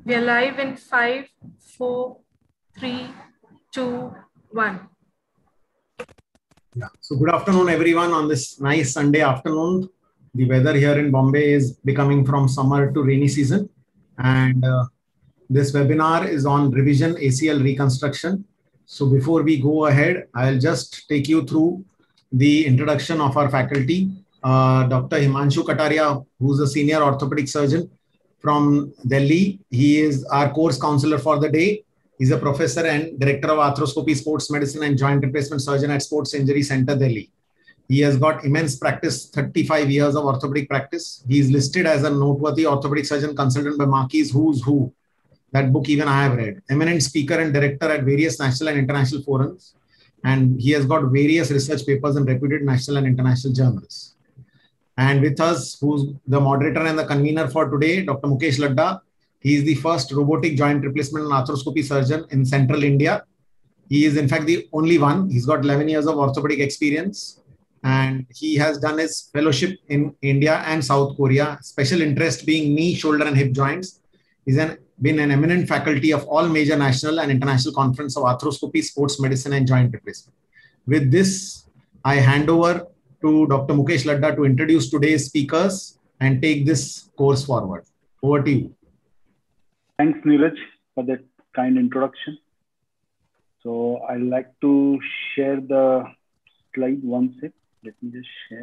We are live in 5, 4, 3, 2, 1. Yeah. So good afternoon, everyone. On this nice Sunday afternoon, the weather here in Bombay is becoming from summer to rainy season, and this webinar is on revision ACL reconstruction. So before we go ahead, I'll just take you through the introduction of our faculty. Dr. Himanshu Kataria, who's a senior orthopedic surgeon from Delhi. He is our course counselor for the day. He's a professor and director of arthroscopy, sports medicine, and joint replacement surgeon at Sports Injury Center, Delhi. He has got immense practice, 35 years of orthopedic practice. He is listed as a noteworthy orthopedic surgeon consultant by Marquis Who's Who. That book even I have read. Eminent speaker and director at various national and international forums. And he has got various research papers in reputed national and international journals. And with us, who's the moderator and the convener for today, Dr. Mukesh Ladda. He is the first robotic joint replacement and arthroscopy surgeon in central India. He is in fact the only one. He's got 11 years of orthopedic experience. And he has done his fellowship in India and South Korea, special interest being knee, shoulder, and hip joints. He's been an eminent faculty of all major national and international conference of arthroscopy, sports medicine, and joint replacement. With this, I hand over to Dr. Mukesh Ladda to introduce today's speakers and take this course forward. Over to you. Thanks, Neeraj, for that kind introduction. So I'd like to share the slide one sec. Let me just share.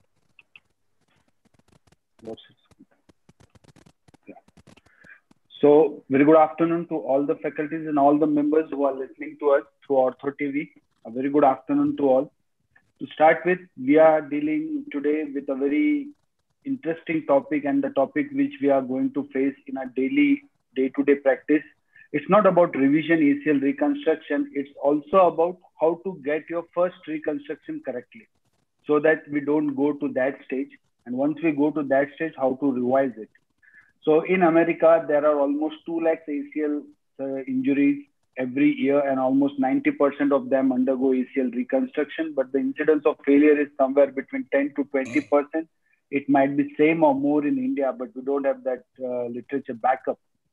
What's it? Yeah. So very good afternoon to all the faculties and all the members who are listening to us through Ortho TV. A very good afternoon to all. To start with, we are dealing today with a very interesting topic, and the topic which we are going to face in our daily day-to-day practice. It's not about revision ACL reconstruction. It's also about how to get your first reconstruction correctly so that we don't go to that stage. And once we go to that stage, how to revise it. So in America, there are almost 2 lakh ACL injuries every year, and almost 90% of them undergo ACL reconstruction. But the incidence of failure is somewhere between 10 to 20%. It might be same or more in India, but we don't have that literature backup.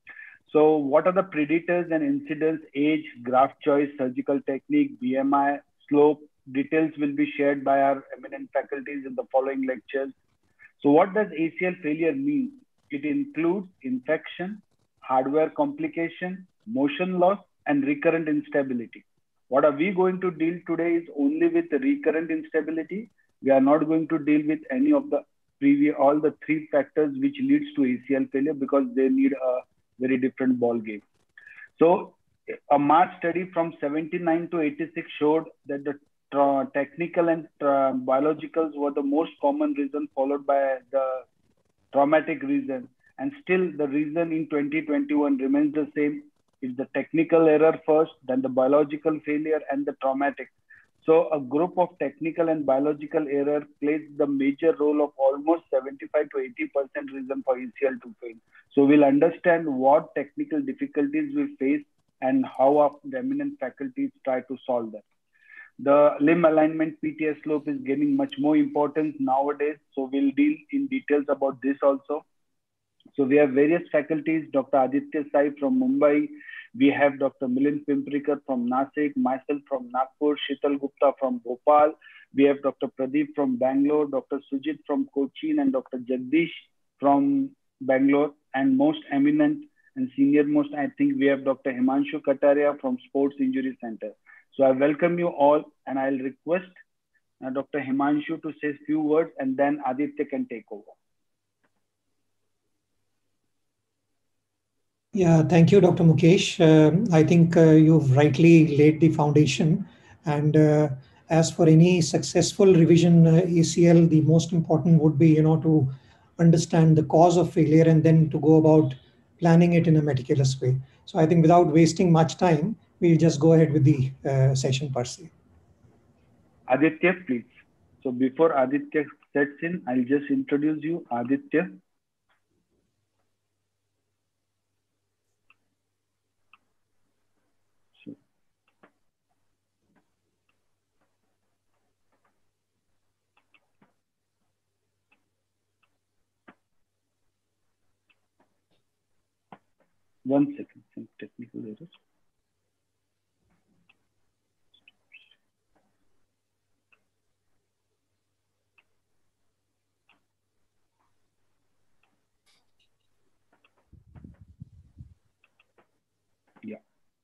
So what are the predators and incidence, age, graft choice, surgical technique, BMI, slope? Details will be shared by our eminent faculties in the following lectures. So what does ACL failure mean? It includes infection, hardware complication, motion loss, and recurrent instability. What are we going to deal today is only with the recurrent instability. We are not going to deal with any of the all the 3 factors which leads to ACL failure, because they need a very different ball game. So a March study from 79 to 86 showed that the technical and biologicals were the most common reason, followed by the traumatic reason. And still the reason in 2021 remains the same. It's the technical error first, then the biological failure, and the traumatic. So a group of technical and biological error plays the major role of almost 75 to 80% reason for ACL to fail. So we'll understand what technical difficulties we face and how our eminent faculties try to solve them. The limb alignment PTS slope is gaining much more importance nowadays. So we'll deal in details about this also. So we have various faculties, Dr. Aditya Sai from Mumbai. We have Dr. Milind Pimprikar from Nasik, myself from Nagpur, Sheetal Gupta from Bhopal. We have Dr. Pradeep from Bangalore, Dr. Sujit from Cochin, and Dr. Jagdish from Bangalore. And most eminent and senior most, I think we have Dr. Himanshu Kataria from Sports Injury Center. So I welcome you all, and I'll request Dr. Himanshu to say a few words, and then Aditya can take over. Yeah, thank you, Dr. Mukesh. I think you've rightly laid the foundation. And as for any successful revision ACL, the most important would be, to understand the cause of failure and then to go about planning it in a meticulous way. So I think without wasting much time, we'll just go ahead with the session per se. Aditya, please. So before Aditya sets in, I'll just introduce you, Aditya. 1 second, some technical errors. Yeah.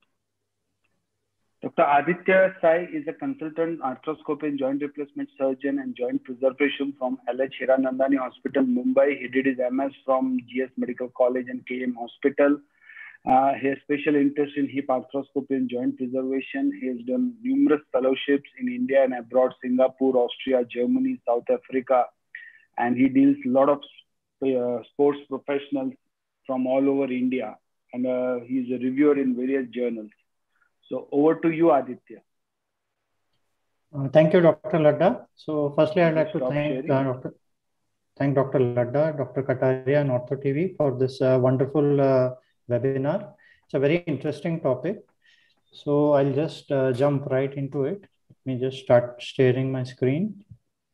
Dr. Aditya Sai is a consultant arthroscopy and joint replacement surgeon and joint preservation from LH Hiranandani Hospital, Mumbai. He did his MS from GS Medical College and KM Hospital. He has special interest in hip arthroscopy and joint preservation. He has done numerous fellowships in India and abroad, Singapore, Austria, Germany, South Africa. And he deals a lot of sports professionals from all over India. And he's a reviewer in various journals. So over to you, Aditya. Thank you, Dr. Ladda. So firstly, I'd like to thank Dr. Ladda, Dr. Kataria, and Ortho TV for this wonderful webinar. It's a very interesting topic. So I'll just jump right into it. Let me just start sharing my screen.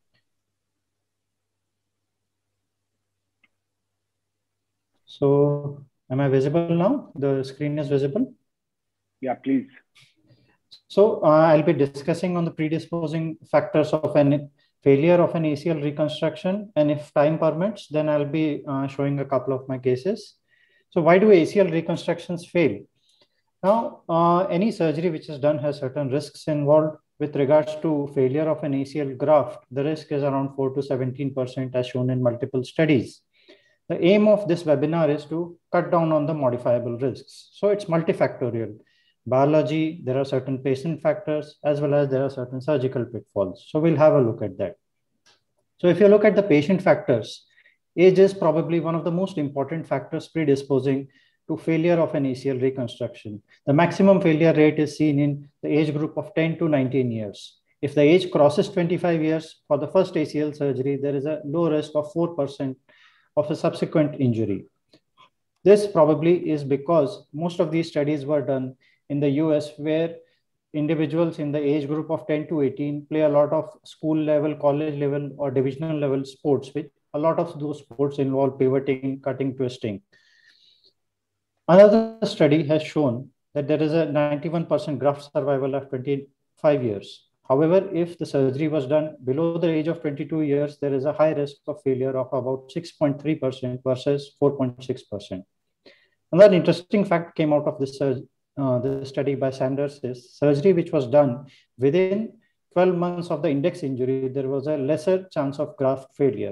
So am I visible now? The screen is visible? Yeah, please. So I'll be discussing on the predisposing factors of an failure of an ACL reconstruction. And if time permits, then I'll be showing a couple of my cases. So why do ACL reconstructions fail? Now, any surgery which is done has certain risks involved. With regards to failure of an ACL graft, the risk is around 4 to 17% as shown in multiple studies. The aim of this webinar is to cut down on the modifiable risks. So it's multifactorial. Biology, there are certain patient factors, as well as there are certain surgical pitfalls. So we'll have a look at that. So if you look at the patient factors, age is probably one of the most important factors predisposing to failure of an ACL reconstruction. The maximum failure rate is seen in the age group of 10 to 19 years. If the age crosses 25 years for the first ACL surgery, there is a low risk of 4% of a subsequent injury. This probably is because most of these studies were done in the US, where individuals in the age group of 10 to 18 play a lot of school level, college level, or divisional level sports, which a lot of those sports involve pivoting, cutting, twisting. Another study has shown that there is a 91% graft survival at 25 years. However, if the surgery was done below the age of 22 years, there is a high risk of failure of about 6.3% versus 4.6%. Another interesting fact came out of this study by Sanders is surgery which was done within 12 months of the index injury, there was a lesser chance of graft failure.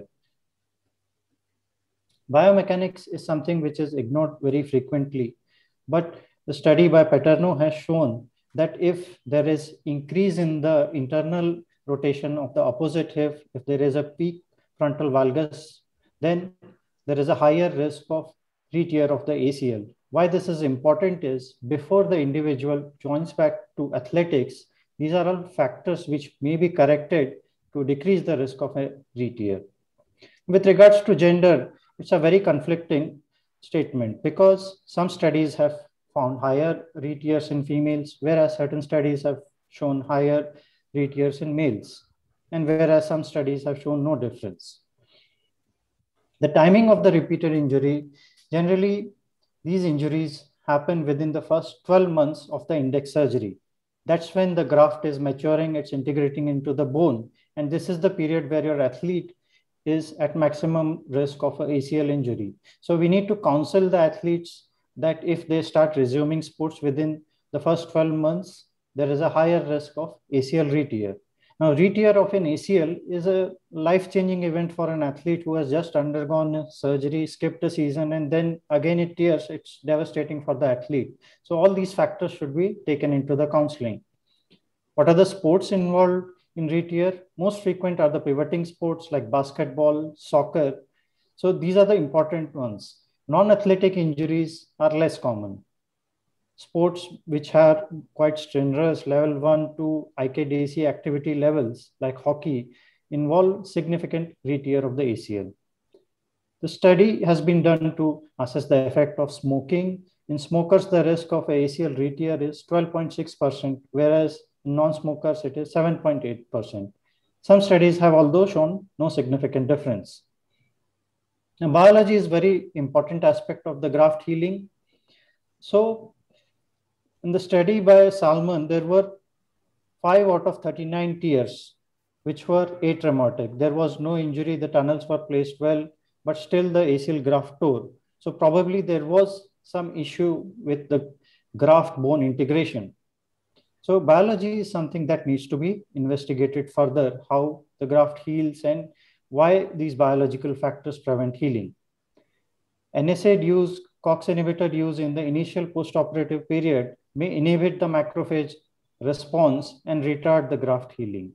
Biomechanics is something which is ignored very frequently, but the study by Paterno has shown that if there is increase in the internal rotation of the opposite hip, if there is a peak frontal valgus, then there is a higher risk of re-tear of the ACL. Why this is important is before the individual joins back to athletics, these are all factors which may be corrected to decrease the risk of a re-tear. With regards to gender, it's a very conflicting statement because some studies have found higher re-tears in females, whereas certain studies have shown higher re-tears in males, and whereas some studies have shown no difference. The timing of the repeated injury, generally, these injuries happen within the first 12 months of the index surgery. That's when the graft is maturing, it's integrating into the bone. And this is the period where your athlete is at maximum risk of an ACL injury. So we need to counsel the athletes that if they start resuming sports within the first 12 months, there is a higher risk of ACL re-tear. Now, re-tear of an ACL is a life-changing event for an athlete who has just undergone surgery, skipped a season, and then again it tears. It's devastating for the athlete. So all these factors should be taken into the counseling. What are the sports involved in re-tear? Most frequent are the pivoting sports like basketball, soccer. So these are the important ones. Non-athletic injuries are less common. Sports which are quite strenuous level 1 to IKDC activity levels like hockey involve significant re-tear of the ACL. The study has been done to assess the effect of smoking. In smokers, the risk of ACL re-tear is 12.6%, whereas in non-smokers, it is 7.8%. Some studies have although shown no significant difference. Now, biology is a very important aspect of the graft healing. So in the study by Salmon, there were 5 out of 39 tears which were atraumatic. There was no injury, the tunnels were placed well, but still the ACL graft tore. So probably there was some issue with the graft bone integration. So biology is something that needs to be investigated further, how the graft heals and why these biological factors prevent healing. NSAID use, COX inhibitor use in the initial postoperative period may inhibit the macrophage response and retard the graft healing.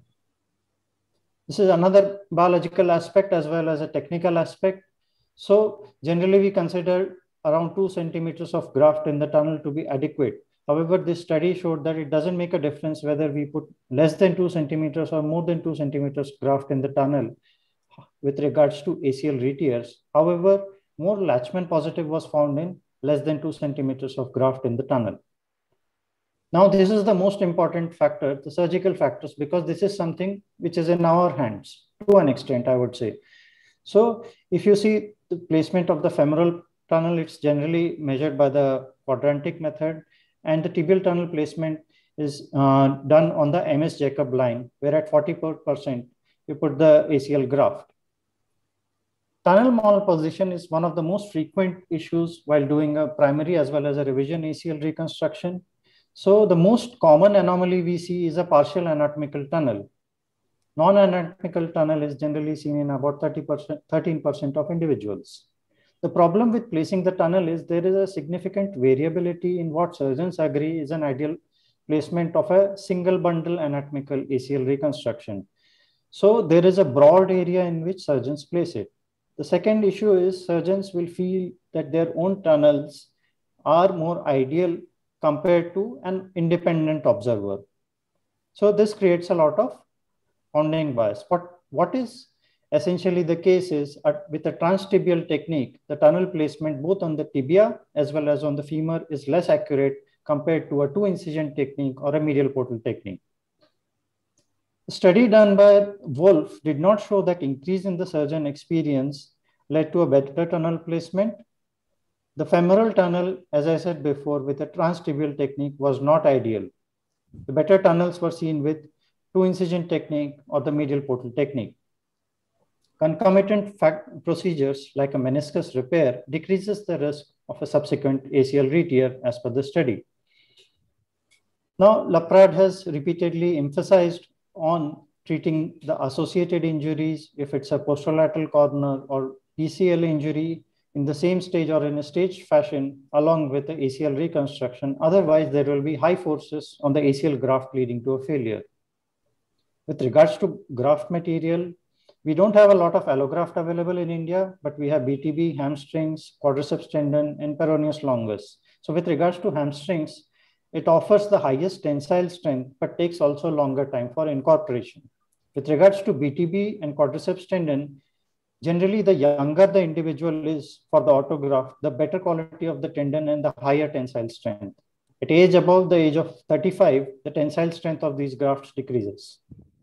This is another biological aspect as well as a technical aspect. So generally we consider around 2 centimeters of graft in the tunnel to be adequate. However, this study showed that it doesn't make a difference whether we put less than 2 centimeters or more than 2 centimeters graft in the tunnel with regards to ACL retears. However, more Latchman positive was found in less than 2 centimeters of graft in the tunnel. Now, this is the most important factor, the surgical factors, because this is something which is in our hands to an extent, I would say. So if you see the placement of the femoral tunnel, it's generally measured by the quadrantic method, and the tibial tunnel placement is done on the MS Jacob line, where at 40% you put the ACL graft. Tunnel malposition is one of the most frequent issues while doing a primary as well as a revision ACL reconstruction. So the most common anomaly we see is a partial anatomical tunnel. Non-anatomical tunnel is generally seen in about 13% of individuals. The problem with placing the tunnel is there is a significant variability in what surgeons agree is an ideal placement of a single bundle anatomical ACL reconstruction. So there is a broad area in which surgeons place it. The second issue is surgeons will feel that their own tunnels are more ideal compared to an independent observer. So this creates a lot of founding bias. What is essentially the case is with a transtibial technique, the tunnel placement both on the tibia as well as on the femur is less accurate compared to a 2-incision technique or a medial portal technique. A study done by Wolf did not show that increase in the surgeon experience led to a better tunnel placement. The femoral tunnel, as I said before, with a transtibial technique was not ideal. The better tunnels were seen with 2-incision technique or the medial portal technique. Concomitant procedures like a meniscus repair decreases the risk of a subsequent ACL retear as per the study. Now, Laprade has repeatedly emphasized on treating the associated injuries, if it's a posterolateral corner or PCL injury, in the same stage or in a staged fashion along with the ACL reconstruction. Otherwise, there will be high forces on the ACL graft leading to a failure. With regards to graft material, we don't have a lot of allograft available in India, but we have BTB, hamstrings, quadriceps tendon, and peroneus longus. So with regards to hamstrings, it offers the highest tensile strength, but takes also longer time for incorporation. With regards to BTB and quadriceps tendon, generally the younger the individual is for the autograft, the better quality of the tendon and the higher tensile strength. At age above the age of 35, the tensile strength of these grafts decreases.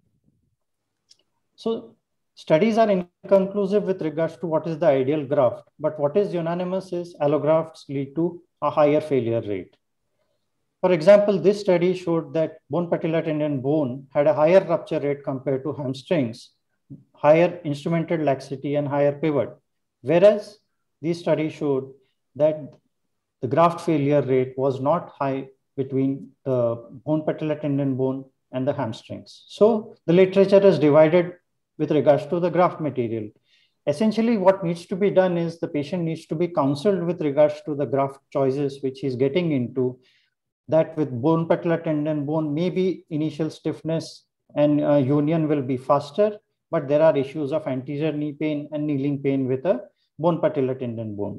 So studies are inconclusive with regards to what is the ideal graft, but what is unanimous is allografts lead to a higher failure rate. For example, this study showed that bone patella tendon bone had a higher rupture rate compared to hamstrings, higher instrumented laxity and higher pivot. Whereas these studies showed that the graft failure rate was not high between the bone patella tendon bone and the hamstrings. So the literature is divided with regards to the graft material. Essentially, what needs to be done is the patient needs to be counseled with regards to the graft choices which he's getting into. That with bone patella tendon bone, maybe initial stiffness and union will be faster, but there are issues of anterior knee pain and kneeling pain with a bone patella tendon bone.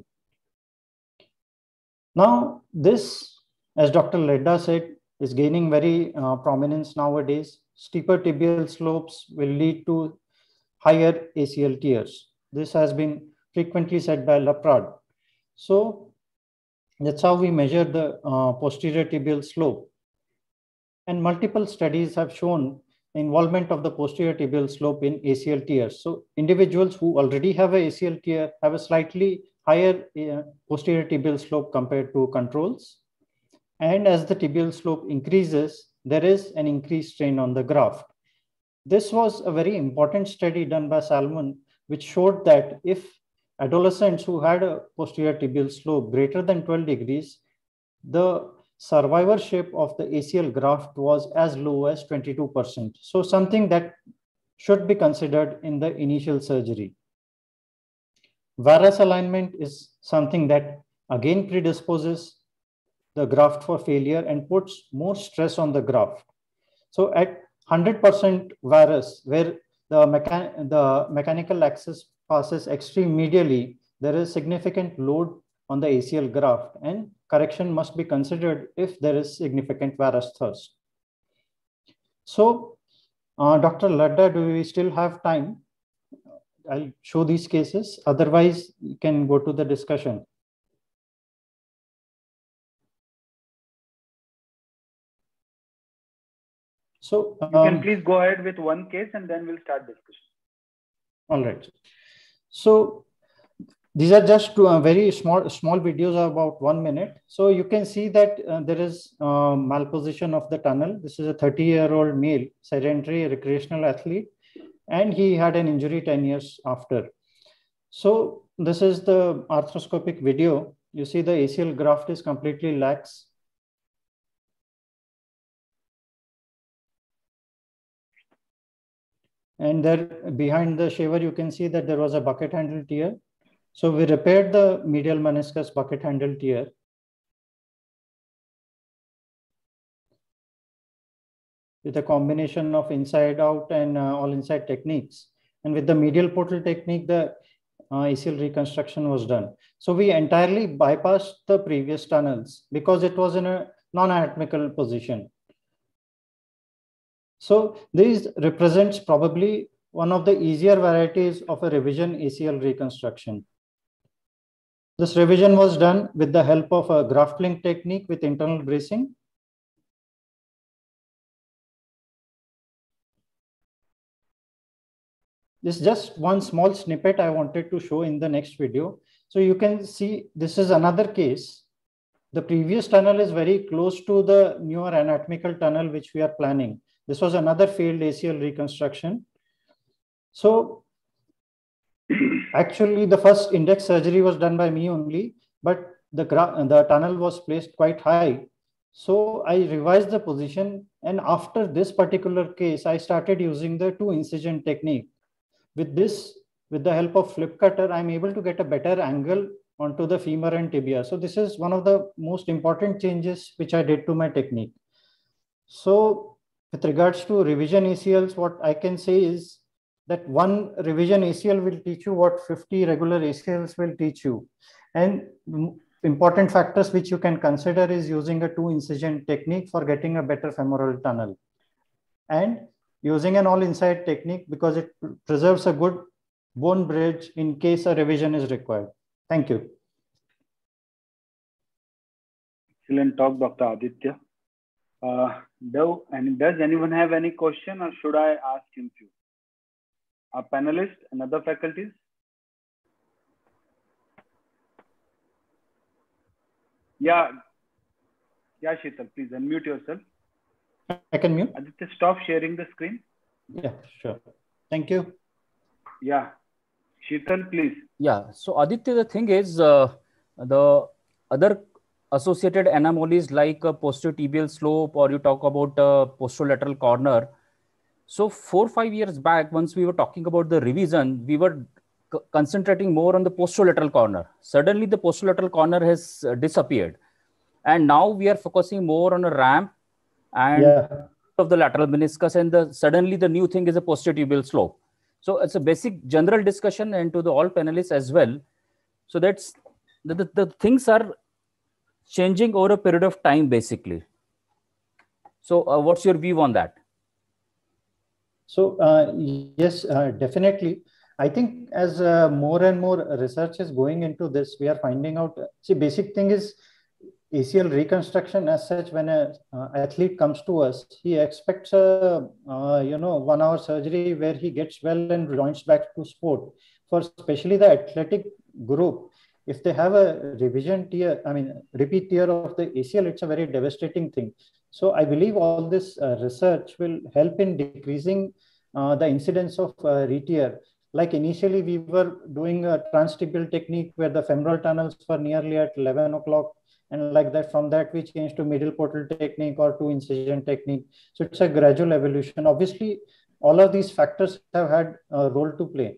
Now, this, as Dr. Ledda said, is gaining very prominence nowadays. Steeper tibial slopes will lead to higher ACL tears. This has been frequently said by Laprade. So that's how we measure the posterior tibial slope. And multiple studies have shown the involvement of the posterior tibial slope in ACL tears. So individuals who already have a ACL tear have a slightly higher posterior tibial slope compared to controls. And as the tibial slope increases, there is an increased strain on the graft. This was a very important study done by Salmon, which showed that if adolescents who had a posterior tibial slope greater than 12 degrees, the survivorship of the ACL graft was as low as 22%. So something that should be considered in the initial surgery. Varus alignment is something that again predisposes the graft for failure and puts more stress on the graft. So at 100% varus, where the mechanical axis passes extreme medially, there is significant load on the ACL graft, and correction must be considered if there is significant varus thrust. So, Dr. Ladda, do we still have time? I'll show these cases. Otherwise, you can go to the discussion. So you can please go ahead with one case and then we'll start discussion. All right. So these are just two very small videos of about 1 minute. So you can see that there is malposition of the tunnel. This is a 30-year-old male, sedentary recreational athlete, and he had an injury 10 years after. So this is the arthroscopic video. You see the ACL graft is completely lax. And there behind the shaver, you can see that there was a bucket handle tear. So we repaired the medial meniscus bucket handle tear. With a combination of inside out and all inside techniques. And with the medial portal technique, the ACL reconstruction was done. So we entirely bypassed the previous tunnels because it was in a non-anatomical position. So this represents probably one of the easier varieties of a revision ACL reconstruction. This revision was done with the help of a graft link technique with internal bracing. This is just one small snippet I wanted to show in the next video. So you can see this is another case. The previous tunnel is very close to the newer anatomical tunnel which we are planning. This was another failed ACL reconstruction. So actually the first index surgery was done by me only, but the tunnel was placed quite high. So I revised the position, and after this particular case, I started using the 2 incision technique. With this, with the help of flip cutter, I'm able to get a better angle onto the femur and tibia. So this is one of the most important changes which I did to my technique. So with regards to revision ACLs, what I can say is that one revision ACL will teach you what 50 regular ACLs will teach you. And important factors which you can consider is using a 2 incision technique for getting a better femoral tunnel. And using an all inside technique because it preserves a good bone bridge in case a revision is required. Thank you. Excellent talk, Dr. Aditya. Does anyone have any question, or should I ask him few? Our panelists and other faculties? Yeah, Sheetal, please unmute yourself. I can mute. Aditya, stop sharing the screen. Yeah, sure. Thank you. Yeah, Sheetal, please. Yeah, so Aditya, the thing is, the other associated anomalies like posterior tibial slope, or you talk about posterolateral corner. So 4 or 5 years back, once we were talking about the revision, we were concentrating more on the posterolateral corner. Suddenly the posterolateral corner has disappeared. And now we are focusing more on a ramp and of the lateral meniscus, and suddenly the new thing is a posterior tibial slope. So it's a basic general discussion, and to the all panelists as well. So that's the things are changing over a period of time, basically. So what's your view on that? So yes, definitely. I think as more and more research is going into this, we are finding out, see, basic thing is ACL reconstruction as such. When an athlete comes to us, he expects a 1 hour surgery where he gets well and joins back to sport. For especially the athletic group, if they have a revision tear, I mean, repeat tear of the ACL, it's a very devastating thing. So I believe all this research will help in decreasing the incidence of re-tear. Like initially we were doing a transtibial technique where the femoral tunnels were nearly at 11 o'clock. And like that, from that we changed to middle portal technique or to incision technique. So it's a gradual evolution. Obviously, all of these factors have had a role to play.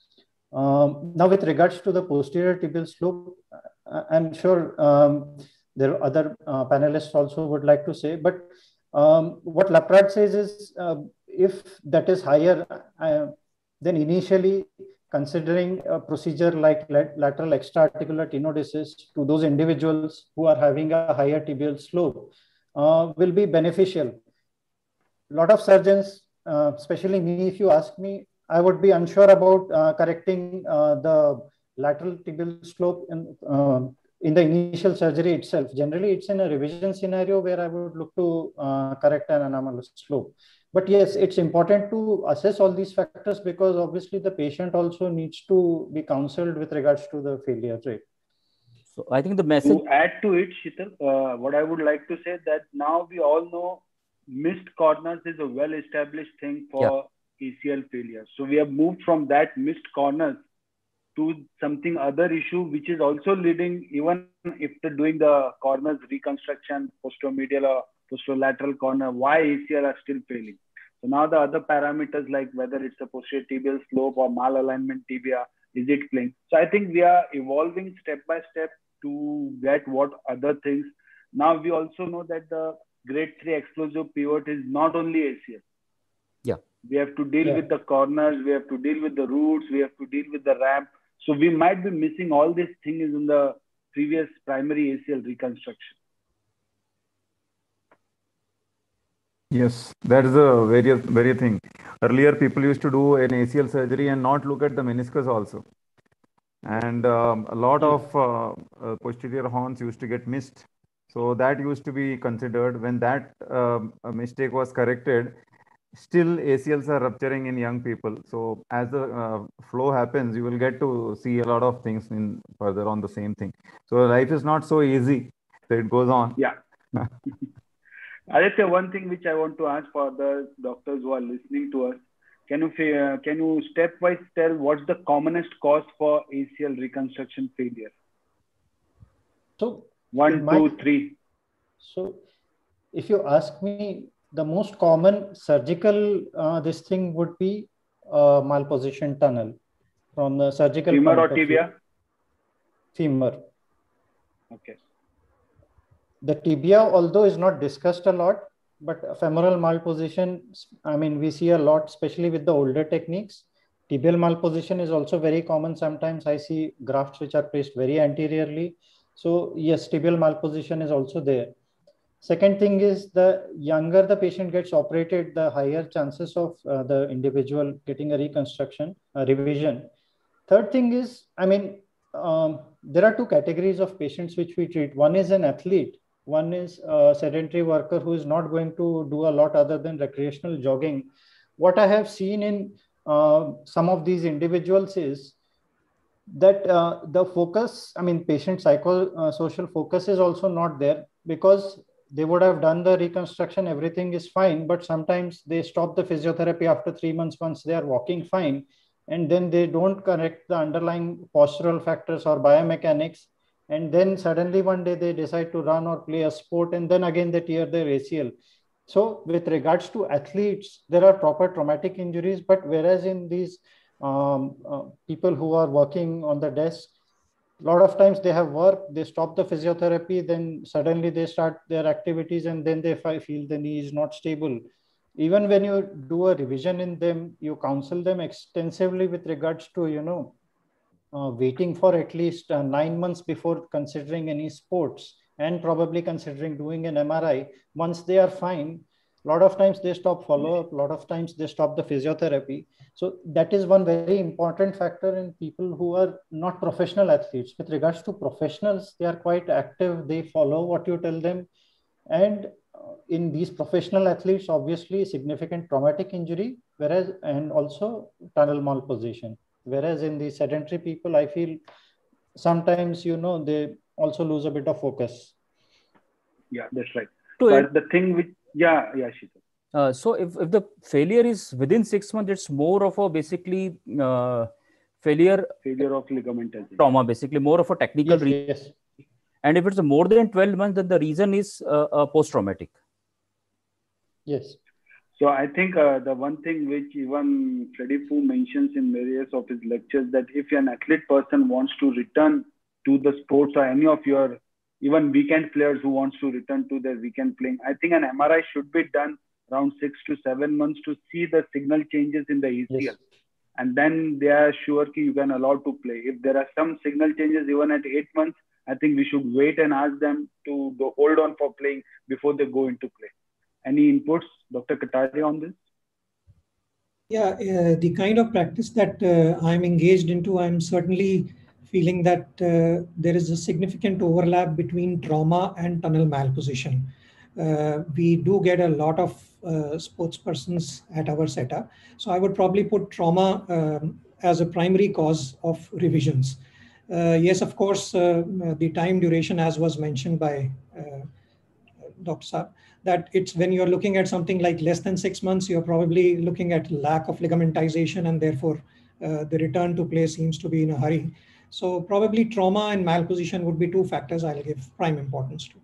Now, with regards to the posterior tibial slope, I'm sure there are other panelists also would like to say, but what Laprade says is if that is higher, then initially considering a procedure like lateral extraarticular tenodesis to those individuals who are having a higher tibial slope will be beneficial. A lot of surgeons, especially me, if you ask me, I would be unsure about correcting the lateral tibial slope in the initial surgery itself. Generally, it's in a revision scenario where I would look to correct an anomalous slope. But yes, it's important to assess all these factors because obviously the patient also needs to be counseled with regards to the failure rate. So I think the message... To add to it, Sheetal, what I would like to say that now we all know missed corners is a well-established thing for ACL failure. So we have moved from that missed corners to something other issue, which is also leading, even if they're doing the corners reconstruction, posteromedial or posterolateral corner, why ACL are still failing. So now the other parameters like whether it's a posterior tibial slope or malalignment tibia, is it playing? So I think we are evolving step by step to get what other things. Now we also know that the grade 3 explosive pivot is not only ACL. Yeah. We have to deal with the corners, we have to deal with the roots, we have to deal with the ramp. So we might be missing all these things in the previous primary ACL reconstruction. Yes, that is the very thing. Earlier, people used to do an ACL surgery and not look at the meniscus also. And a lot of posterior horns used to get missed. So that used to be considered. When that mistake was corrected, still ACLs are rupturing in young people. So as the flow happens, you will get to see a lot of things in further on the same thing. So life is not so easy. So it goes on. Yeah. Aditya, one thing which I want to ask for the doctors who are listening to us, can you stepwise tell what's the commonest cause for ACL reconstruction failure? So 1, 2, 3. So if you ask me, the most common surgical this thing would be malposition tunnel from the surgical femur point or tibia? Femur. Okay. The tibia, although is not discussed a lot, but femoral malposition, I mean, we see a lot, especially with the older techniques. Tibial malposition is also very common. Sometimes I see grafts which are placed very anteriorly. So yes, tibial malposition is also there. Second thing is the younger the patient gets operated, the higher chances of the individual getting a reconstruction, a revision. Third thing is, I mean, there are two categories of patients which we treat. One is an athlete. One is a sedentary worker who is not going to do a lot other than recreational jogging. What I have seen in some of these individuals is that the focus, I mean, patient social focus is also not there because they would have done the reconstruction, everything is fine, but sometimes they stop the physiotherapy after 3 months once they are walking fine, and then they don't correct the underlying postural factors or biomechanics, and then suddenly one day they decide to run or play a sport, and then again they tear their ACL. So with regards to athletes, there are proper traumatic injuries, but whereas in these people who are working on the desk, a lot of times they have work, they stop the physiotherapy, then suddenly they start their activities, and then they feel the knee is not stable. Even when you do a revision in them, you counsel them extensively with regards to, you know, waiting for at least 9 months before considering any sports and probably considering doing an MRI. Once they are fine, a lot of times they stop follow-up, a lot of times they stop the physiotherapy. So that is one very important factor in people who are not professional athletes. With regards to professionals, they are quite active. They follow what you tell them. And in these professional athletes, obviously significant traumatic injury, and also tunnel malposition. Whereas in the sedentary people, I feel sometimes, they also lose a bit of focus. Yeah, that's right. So But the thing which, Shita. So if the failure is within 6 months, it's more of a basically failure Failure of ligamentous trauma, basically more of a technical Yes, reason. yes. And if it's more than 12 months, then the reason is post-traumatic. Yes. So I think the one thing which even Freddie Fu mentions in various of his lectures, that if an athlete person wants to return to the sports, or any of your even weekend players who wants to return to their weekend playing, I think an MRI should be done around 6 to 7 months to see the signal changes in the ACL. Yes. And then they are sure that you can allow to play. If there are some signal changes even at 8 months, I think we should wait and ask them to hold on for playing before they go into play. Any inputs, Dr. Kataria, on this? Yeah, the kind of practice that I'm engaged into, I'm certainly feeling that there is a significant overlap between trauma and tunnel malposition. We do get a lot of sports persons at our setup. So I would probably put trauma as a primary cause of revisions. Yes, of course, the time duration, as was mentioned by Dr. Saab, that it's when you're looking at something like less than 6 months, you're probably looking at lack of ligamentization, and therefore the return to play seems to be in a hurry. So probably trauma and malposition would be two factors I'll give prime importance to.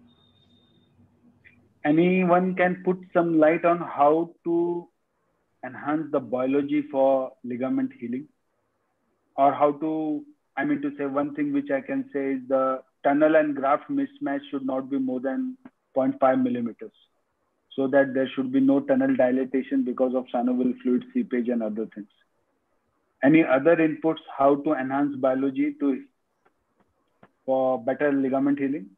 Anyone can put some light on how to enhance the biology for ligament healing? Or how to, I mean to say, one thing which I can say is the tunnel and graft mismatch should not be more than 0.5 millimeters, so that there should be no tunnel dilatation because of synovial fluid seepage and other things. Any other inputs how to enhance biology for better ligament healing?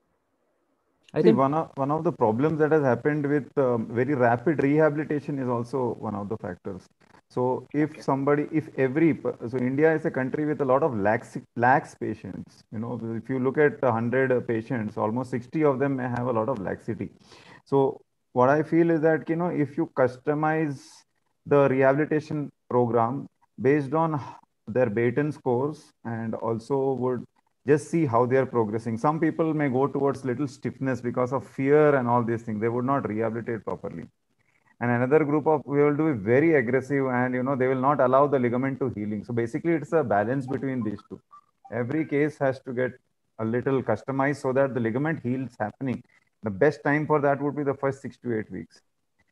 I think one of the problems that has happened with very rapid rehabilitation is also one of the factors. So if somebody, so India is a country with a lot of lax patients. If you look at 100 patients, almost 60 of them may have a lot of laxity. So what I feel is that, if you customize the rehabilitation program based on their Baton scores, and also would just see how they are progressing. Some people may go towards little stiffness because of fear and all these things. They would not rehabilitate properly. And another group of we will do very aggressive, and they will not allow the ligament to healing. So basically it's a balance between these two. Every case has to get a little customized so that the ligament heals happening. The best time for that would be the first 6 to 8 weeks.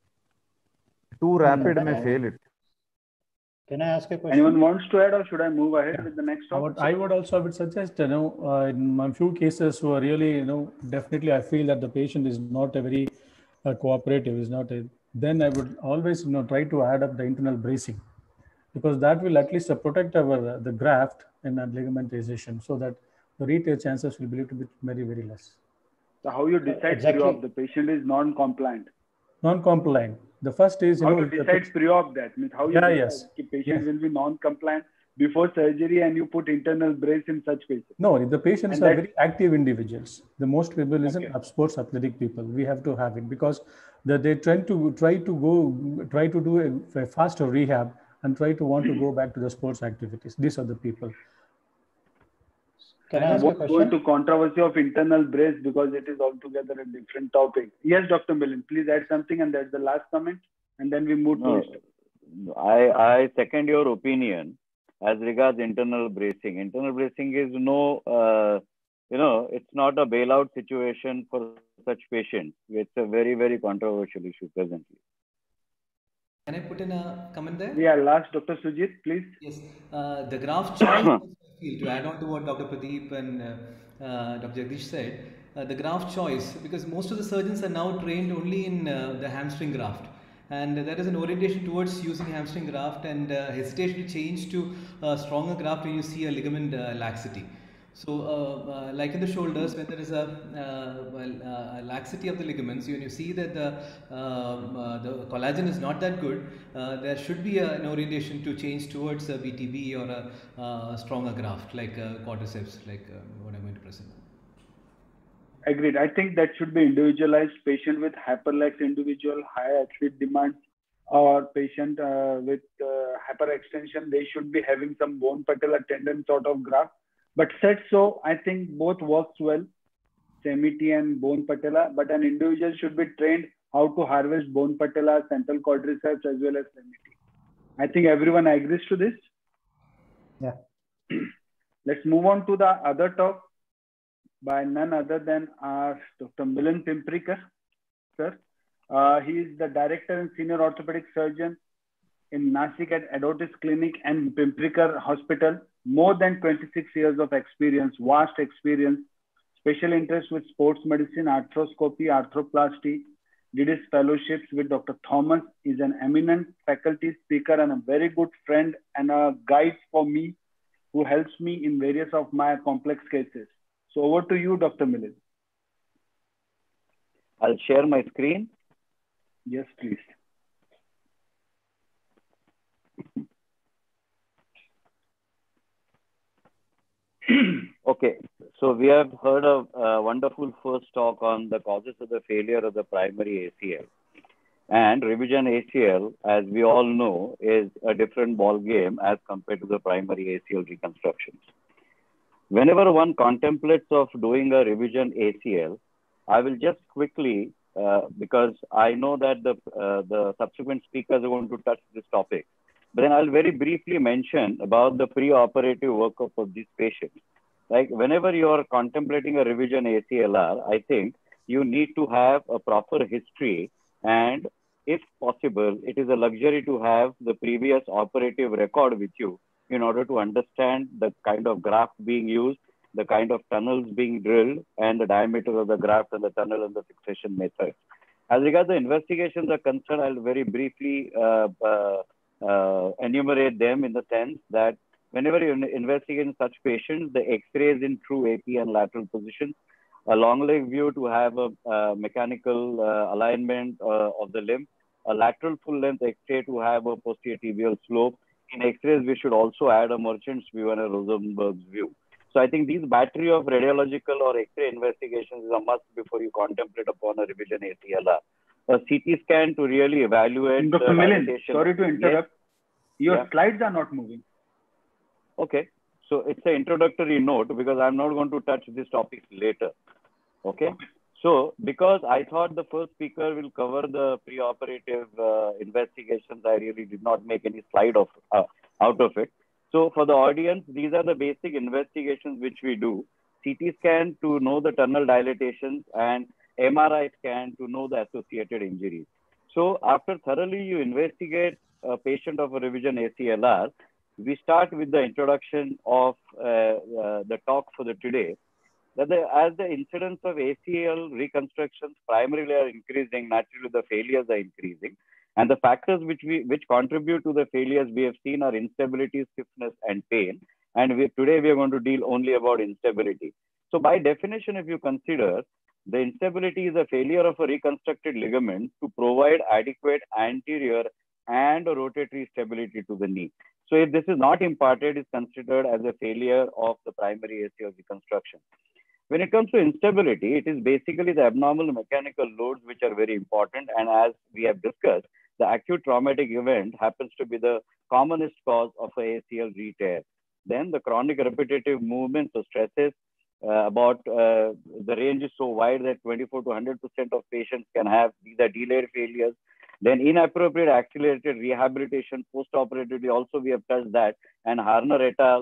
Too rapid may fail it. Can I ask a question? Anyone wants to add, or should I move ahead with the next topic? I would suggest, in a few cases who are really, definitely I feel that the patient is not a very cooperative, then I would always, try to add up the internal bracing, because that will at least protect the graft and ligamentization, so that the retear chances will be a little bit very, very less. So how you decide pre-op? The patient is non-compliant. Non-compliant. The first is, how you decide pre-op, that means how you decide the patient will be non-compliant before surgery, and you put internal brace in such patients? No, the patients are very active individuals. The most people isn't sports athletic people. We have to have it, because they try to do a faster rehab and want to go back to the sports activities. These are the people. Can I ask a question? Go into controversy of internal brace, because it is altogether a different topic. Yes, Dr. Milind, please add something, and that's the last comment, and then we move to it. I second your opinion as regards internal bracing. Internal bracing is it's not a bailout situation for such patients. It's a very, very controversial issue presently. Can I put in a comment there? Yeah, last, Dr. Sujit, please. Yes, the graft choice, to add on to what Dr. Pradeep and Dr. Jagdish said, the graft choice, because most of the surgeons are now trained only in the hamstring graft. And there is an orientation towards using hamstring graft, and hesitation to change to stronger graft when you see a ligament laxity. So, like in the shoulders, when there is a laxity of the ligaments, when you see that the collagen is not that good, there should be an orientation to change towards a BTB or a stronger graft, like quadriceps, like what I'm going to present. Agreed. I think that should be individualized. Patient with hyperlax individual, high athlete demands, or patient with hyperextension, they should be having some bone patellar tendon sort of graft. But said so, I think both works well, CEMITI and bone patella, but an individual should be trained how to harvest bone patella, central quadriceps, as well as CEMITI. I think everyone agrees to this. Yeah. Let's move on to the other talk by none other than our Dr. Milind Pimprikar, sir. He is the director and senior orthopedic surgeon in Nashik at Adotis Clinic and Pimprikar Hospital. More than 26 years of experience, vast experience, special interest with sports medicine, arthroscopy, arthroplasty. Did his fellowships with Dr. Thomas. Is an eminent faculty speaker and a very good friend and a guide for me who helps me in various of my complex cases. So over to you, Dr. Milind. I'll share my screen. Yes, please. Okay, so we have heard a wonderful first talk on the causes of the failure of the primary ACL. And revision ACL, as we all know, is a different ball game as compared to the primary ACL reconstructions. Whenever one contemplates of doing a revision ACL, I will just quickly, because I know that the subsequent speakers are going to touch this topic, but then I'll very briefly mention about the pre-operative workup of these patients. Like whenever you are contemplating a revision ACLR, I think you need to have a proper history, and if possible, it is a luxury to have the previous operative record with you in order to understand the kind of graft being used, the kind of tunnels being drilled, and the diameter of the graft and the tunnel and the fixation method. As regards the investigations are concerned, I'll very briefly enumerate them in the sense that whenever you investigate in such patients, the X-rays in true AP and lateral positions, a long leg view to have a mechanical alignment of the limb, a lateral full length X-ray to have a posterior tibial slope. In X-rays, we should also add a Merchant's view and a Rosenberg's view. So I think these battery of radiological or X-ray investigations is a must before you contemplate upon a revision ACLR. A CT scan to really evaluate. Dr. Milind, sorry to interrupt. Yes? Your slides are not moving. Okay, so it's an introductory note because I'm not going to touch this topic later. Okay, so because I thought the first speaker will cover the preoperative investigations, I really did not make any slide of out of it. So for the audience, these are the basic investigations which we do. CT scan to know the tunnel dilatations and MRI scan to know the associated injuries. So after thoroughly you investigate a patient of a revision ACLR, we start with the introduction of the talk for the today. That as the incidence of ACL reconstructions primarily are increasing, naturally the failures are increasing. And the factors which contribute to the failures we have seen are instability, stiffness, and pain. And today we are going to deal only about instability. So by definition, if you consider, the instability is a failure of a reconstructed ligament to provide adequate anterior and rotatory stability to the knee. So if this is not imparted, it is considered as a failure of the primary ACL reconstruction. When it comes to instability, it is basically the abnormal mechanical loads which are very important. And as we have discussed, the acute traumatic event happens to be the commonest cause of a ACL re-tear. Then the chronic repetitive movements or stresses, the range is so wide that 24 to 100% of patients can have, these are delayed failures. Then inappropriate accelerated rehabilitation post-operatively, also we have touched that. And Harner et al.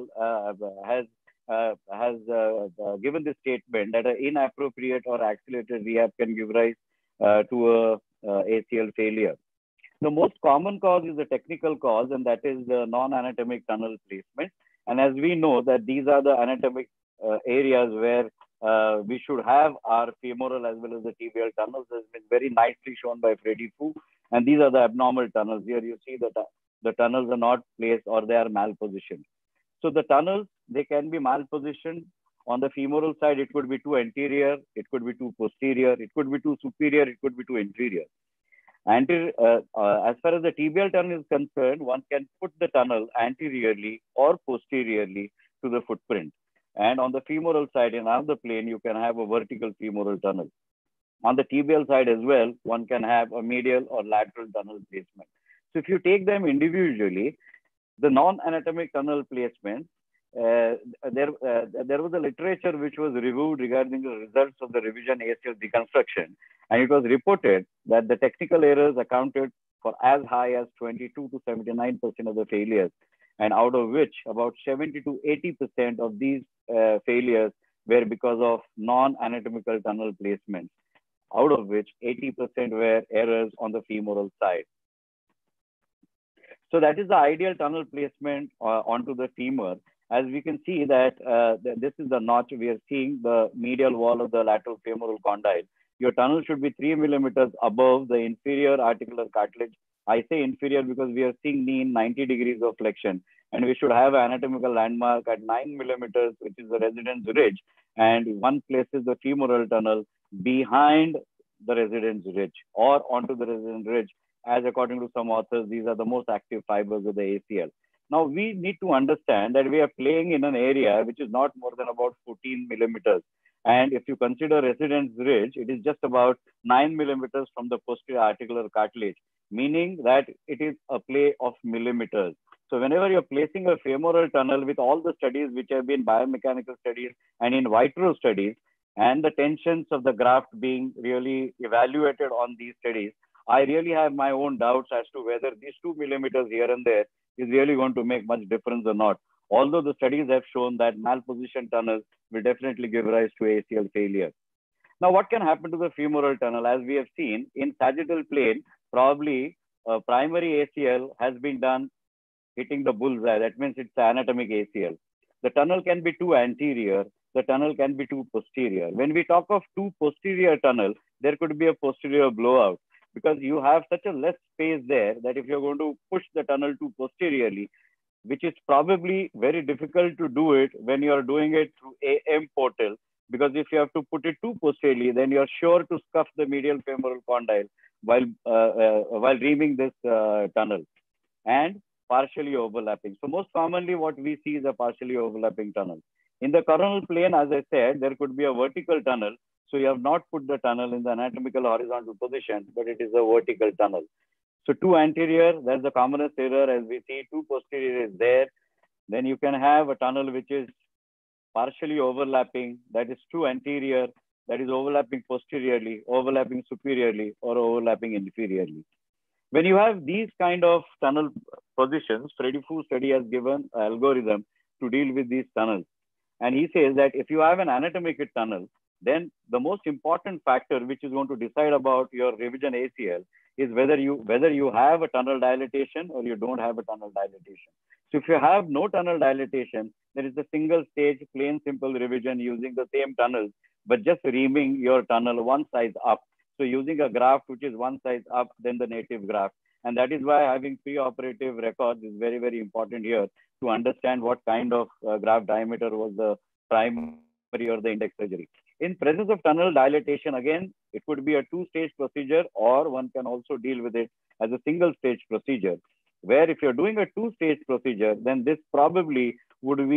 Has given the statement that an inappropriate or accelerated rehab can give rise to a ACL failure. The most common cause is the technical cause, and that is the non-anatomic tunnel placement. And as we know that these are the anatomic areas where we should have our femoral as well as the tibial tunnels, has been very nicely shown by Freddy Fu. And these are the abnormal tunnels. Here you see that the tunnels are not placed or they are malpositioned. So the tunnels, they can be malpositioned. On the femoral side, it could be too anterior, it could be too posterior, it could be too superior, it could be too inferior. As far as the tibial tunnel is concerned, one can put the tunnel anteriorly or posteriorly to the footprint. And on the femoral side, in another plane, you can have a vertical femoral tunnel. On the tibial side as well, one can have a medial or lateral tunnel placement. So if you take them individually, the non-anatomic tunnel placement there was a literature which was reviewed regarding the results of the revision ACL reconstruction, and it was reported that the technical errors accounted for as high as 22 to 79% of the failures, and out of which about 70 to 80% of these failures were because of non-anatomical tunnel placements, out of which 80% were errors on the femoral side. So that is the ideal tunnel placement onto the femur. As we can see that this is the notch we are seeing the medial wall of the lateral femoral condyle. Your tunnel should be 3 millimeters above the inferior articular cartilage. I say inferior because we are seeing knee in 90 degrees of flexion, and we should have an anatomical landmark at 9 millimeters, which is the residence ridge, and one places the femoral tunnel behind the residence ridge or onto the residence ridge, as according to some authors, these are the most active fibers of the ACL. Now, we need to understand that we are playing in an area which is not more than about 14 millimeters. And if you consider residence ridge, it is just about 9 millimeters from the posterior articular cartilage, meaning that it is a play of millimeters. So whenever you're placing a femoral tunnel, with all the studies which have been biomechanical studies and in vitro studies, and the tensions of the graft being really evaluated on these studies, I really have my own doubts as to whether these 2 millimeters here and there is really going to make much difference or not. Although the studies have shown that malpositioned tunnels will definitely give rise to ACL failure. Now, what can happen to the femoral tunnel? As we have seen in sagittal plane, probably primary ACL has been done hitting the bullseye. That means it's anatomic ACL. The tunnel can be too anterior. The tunnel can be too posterior. When we talk of too posterior tunnel, there could be a posterior blowout, because you have such a less space there that if you're going to push the tunnel too posteriorly, which is probably very difficult to do it when you're doing it through AM portal, because if you have to put it too posteriorly, then you're sure to scuff the medial femoral condyle while reaming this tunnel, and partially overlapping. So most commonly what we see is a partially overlapping tunnel. In the coronal plane, as I said, there could be a vertical tunnel. So you have not put the tunnel in the anatomical horizontal position, but it is a vertical tunnel. So too anterior, that's the commonest error as we see. Too posterior is there. Then you can have a tunnel which is partially overlapping, that is too anterior, that is overlapping posteriorly, overlapping superiorly, or overlapping inferiorly. When you have these kind of tunnel positions, Freddy Fu study has given an algorithm to deal with these tunnels. And he says that if you have an anatomic tunnel, then the most important factor which is going to decide about your revision ACL is whether you have a tunnel dilatation or you don't have a tunnel dilatation. So if you have no tunnel dilatation, there is a single stage, plain simple revision using the same tunnels, but just reaming your tunnel one size up. So using a graft which is one size up than the native graft. And that is why having pre-operative records is very, very important here to understand what kind of graft diameter was the primary or the index surgery. In presence of tunnel dilatation, again, it could be a two-stage procedure, or one can also deal with it as a single-stage procedure, where if you're doing a two-stage procedure, then this probably would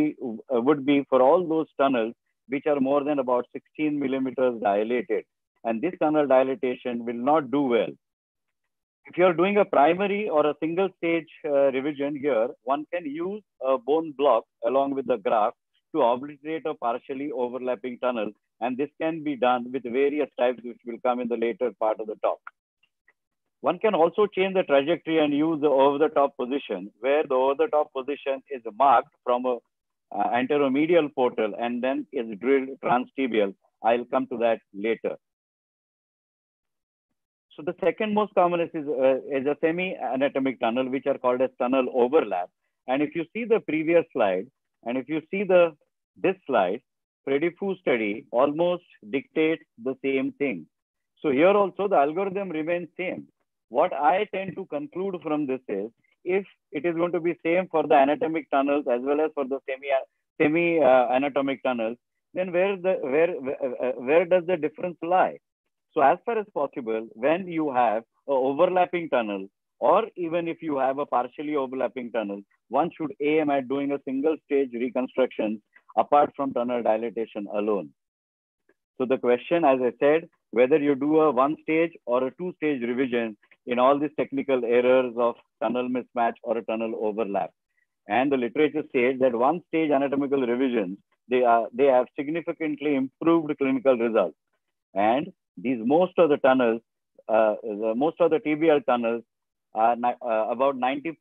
be for all those tunnels which are more than about 16 millimeters dilated. And this tunnel dilatation will not do well. If you're doing a primary or a single-stage revision here, one can use a bone block along with the graft to obliterate a partially overlapping tunnel. And this can be done with various types, which will come in the later part of the talk. One can also change the trajectory and use the over-the-top position, where the over-the-top position is marked from a anteromedial portal and then is drilled transtibial. I'll come to that later. So the second most common is a semi-anatomic tunnel, which are called as tunnel overlap. And if you see the previous slide, and if you see this slide, Freddy Fu study almost dictates the same thing. So here also the algorithm remains same. What I tend to conclude from this is, if it is going to be same for the anatomic tunnels as well as for the semi-anatomic tunnels, then where does the difference lie? So as far as possible, when you have an overlapping tunnel, or even if you have a partially overlapping tunnel, one should aim at doing a single stage reconstruction apart from tunnel dilatation alone. So the question, as I said, whether you do a one stage or a two stage revision in all these technical errors of tunnel mismatch or a tunnel overlap. and the literature says that one stage anatomical revisions, they have significantly improved clinical results. And most of the tunnels, most of the TBL tunnels are about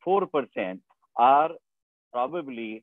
94% are probably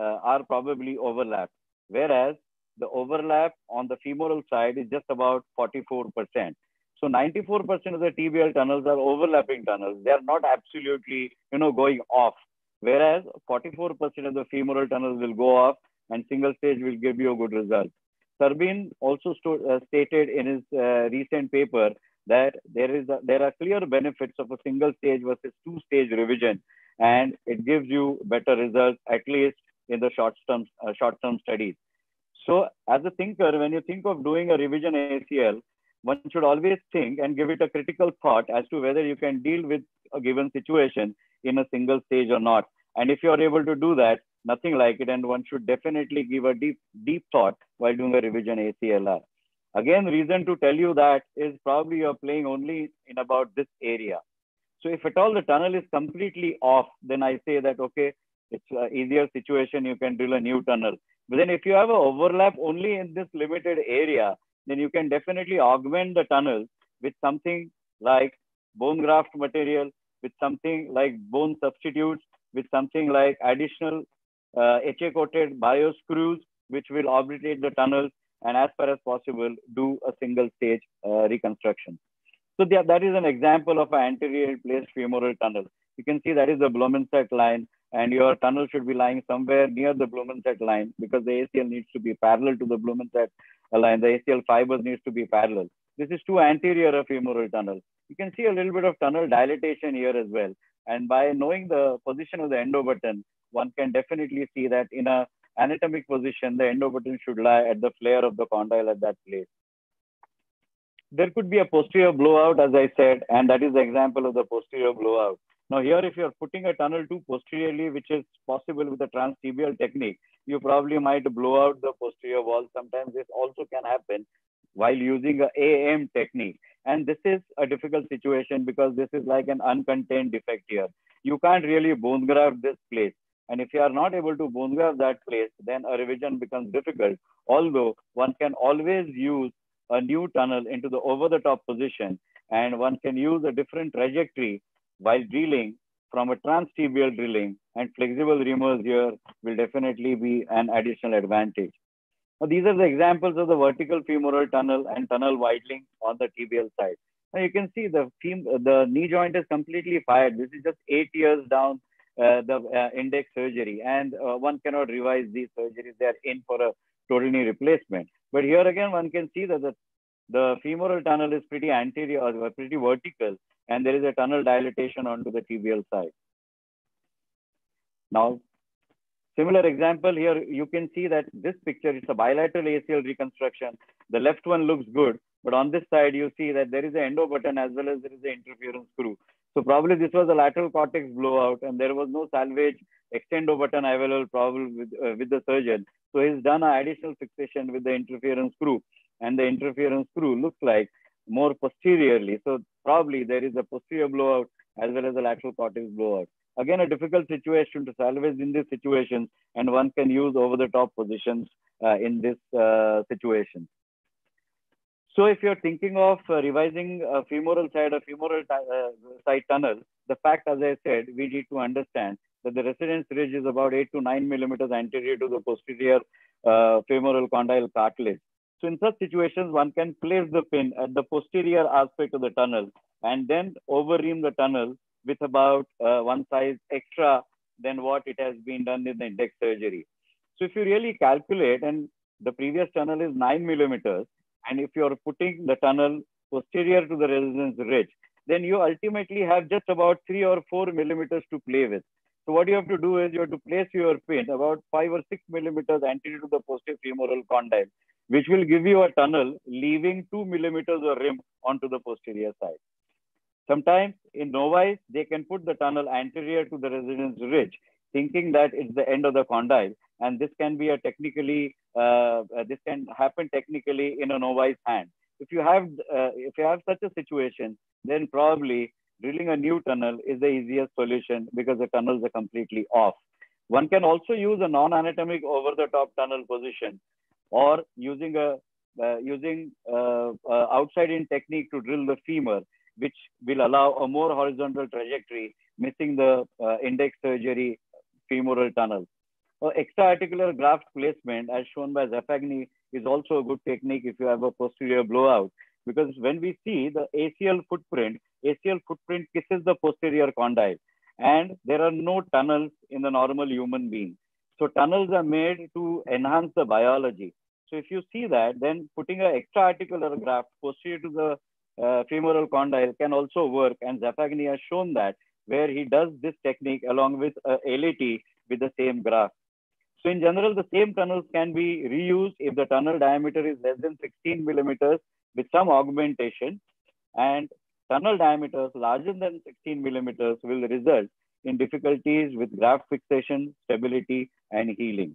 overlapped, whereas the overlap on the femoral side is just about 44%. So 94% of the TBL tunnels are overlapping tunnels. They are not absolutely, going off. Whereas 44% of the femoral tunnels will go off and single stage will give you a good result. Sarbin also stated in his recent paper that there are clear benefits of a single stage versus two stage revision, and it gives you better results, at least in the short-term studies. So as a thinker, when you think of doing a revision ACL, one should always think and give it a critical thought as to whether you can deal with a given situation in a single stage or not. And if you are able to do that, nothing like it, and one should definitely give a deep thought while doing a revision ACLR. Again, reason to tell you that is probably you're playing only in about this area. So if at all the tunnel is completely off, then I say that, okay, it's an easier situation, you can drill a new tunnel. But then if you have an overlap only in this limited area, then you can definitely augment the tunnel with something like bone graft material, with something like bone substitutes, with something like additional HA-coated bio screws, which will obliterate the tunnels and as far as possible do a single stage reconstruction. So that is an example of an anterior placed femoral tunnel. You can see that is the Blumenstadt line, and your tunnel should be lying somewhere near the Blumenstadt line because the ACL needs to be parallel to the Blumenstadt line. The ACL fibers needs to be parallel. This is too anterior a femoral tunnel. You can see a little bit of tunnel dilatation here as well. And by knowing the position of the endo button, one can definitely see that in a anatomic position, the endo button should lie at the flare of the condyle at that place. There could be a posterior blowout, as I said, and that is the example of the posterior blowout. Now here, if you're putting a tunnel too posteriorly, which is possible with the transtibial technique, you probably might blow out the posterior wall. Sometimes this also can happen while using a AM technique. And this is a difficult situation because this is like an uncontained defect here. You can't really bone graft this place. And if you are not able to bone graft that place, then a revision becomes difficult. Although one can always use a new tunnel into the over-the-top position, and one can use a different trajectory while drilling from a transtibial drilling, and flexible reamers here will definitely be an additional advantage. Now, these are the examples of the vertical femoral tunnel and tunnel widening on the tibial side. Now you can see the knee joint is completely fired. This is just 8 years down the index surgery, and one cannot revise these surgeries. They are in for a total knee replacement. But here again, one can see that the femoral tunnel is pretty anterior or pretty vertical, and there is a tunnel dilatation onto the tibial side. Now, similar example here, you can see that this picture is a bilateral ACL reconstruction. The left one looks good, but on this side, you see that there is an endo button as well as there is an interference screw. So probably this was a lateral cortex blowout, and there was no salvage extendo button available probably with the surgeon. So he's done an additional fixation with the interference screw, and the interference screw looks like more posteriorly. So probably there is a posterior blowout as well as a lateral cortex blowout. Again, a difficult situation to salvage in this situation, and one can use over-the-top positions in this situation. So if you're thinking of revising a femoral side tunnel, the fact, as I said, we need to understand that the residence ridge is about 8 to 9 millimeters anterior to the posterior femoral condyle cartilage. So in such situations, one can place the pin at the posterior aspect of the tunnel and then over-ream the tunnel with about one size extra than what it has been done in the index surgery. So if you really calculate, and the previous tunnel is 9 millimeters, and if you're putting the tunnel posterior to the residence ridge, then you ultimately have just about 3 or 4 millimeters to play with. So what you have to do is you have to place your pin about 5 or 6 millimeters anterior to the posterior femoral condyle, which will give you a tunnel leaving 2 millimeters of rim onto the posterior side. Sometimes in novice, they can put the tunnel anterior to the residence ridge, thinking that it's the end of the condyle. And this can be this can happen technically in a novice hand. If you have such a situation, then probably drilling a new tunnel is the easiest solution because the tunnels are completely off. One can also use a non-anatomic over-the-top tunnel position, or using outside-in technique to drill the femur, which will allow a more horizontal trajectory, missing the index surgery femoral tunnel. Extra-articular graft placement, as shown by Zaffagni, is also a good technique if you have a posterior blowout, because when we see the ACL footprint kisses the posterior condyle, and there are no tunnels in the normal human being. So tunnels are made to enhance the biology. So if you see that, then putting an extra-articular graft posterior to the femoral condyle can also work, and Zaffagni has shown that, where he does this technique along with LAT with the same graft. So in general, the same tunnels can be reused if the tunnel diameter is less than 16 millimeters with some augmentation, and tunnel diameters larger than 16 millimeters will result in difficulties with graft fixation, stability, and healing.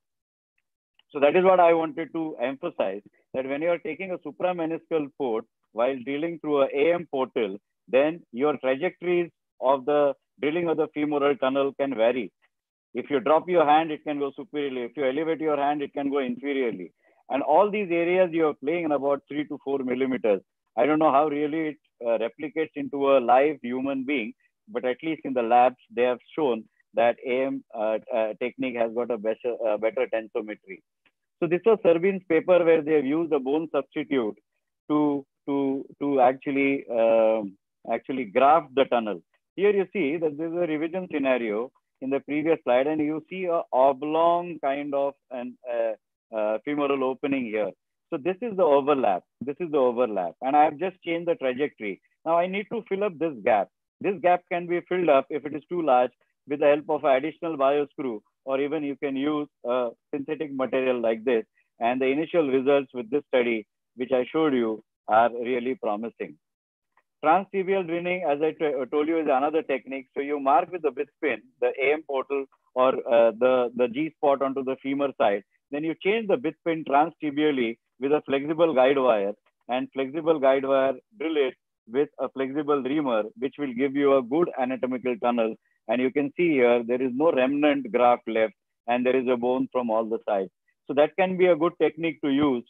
So that is what I wanted to emphasize, that when you are taking a suprameniscal port while drilling through a AM portal, then your trajectories of the drilling of the femoral tunnel can vary. If you drop your hand, it can go superiorly. If you elevate your hand, it can go inferiorly. And all these areas you are playing in about 3 to 4 millimeters. I don't know how really it replicates into a live human being, but at least in the labs, they have shown that AM technique has got a better tensometry. So this was Serbine's paper where they have used a bone substitute to actually graft the tunnel. Here you see that there is a revision scenario in the previous slide, and you see a oblong kind of an femoral opening here. So this is the overlap. This is the overlap. And I have just changed the trajectory. Now I need to fill up this gap. This gap can be filled up if it is too large with the help of an additional bio screw, or even you can use a synthetic material like this. And the initial results with this study, which I showed you, are really promising. Transtibial drilling, as I told you, is another technique. So you mark with the Bispin, the AM portal, or the G spot onto the femur side. Then you change the Bispin transtibially with a flexible guide wire, and flexible guide wire drill it with a flexible reamer, which will give you a good anatomical tunnel. And you can see here, there is no remnant graft left, and there is a bone from all the sides. So that can be a good technique to use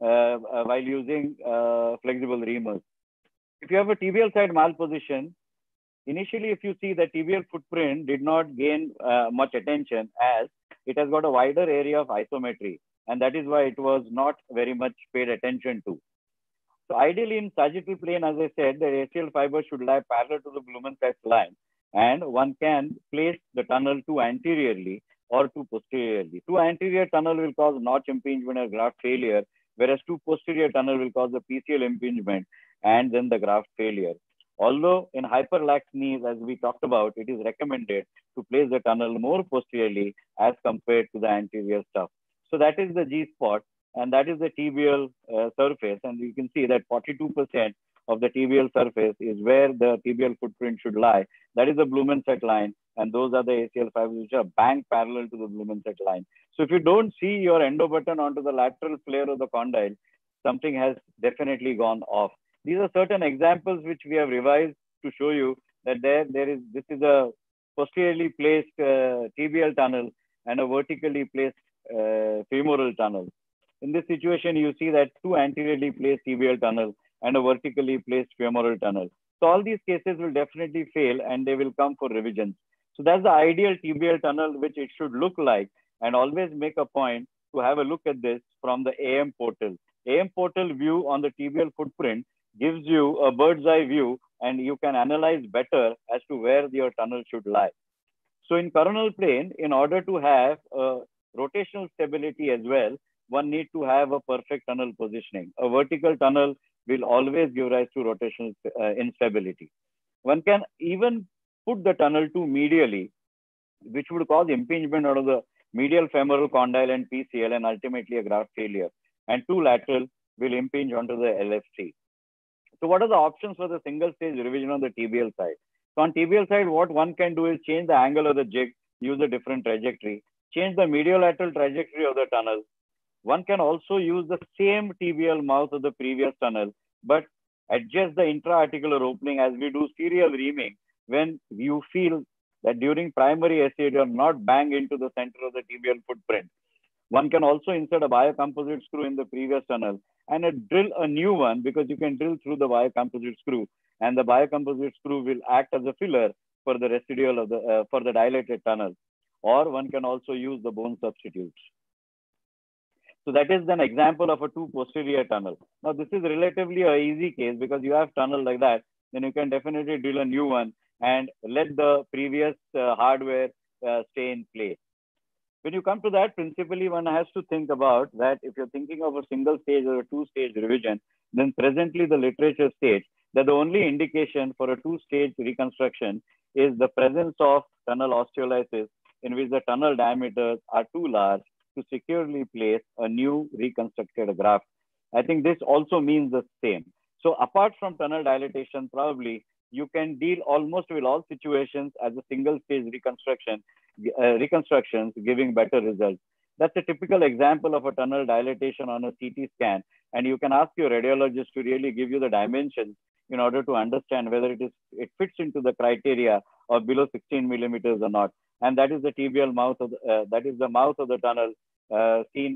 while using flexible reamers. If you have a tibial side malposition, initially, if you see the tibial footprint did not gain much attention, as it has got a wider area of isometry. And that is why it was not very much paid attention to. So ideally in sagittal plane, as I said, the ACL fiber should lie parallel to the Blumenfeld line. And one can place the tunnel too anteriorly or too posteriorly. Too anterior tunnel will cause notch impingement or graft failure, whereas too posterior tunnel will cause the PCL impingement and then the graft failure. Although in hyperlax knees, as we talked about, it is recommended to place the tunnel more posteriorly as compared to the anterior stuff. So that is the G spot, and that is the tibial surface. And you can see that 42% of the tibial surface is where the tibial footprint should lie. That is the Blumenfeld line, and those are the ACL fibers which are banked parallel to the Blumenfeld line. So if you don't see your endo button onto the lateral flare of the condyle, something has definitely gone off. These are certain examples which we have revised to show you that this is a posteriorly placed tibial tunnel and a vertically placed femoral tunnel. In this situation, you see that two anteriorly placed tibial tunnel and a vertically placed femoral tunnel. So all these cases will definitely fail, and they will come for revisions. So that's the ideal tibial tunnel which it should look like, and always make a point to have a look at this from the AM portal. AM portal view on the tibial footprint gives you a bird's eye view, and you can analyze better as to where your tunnel should lie. So in coronal plane, in order to have rotational stability as well, one needs to have a perfect tunnel positioning. A vertical tunnel will always give rise to rotational instability. One can even put the tunnel too medially, which would cause impingement out of the medial femoral condyle and PCL, and ultimately a graft failure. And too lateral will impinge onto the LFC. So what are the options for the single stage revision on the tibial side? So on tibial side, what one can do is change the angle of the jig, use a different trajectory, change the mediolateral trajectory of the tunnel. One can also use the same tibial mouth of the previous tunnel, but adjust the intra-articular opening as we do serial reaming when you feel that during primary ACL, you are not bang into the center of the tibial footprint. One can also insert a biocomposite screw in the previous tunnel and drill a new one, because you can drill through the biocomposite screw, and the biocomposite screw will act as a filler for the residual of the for the dilated tunnel. Or one can also use the bone substitutes. So that is an example of a 2 posterior tunnel. Now this is relatively an easy case, because you have tunnel like that, then you can definitely drill a new one and let the previous hardware stay in place. When you come to that, principally one has to think about that if you're thinking of a single stage or a 2-stage revision, then presently the literature states that the only indication for a 2-stage reconstruction is the presence of tunnel osteolysis, in which the tunnel diameters are too large to securely place a new reconstructed graft. I think this also means the same. So apart from tunnel dilatation, probably you can deal almost with all situations as a single stage reconstructions, giving better results. That's a typical example of a tunnel dilatation on a CT scan. And you can ask your radiologist to really give you the dimensions in order to understand whether it fits into the criteria of below 16 millimeters or not. And that is the tibial mouth of that is the mouth of the tunnel seen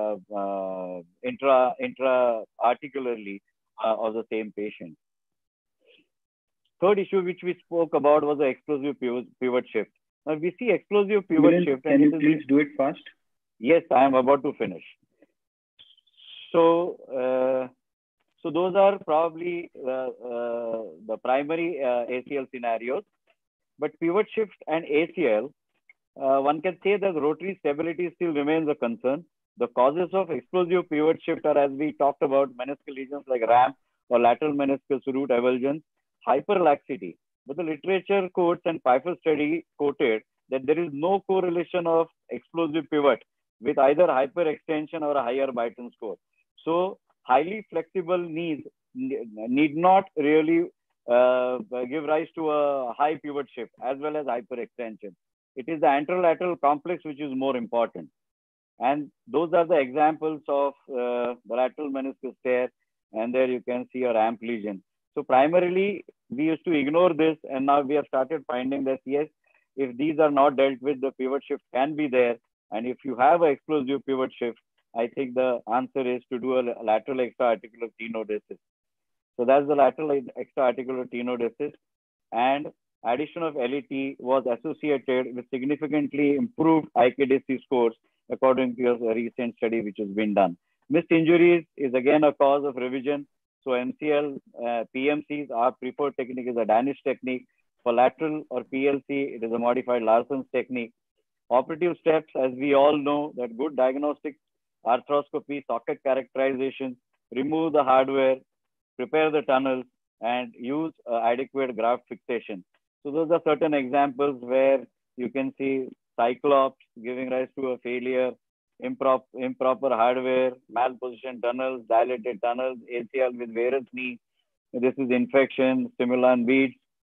intra-articularly of the same patient. Third issue which we spoke about was the explosive pivot shift. Now we see explosive pivot shift. Can you please do it fast? Yes, I am about to finish. So, so those are probably the primary ACL scenarios. But pivot shift and ACL, one can say that rotary stability still remains a concern. The causes of explosive pivot shift are, as we talked about, meniscal lesions like RAM or lateral meniscus root avulsions, hyperlaxity. But the literature quotes and Pfeiffer study quoted that there is no correlation of explosive pivot with either hyperextension or a higher Beighton score. So highly flexible knees need not really give rise to a high pivot shift as well as hyperextension. It is the anterolateral complex which is more important. And those are the examples of the lateral meniscus tear, and there you can see a ramp lesion. So primarily, we used to ignore this, and now we have started finding that yes, if these are not dealt with, the pivot shift can be there. And if you have an explosive pivot shift, I think the answer is to do a lateral extra-articular tenodesis. So that's the lateral extra-articular tenodesis. And addition of LET was associated with significantly improved IKDC scores, according to a recent study which has been done. Missed injuries is again a cause of revision. So MCL, PMCs, our preferred technique is a Danish technique. For lateral or PLC, it is a modified Larson's technique. Operative steps, as we all know, that good diagnostic arthroscopy, socket characterization, remove the hardware, prepare the tunnels, and use adequate graft fixation. So those are certain examples where you can see cyclops giving rise to a failure, improper hardware, malpositioned tunnels, dilated tunnels, ACL with varus knee. This is infection, stimulant beads.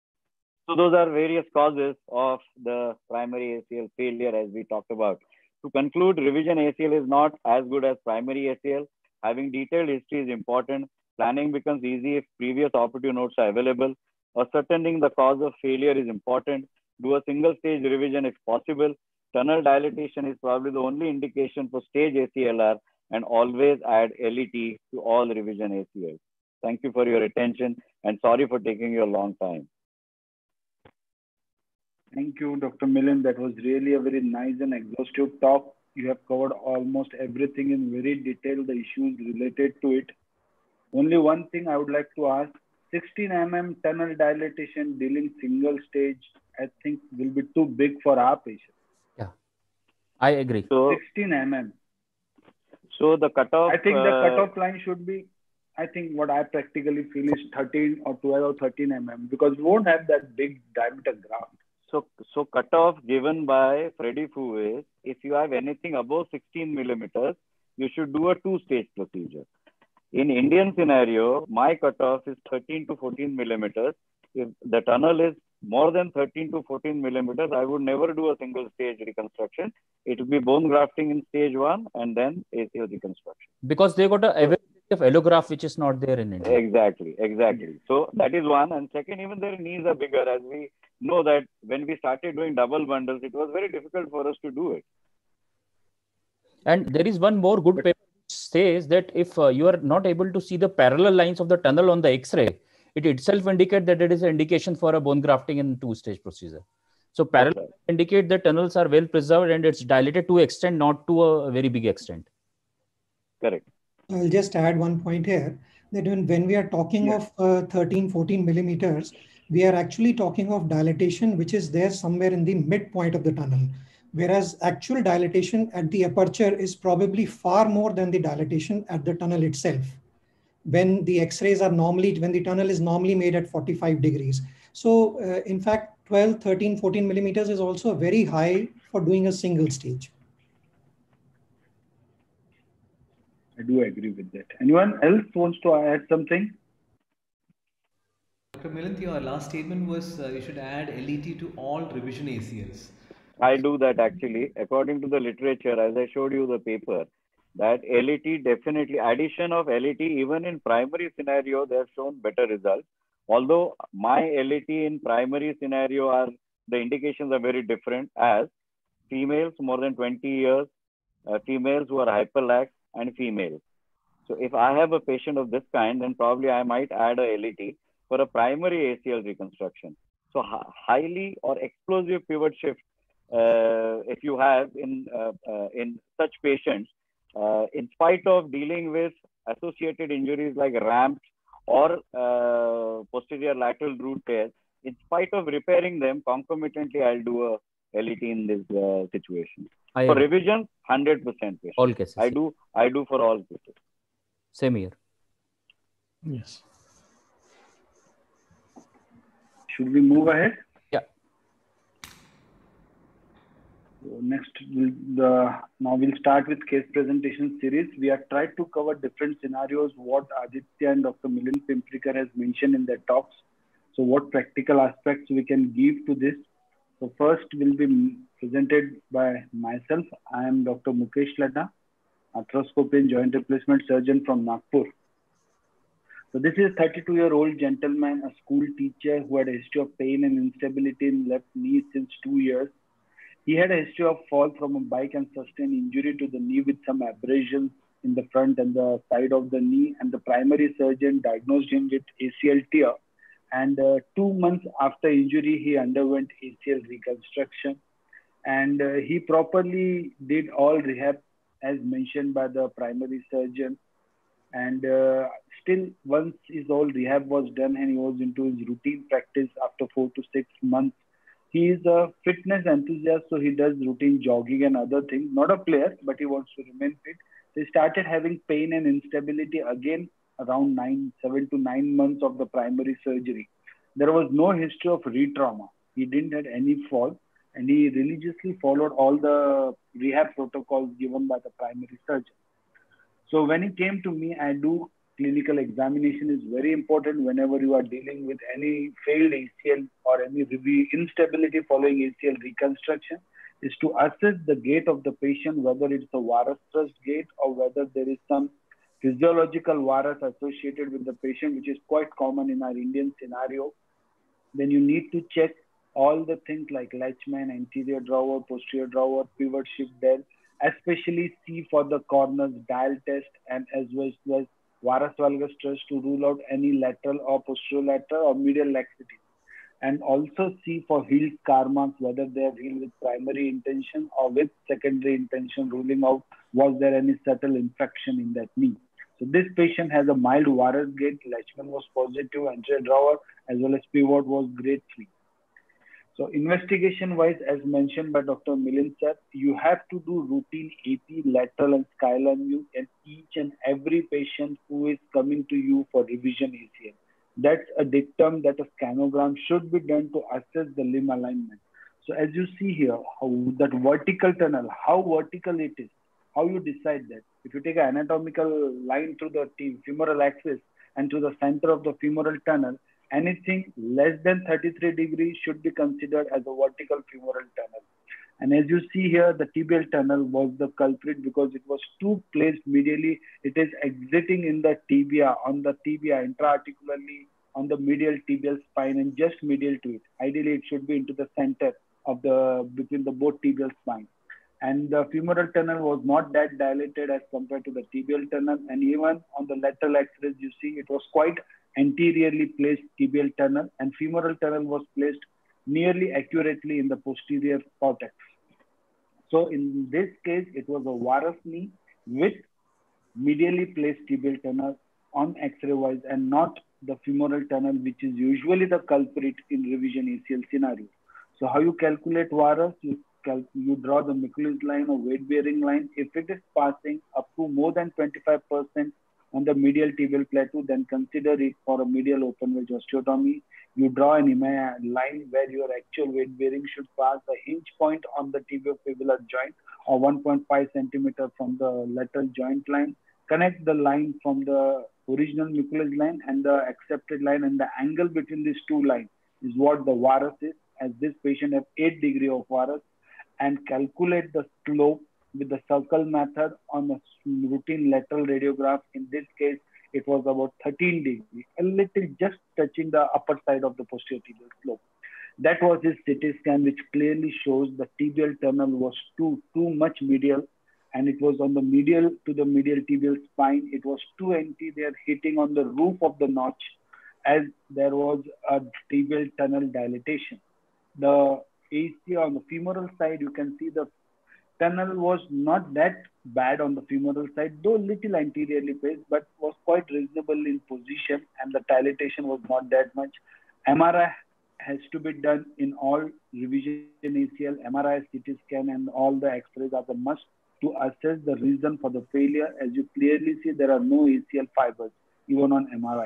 So those are various causes of the primary ACL failure, as we talked about. To conclude, revision ACL is not as good as primary ACL. Having detailed history is important. Planning becomes easy if previous operative notes are available. Ascertaining the cause of failure is important. Do a single stage revision if possible. Tunnel dilatation is probably the only indication for stage ACLR, and always add LET to all revision ACLs. Thank you for your attention, and sorry for taking you a long time. Thank you, Dr. Milind. That was really a very nice and exhaustive talk. You have covered almost everything in very detail, the issues related to it. Only one thing I would like to ask, 16 mm tunnel dilatation dealing single stage, I think will be too big for our patient. Yeah, I agree. So 16 mm. So the cutoff, I think the cutoff line should be, I think what I practically feel is 13 or 12 or 13 mm, because we won't have that big diameter graft. So cutoff given by Freddy Fu is, if you have anything above 16 millimeters, you should do a 2-stage procedure. In Indian scenario, my cutoff is 13 to 14 millimeters. If the tunnel is more than 13 to 14 millimeters, I would never do a single stage reconstruction. It will be bone grafting in stage 1 and then ACL reconstruction. Because they got a availability of allograft, which is not there in India. Exactly. So that is one. And second, even their knees are bigger. As we know that when we started doing double bundles, it was very difficult for us to do it. And there is one more good paper which says that if you are not able to see the parallel lines of the tunnel on the X-ray, it itself indicates that it is an indication for a bone grafting in two-stage procedure. So parallel indicate that tunnels are well preserved and it's dilated to extent, not to a very big extent. Correct. I'll just add one point here that when we are talking of 13, 14 millimeters, we are actually talking of dilatation, which is there somewhere in the midpoint of the tunnel. Whereas actual dilatation at the aperture is probably far more than the dilatation at the tunnel itself. When the X-rays are normally, when the tunnel is normally made at 45 degrees. So in fact, 12, 13, 14 millimeters is also very high for doing a single stage. I do agree with that. Anyone else wants to add something? Dr. Milind, your last statement was you should add LET to all revision ACLs. I do that actually. According to the literature, as I showed you the paper, that LET definitely, addition of LET even in primary scenario, they have shown better results. Although my LET in primary scenario are, the indications are very different, as females more than 20 years, females who are hyperlax, and females. So if I have a patient of this kind, then probably I might add a LET for a primary ACL reconstruction. So highly or explosive pivot shift, if you have in such patients, in spite of dealing with associated injuries like ramps or posterior lateral root tears, in spite of repairing them, concomitantly I'll do a LET in this situation. For revision, 100% patient. All cases. I do for all cases. Same here. Yes. Should we move ahead? Yeah. So next, now we'll start with case presentation series. We have tried to cover different scenarios, what Aditya and Dr. Milind Pimplikar has mentioned in their talks. So what practical aspects we can give to this. So first will be presented by myself. I am Dr. Mukesh Ladda, arthroscopy and joint replacement surgeon from Nagpur. So this is a 32-year-old gentleman, a school teacher who had a history of pain and instability in left knee since 2 years. He had a history of fall from a bike and sustained injury to the knee with some abrasions in the front and the side of the knee, and the primary surgeon diagnosed him with ACL tear. And 2 months after injury, he underwent ACL reconstruction. And he properly did all rehab as mentioned by the primary surgeon. And still, once his all rehab was done and he was into his routine practice after 4 to 6 months, he is a fitness enthusiast, so he does routine jogging and other things. Not a player, but he wants to remain fit. So he started having pain and instability again around 7 to 9 months of the primary surgery. There was no history of re-trauma. He didn't have any fall, and he religiously followed all the rehab protocols given by the primary surgeon. So when he came to me, I do clinical examination is very important whenever you are dealing with any failed ACL or any instability following ACL reconstruction, is to assess the gait of the patient, whether it's a varus thrust gait or whether there is some physiological varus associated with the patient, which is quite common in our Indian scenario. Then you need to check all the things like Leishman, anterior drawer, posterior drawer, pivot shift belt, especially see for the corners, dial test, and as well as varus valgus thrust to rule out any lateral or posterolateral or medial laxity. And also see for healed scar marks, whether they have healed with primary intention or with secondary intention, ruling out was there any subtle infection in that knee. So this patient has a mild varus gait, Leishman was positive, anterior drawer as well as pivot was grade 3. So investigation-wise, as mentioned by Dr. Milind sir, you have to do routine AP, lateral and scalar view in each and every patient who is coming to you for revision ACL. That's a dictum that a scanogram should be done to assess the limb alignment. So as you see here, how that vertical tunnel, how vertical it is, how you decide that. If you take an anatomical line through the femoral axis and to the center of the femoral tunnel, anything less than 33 degrees should be considered as a vertical femoral tunnel. And as you see here, the tibial tunnel was the culprit because it was too placed medially. It is exiting in the tibia, on the tibia intraarticularly on the medial tibial spine and just medial to it. Ideally, it should be into the center of between the both tibial spine. And the femoral tunnel was not that dilated as compared to the tibial tunnel. And even on the lateral x-rays, you see it was quite anteriorly placed tibial tunnel, and femoral tunnel was placed nearly accurately in the posterior cortex. So in this case, it was a varus knee with medially placed tibial tunnel on x-ray wise, and not the femoral tunnel, which is usually the culprit in revision ACL scenario. So how you calculate varus? You draw the Mikulicz line or weight bearing line. If it is passing up to more than 25% on the medial tibial plateau, then consider it for a medial open wedge osteotomy. You draw an line where your actual weight bearing should pass the hinge point on the tibiofibular joint or 1.5 centimeter from the lateral joint line. Connect the line from the original Mikulicz line and the accepted line, and the angle between these two lines is what the varus is, as this patient has 8 degrees of varus, and calculate the slope with the circle method on a routine lateral radiograph. In this case, it was about 13 degrees, a little just touching the upper side of the posterior tibial slope. That was his CT scan, which clearly shows the tibial tunnel was too much medial, and it was on the medial to the medial tibial spine. It was too anterior, hitting on the roof of the notch, as there was a tibial tunnel dilatation. The AC on the femoral side, you can see the tunnel was not that bad on the femoral side, though little anteriorly placed, but was quite reasonable in position, and the dilatation was not that much. MRI has to be done in all revision ACL. MRI, CT scan, and all the X-rays are the must to assess the reason for the failure. As you clearly see, there are no ACL fibers, even on MRI.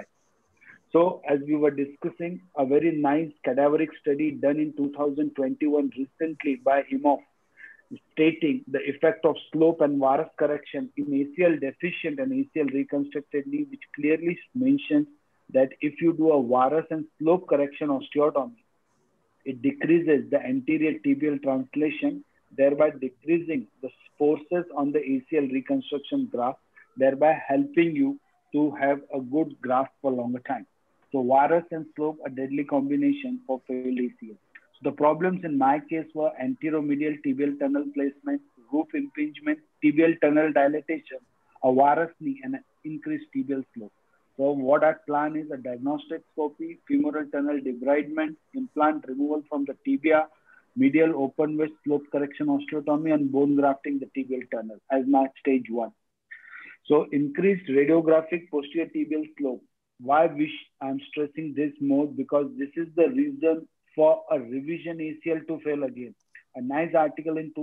So as we were discussing, a very nice cadaveric study done in 2021 recently by Himov, stating the effect of slope and varus correction in ACL deficient and ACL reconstructed knee, which clearly mentions that if you do a varus and slope correction osteotomy, it decreases the anterior tibial translation, thereby decreasing the forces on the ACL reconstruction graft, thereby helping you to have a good graft for longer time. So varus and slope, a deadly combination for failed ACL. So the problems in my case were anteromedial tibial tunnel placement, roof impingement, tibial tunnel dilatation, a varus knee, and an increased tibial slope. So what I plan is a diagnostic scopy, femoral tunnel debridement, implant removal from the tibia, medial open wedge slope correction osteotomy, and bone grafting the tibial tunnel as my stage 1. So increased radiographic posterior tibial slope. Why I'm stressing this more? Because this is the reason for a revision ACL to fail again. A nice article in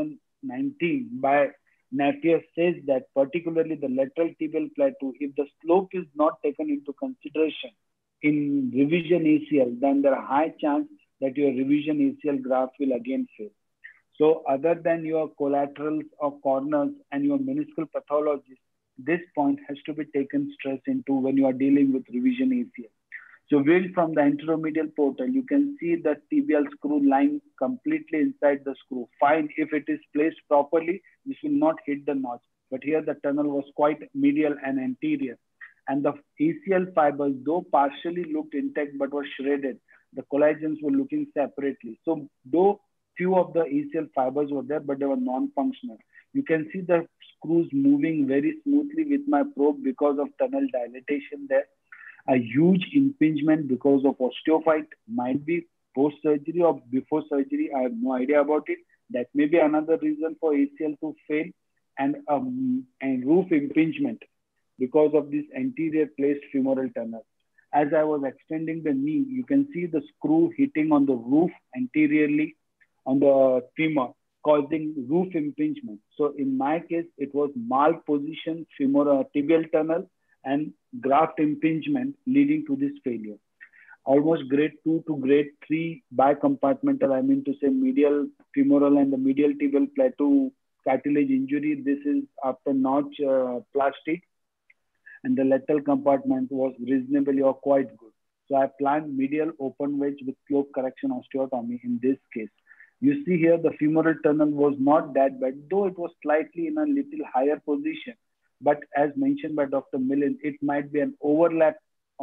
2019 by Napier says that particularly the lateral tibial plateau, if the slope is not taken into consideration in revision ACL, then there are high chance that your revision ACL graft will again fail. So other than your collaterals or corners and your meniscal pathologies, this point has to be taken stress into when you are dealing with revision ACL. So viewing from the anteromedial portal, you can see the tibial screw lying completely inside the screw. Fine, if it is placed properly, this will not hit the notch. But here the tunnel was quite medial and anterior. And the ACL fibers, though partially looked intact but were shredded, the collagens were looking separately. So though few of the ACL fibers were there, but they were non-functional. You can see the screws moving very smoothly with my probe because of tunnel dilatation there. A huge impingement because of osteophyte, might be post-surgery or before surgery. I have no idea about it. That may be another reason for ACL to fail. And roof impingement because of this anterior placed femoral tunnel. As I was extending the knee, you can see the screw hitting on the roof anteriorly on the femur, causing roof impingement. So in my case, it was malpositioned femoral tibial tunnel and graft impingement leading to this failure. Almost grade 2 to grade 3 bicompartmental, I mean to say medial femoral and the medial tibial plateau cartilage injury. This is after notch plastic, and the lateral compartment was reasonably or quite good. So I planned medial open wedge with slope correction osteotomy in this case. You see here the femoral tunnel was not that bad, though it was slightly in a little higher position. But as mentioned by Dr. Milind, it might be an overlap of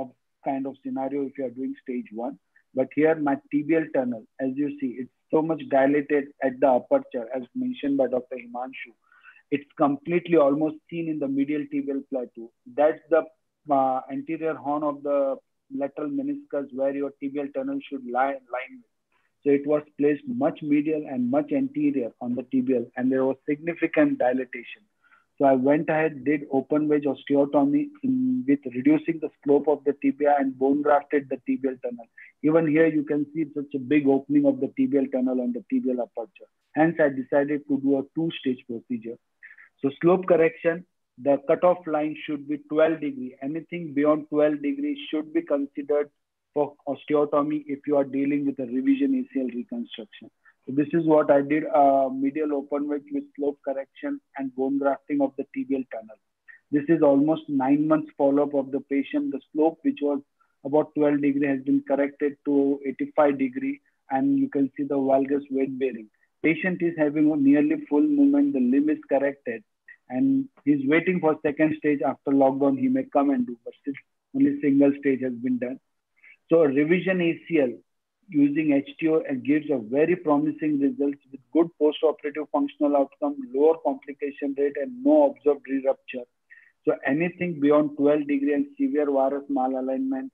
kind of scenario if you are doing stage 1. But here my tibial tunnel, as you see, it's so much dilated at the aperture, as mentioned by Dr. Himanshu. It's completely almost seen in the medial tibial plateau. That's the anterior horn of the lateral meniscus where your tibial tunnel should line with. So it was placed much medial and much anterior on the tibial, and there was significant dilatation. So I went ahead, did open wedge osteotomy with reducing the slope of the tibia and bone grafted the tibial tunnel. Even here you can see such a big opening of the tibial tunnel and the tibial aperture. Hence I decided to do a 2-stage procedure. So slope correction, the cutoff line should be 12 degrees. Anything beyond 12 degrees should be considered for osteotomy if you are dealing with a revision ACL reconstruction. So this is what I did, medial open wedge with slope correction and bone grafting of the tibial tunnel. This is almost 9 months follow-up of the patient. The slope, which was about 12 degrees, has been corrected to 85 degrees, and you can see the valgus weight bearing. Patient is having a nearly full movement, the limb is corrected, and he's waiting for second stage. After lockdown, he may come and do, but still only single stage has been done. So revision ACL using HTO gives a very promising results with good post-operative functional outcome, lower complication rate, and no observed re-rupture. So anything beyond 12 degrees and severe varus malalignment,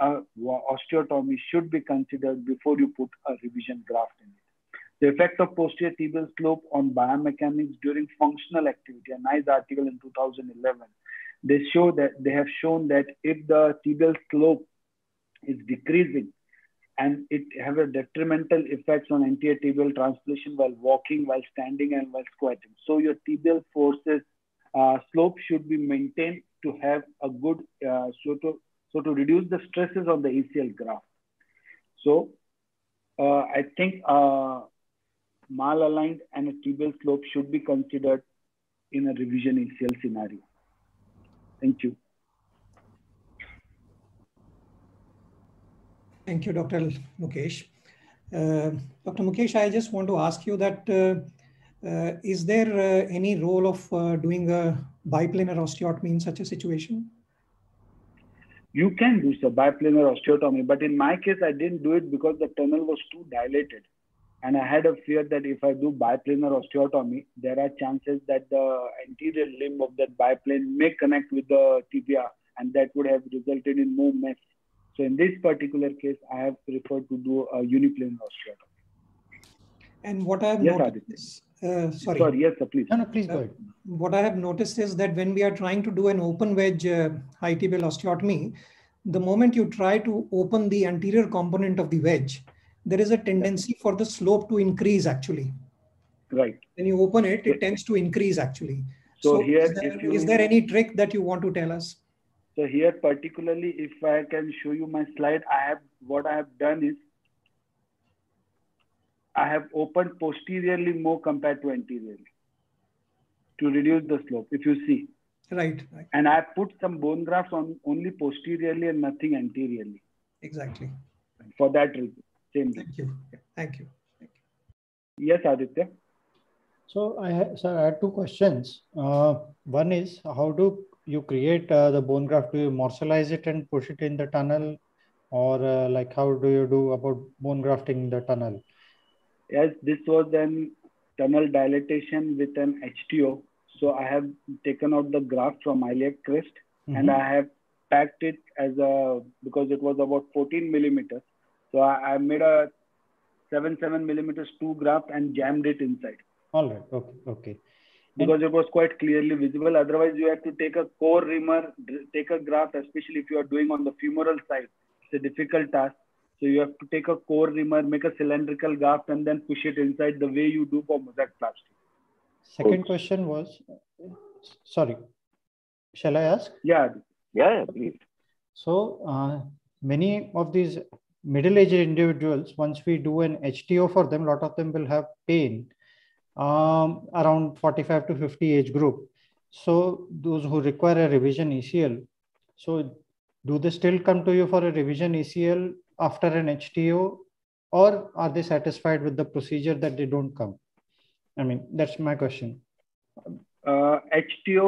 osteotomy should be considered before you put a revision graft in it. The effect of posterior tibial slope on biomechanics during functional activity, a nice article in 2011. They have shown that if the tibial slope is decreasing, and it have a detrimental effects on anterior tibial translation while walking, while standing, and while squatting. So your tibial forces slope should be maintained to have a good, so to reduce the stresses on the ACL graft. So I think malaligned and a tibial slope should be considered in a revision ACL scenario. Thank you. Thank you, Dr. Mukesh. Dr. Mukesh, I just want to ask you that is there any role of doing a biplanar osteotomy in such a situation? You can do so, biplanar osteotomy, but in my case, I didn't do it because the tunnel was too dilated. And I had a fear that if I do biplanar osteotomy, there are chances that the anterior limb of that biplane may connect with the tibia, and that would have resulted in more mess. So in this particular case, I have preferred to do a uniplanar osteotomy. And what I have noticed is, sorry, yes, sir, please. No, please go ahead. What I have noticed is that when we are trying to do an open wedge high tibial osteotomy, the moment you try to open the anterior component of the wedge, there is a tendency for the slope to increase actually. Right. When you open it, it tends to increase actually. So here, is there any trick that you want to tell us? So here, particularly, if I can show you my slide, what I have done is I have opened posteriorly more compared to anteriorly to reduce the slope, if you see. Right. And I put some bone grafts on only posteriorly and nothing anteriorly. Exactly. For that reason. Same Thank you. Thank you. Yes, Aditya. So I had two questions. One is, how do you create the bone graft? Do you morselize it and push it in the tunnel, or like how do you do about bone grafting in the tunnel? Yes, this was then tunnel dilatation with an HTO. So I have taken out the graft from iliac crest and I have packed it as because it was about 14 millimeters. So I made a 7 millimeters 2 graft and jammed it inside. All right. Okay. Because it was quite clearly visible. Otherwise, you have to take a core reamer, take a graft, especially if you are doing on the femoral side. It's a difficult task. So you have to take a core reamer, make a cylindrical graft, and then push it inside the way you do for mosaic-plasty. Second question was, sorry, shall I ask? Yeah, please. So many of these middle-aged individuals, once we do an HTO for them, a lot of them will have pain around 45 to 50 age group. So those who require a revision ACL, so do they still come to you for a revision ACL after an HTO, or are they satisfied with the procedure that they don't come? I mean, that's my question. HTO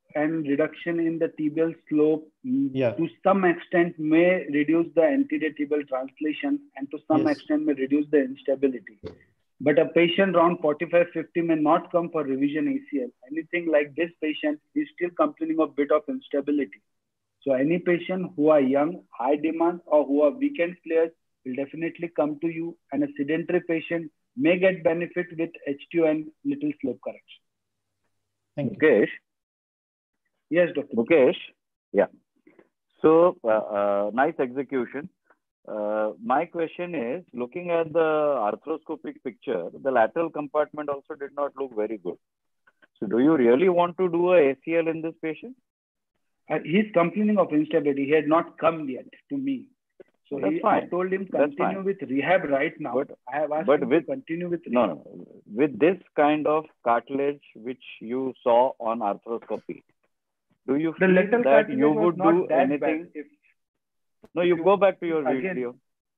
and reduction in the tibial slope Yeah. to some extent may reduce the anterior tibial translation and to some Yes. extent may reduce the instability. But a patient around 45-50 may not come for revision ACL. Anything like this patient is still complaining of bit of instability. So any patient who are young, high demand, or who are weekend players will definitely come to you, and a sedentary patient may get benefit with HTO and little slope correction. Thank you. Mukesh, Yes, Dr. Mukesh, yeah. So nice execution. My question is, looking at the arthroscopic picture, the lateral compartment also did not look very good. So do you really want to do a ACL in this patient? He's complaining of instability. He had not come yet to me. So That's fine. I told him That's continue fine. with rehab right now. But- I have asked but him with- to continue with No, rehab. no. With this kind of cartilage which you saw on arthroscopy, do you The feel lateral that cartilage you was would not do that anything? bad. No, you go back to your again- video.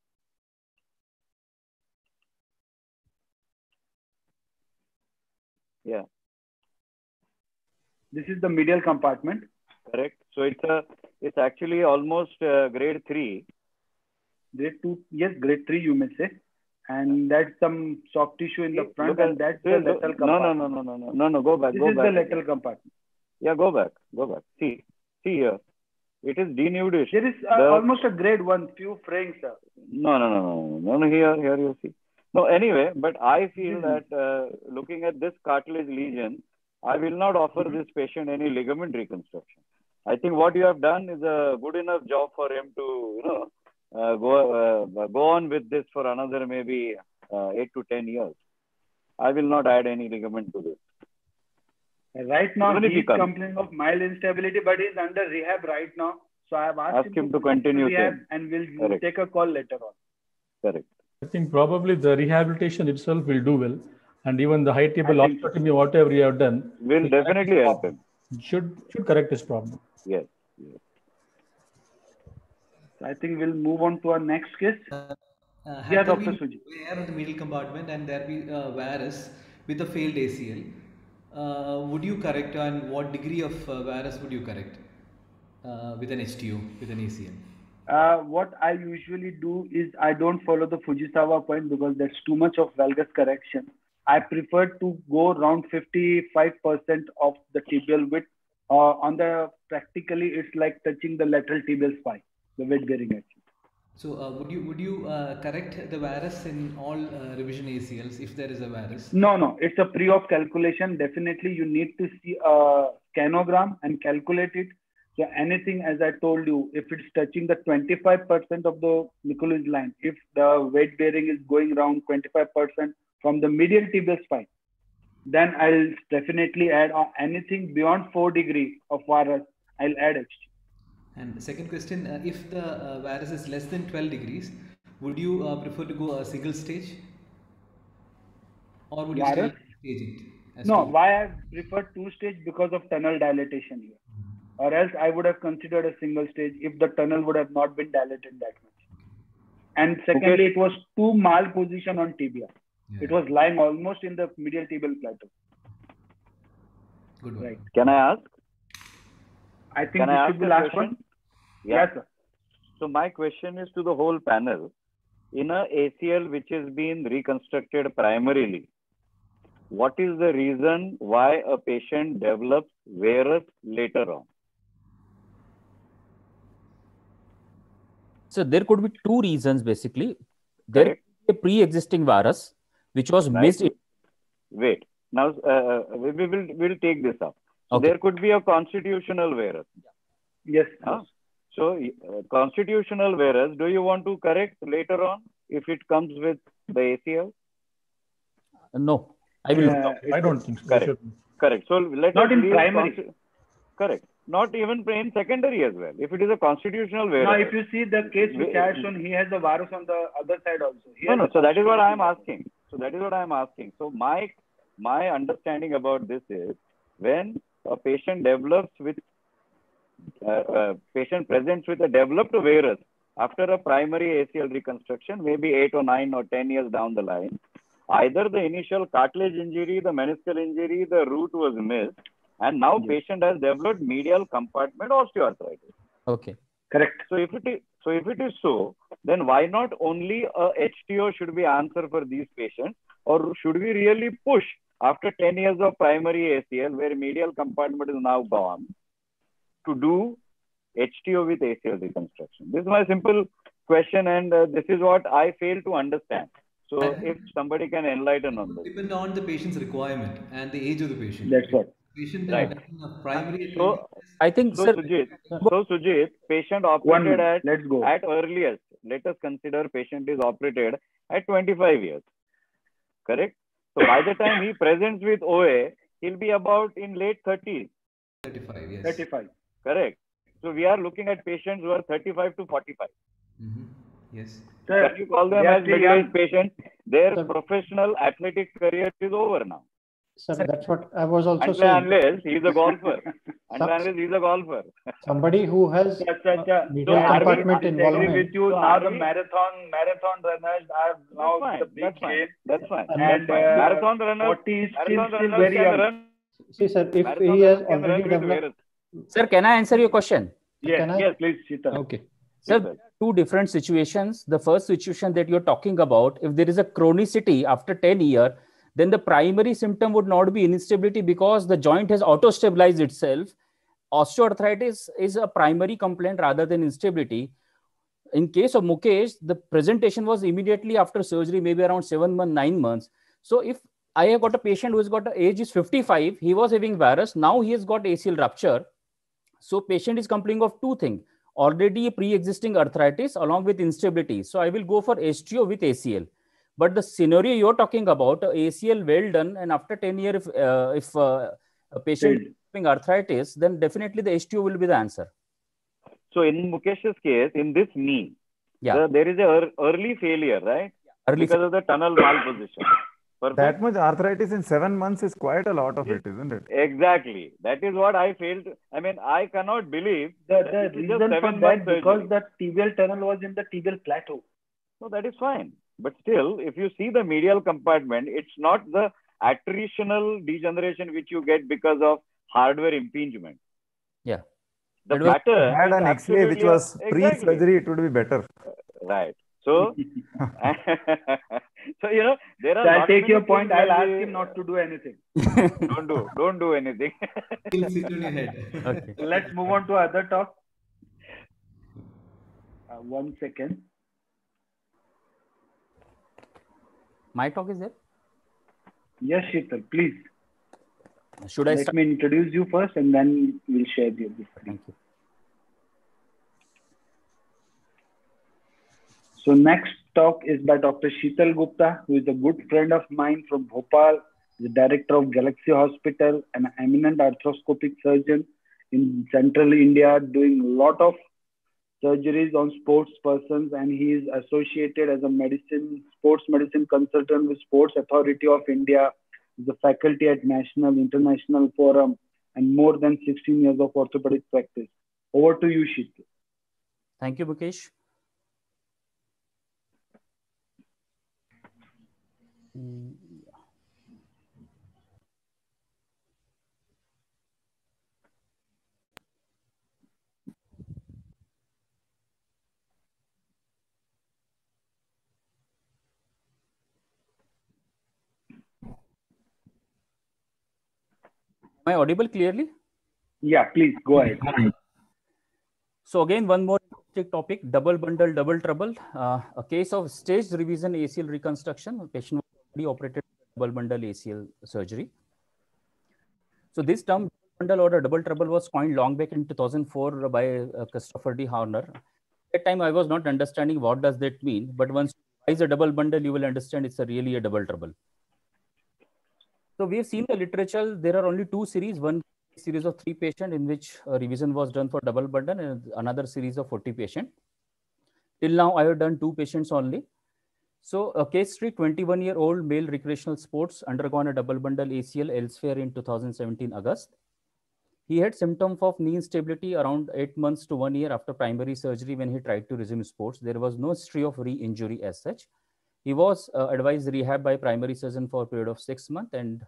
Yeah, This is the medial compartment. correct. So it's actually almost grade 3. Grade 2, yes, grade 3 you may say. And that's some soft tissue in the front, Look at- and that's see, the look- lateral no, compartment. no, go back, This go is back. the lateral compartment. Yeah, go back. See here. It is denuded. There is almost a grade 1, few frayings, sir. No, here you see. No, anyway, but I feel that looking at this cartilage lesion, I will not offer this patient any ligament reconstruction. I think what you have done is a good enough job for him to, go on with this for another maybe 8 to 10 years. I will not add any ligament to this. Right now, Even if he he's comes. complaining of mild instability, but he's under rehab right now. So I have asked Ask him to continue rehab, same. and we'll Correct. take a call later on. Correct. I think probably the rehabilitation itself will do well. And even the high table I think so. osteotomy, whatever you have done, Will definitely help him. should correct this problem. Yes. So I think we'll move on to our next case. Had Yeah, there Dr. been Suji. wear on the middle compartment and there be varus with a failed ACL, would you correct, and what degree of varus would you correct with an HTO, with an ACL? What I usually do is I don't follow the Fujisawa point because that's too much of valgus correction. I prefer to go around 55% of the tibial width. On the practically, it's like touching the lateral tibial spine, the weight bearing edge. So would you correct the varus in all revision ACLs if there is a varus? No, it's a pre-op calculation. Definitely, you need to see a scanogram and calculate it. So anything, as I told you, if it's touching the 25% of the Mikulicz line, if the weight bearing is going around 25% from the medial tibial spine, then I'll definitely add anything beyond 4 degrees of varus, I'll add HT. And the second question, if the varus is less than 12 degrees, would you prefer to go a single stage? Or would you still Varus? stage it? as No, two? why I prefer 2-stage? Because of tunnel dilatation here. Or else I would have considered a single stage if the tunnel would have not been dilated that much. And secondly, it was too malposition on tibia. Yeah. It was lying almost in the medial tibial plateau. Good one. Right. Can I ask? I think Can I this ask should be a last question? one. Yeah. Yes, sir. So my question is to the whole panel. In a ACL which has been reconstructed primarily, what is the reason why a patient develops varus later on? So there could be two reasons basically. There Correct. is a pre-existing virus which was Right. missed. Wait. Now we'll take this up. So Okay. there could be a constitutional varus. Yes. Huh? So constitutional varus, do you want to correct later on if it comes with the ACL? No, I will. I don't think so. Correct. Correct. So let Not us in leave primary. correct. Not even in secondary as well. If it is a constitutional varus. Now, if you see the case which I had shown, he has a virus on the other side also. He has No. a So that is what I am constitutional asking. So my understanding about this is when a patient develops with patient presents with a developed varus after a primary ACL reconstruction, maybe 8 or 9 or 10 years down the line, either the initial cartilage injury, the meniscal injury, the root was missed, And now patient has developed medial compartment osteoarthritis. Okay. Correct. So if it is so, then why not only a HTO should be answer for these patients, or should we really push after 10 years of primary ACL, where medial compartment is now gone, to do HTO with ACL reconstruction? This is my simple question, and this is what I fail to understand. So if somebody can enlighten on this. Depend on the patient's requirement and the age of the patient. That's what. Patient Right. primary. So I think, so sir, Sujit, patient operated at Let's go. at earliest. Let us consider patient is operated at 25 years. Correct? So by the time he presents with OA, he'll be about in late 30s. 35, yes. 35. Correct. So we are looking at patients who are 35 to 45. Yes. Sir, Can you call them they are as still middle-aged patients? Their Sir. professional athletic career is over now. Sir, that's what I was also Until saying. unless he's a golfer. Unless he's a golfer. Somebody who has medial So compartment I agree involvement. with you. So Now are the we- marathon runners are now That's fine. the big That's fine. game. That's fine. And Marathon runners, 40 is still runners very can young. run. See, sir, if Marathon he has runners can already run with developed. sir, can I answer your question? Can I? Yes, please, Sheetal. Okay. Sir, two different situations. The first situation that you're talking about, if there is a chronicity after 10 years, then the primary symptom would not be instability because the joint has auto-stabilized itself. Osteoarthritis is a primary complaint rather than instability. In case of Mukesh, the presentation was immediately after surgery, maybe around 7 months, 9 months. So if I have got a patient who has got age is 55, he was having varus, now he has got ACL rupture. So patient is complaining of two things. Already a pre-existing arthritis along with instability. So I will go for HTO with ACL. But the scenario you're talking about, ACL well done, and after 10 years, if a patient is having arthritis, then definitely the HTO will be the answer. So in Mukesh's case, in this knee, there is a early failure, right? Because of the tunnel malposition. Perfect? That much arthritis in 7 months is quite a lot of it, isn't it? Exactly. That is what I failed. I mean, I cannot believe The reason for that because the tibial tunnel was in the tibial plateau. No, that is fine. But still, if you see the medial compartment, it's not the attritional degeneration which you get because of hardware impingement. Yeah. The matter had an X-ray which was pre-surgery, it would be better. Right. So, so you know, there are. So I'll take your point. I'll ask him not to do anything. Don't do anything. He'll sit on your head. Okay. Let's move on to other talk. 1 second. My talk is there? Yes, Sheetal, please. Should I Let me introduce you first and then we'll share the screen. Thank you. So next talk is by Dr. Sheetal Gupta, who is a good friend of mine from Bhopal, the director of Galaxy Hospital, an eminent arthroscopic surgeon in central India, doing a lot of surgeries on sports persons, and he is associated as a sports medicine consultant with Sports Authority of India, the faculty at National International Forum, and more than 16 years of orthopedic practice. Over to you, Sheetal. Thank you, Mukesh. Am I audible clearly? Yeah, please go ahead. So again, one more topic, double bundle, double trouble. A case of staged revision ACL reconstruction. A patient was already operated double bundle ACL surgery. So this term bundle or a double trouble was coined long back in 2004 by Christopher D. Horner. At that time, I was not understanding what does that mean. But once you raise a double bundle, you will understand it's really a double trouble. So we have seen the literature. There are only two series. One series of 3 patients in which a revision was done for double bundle, and another series of 40 patients. Till now, I have done 2 patients only. So a case history, 21-year-old male recreational sports, undergone a double bundle ACL elsewhere in 2017 August. He had symptoms of knee instability around 8 months to 1 year after primary surgery when he tried to resume sports. There was no history of re-injury as such. He was advised rehab by primary surgeon for a period of 6 months, and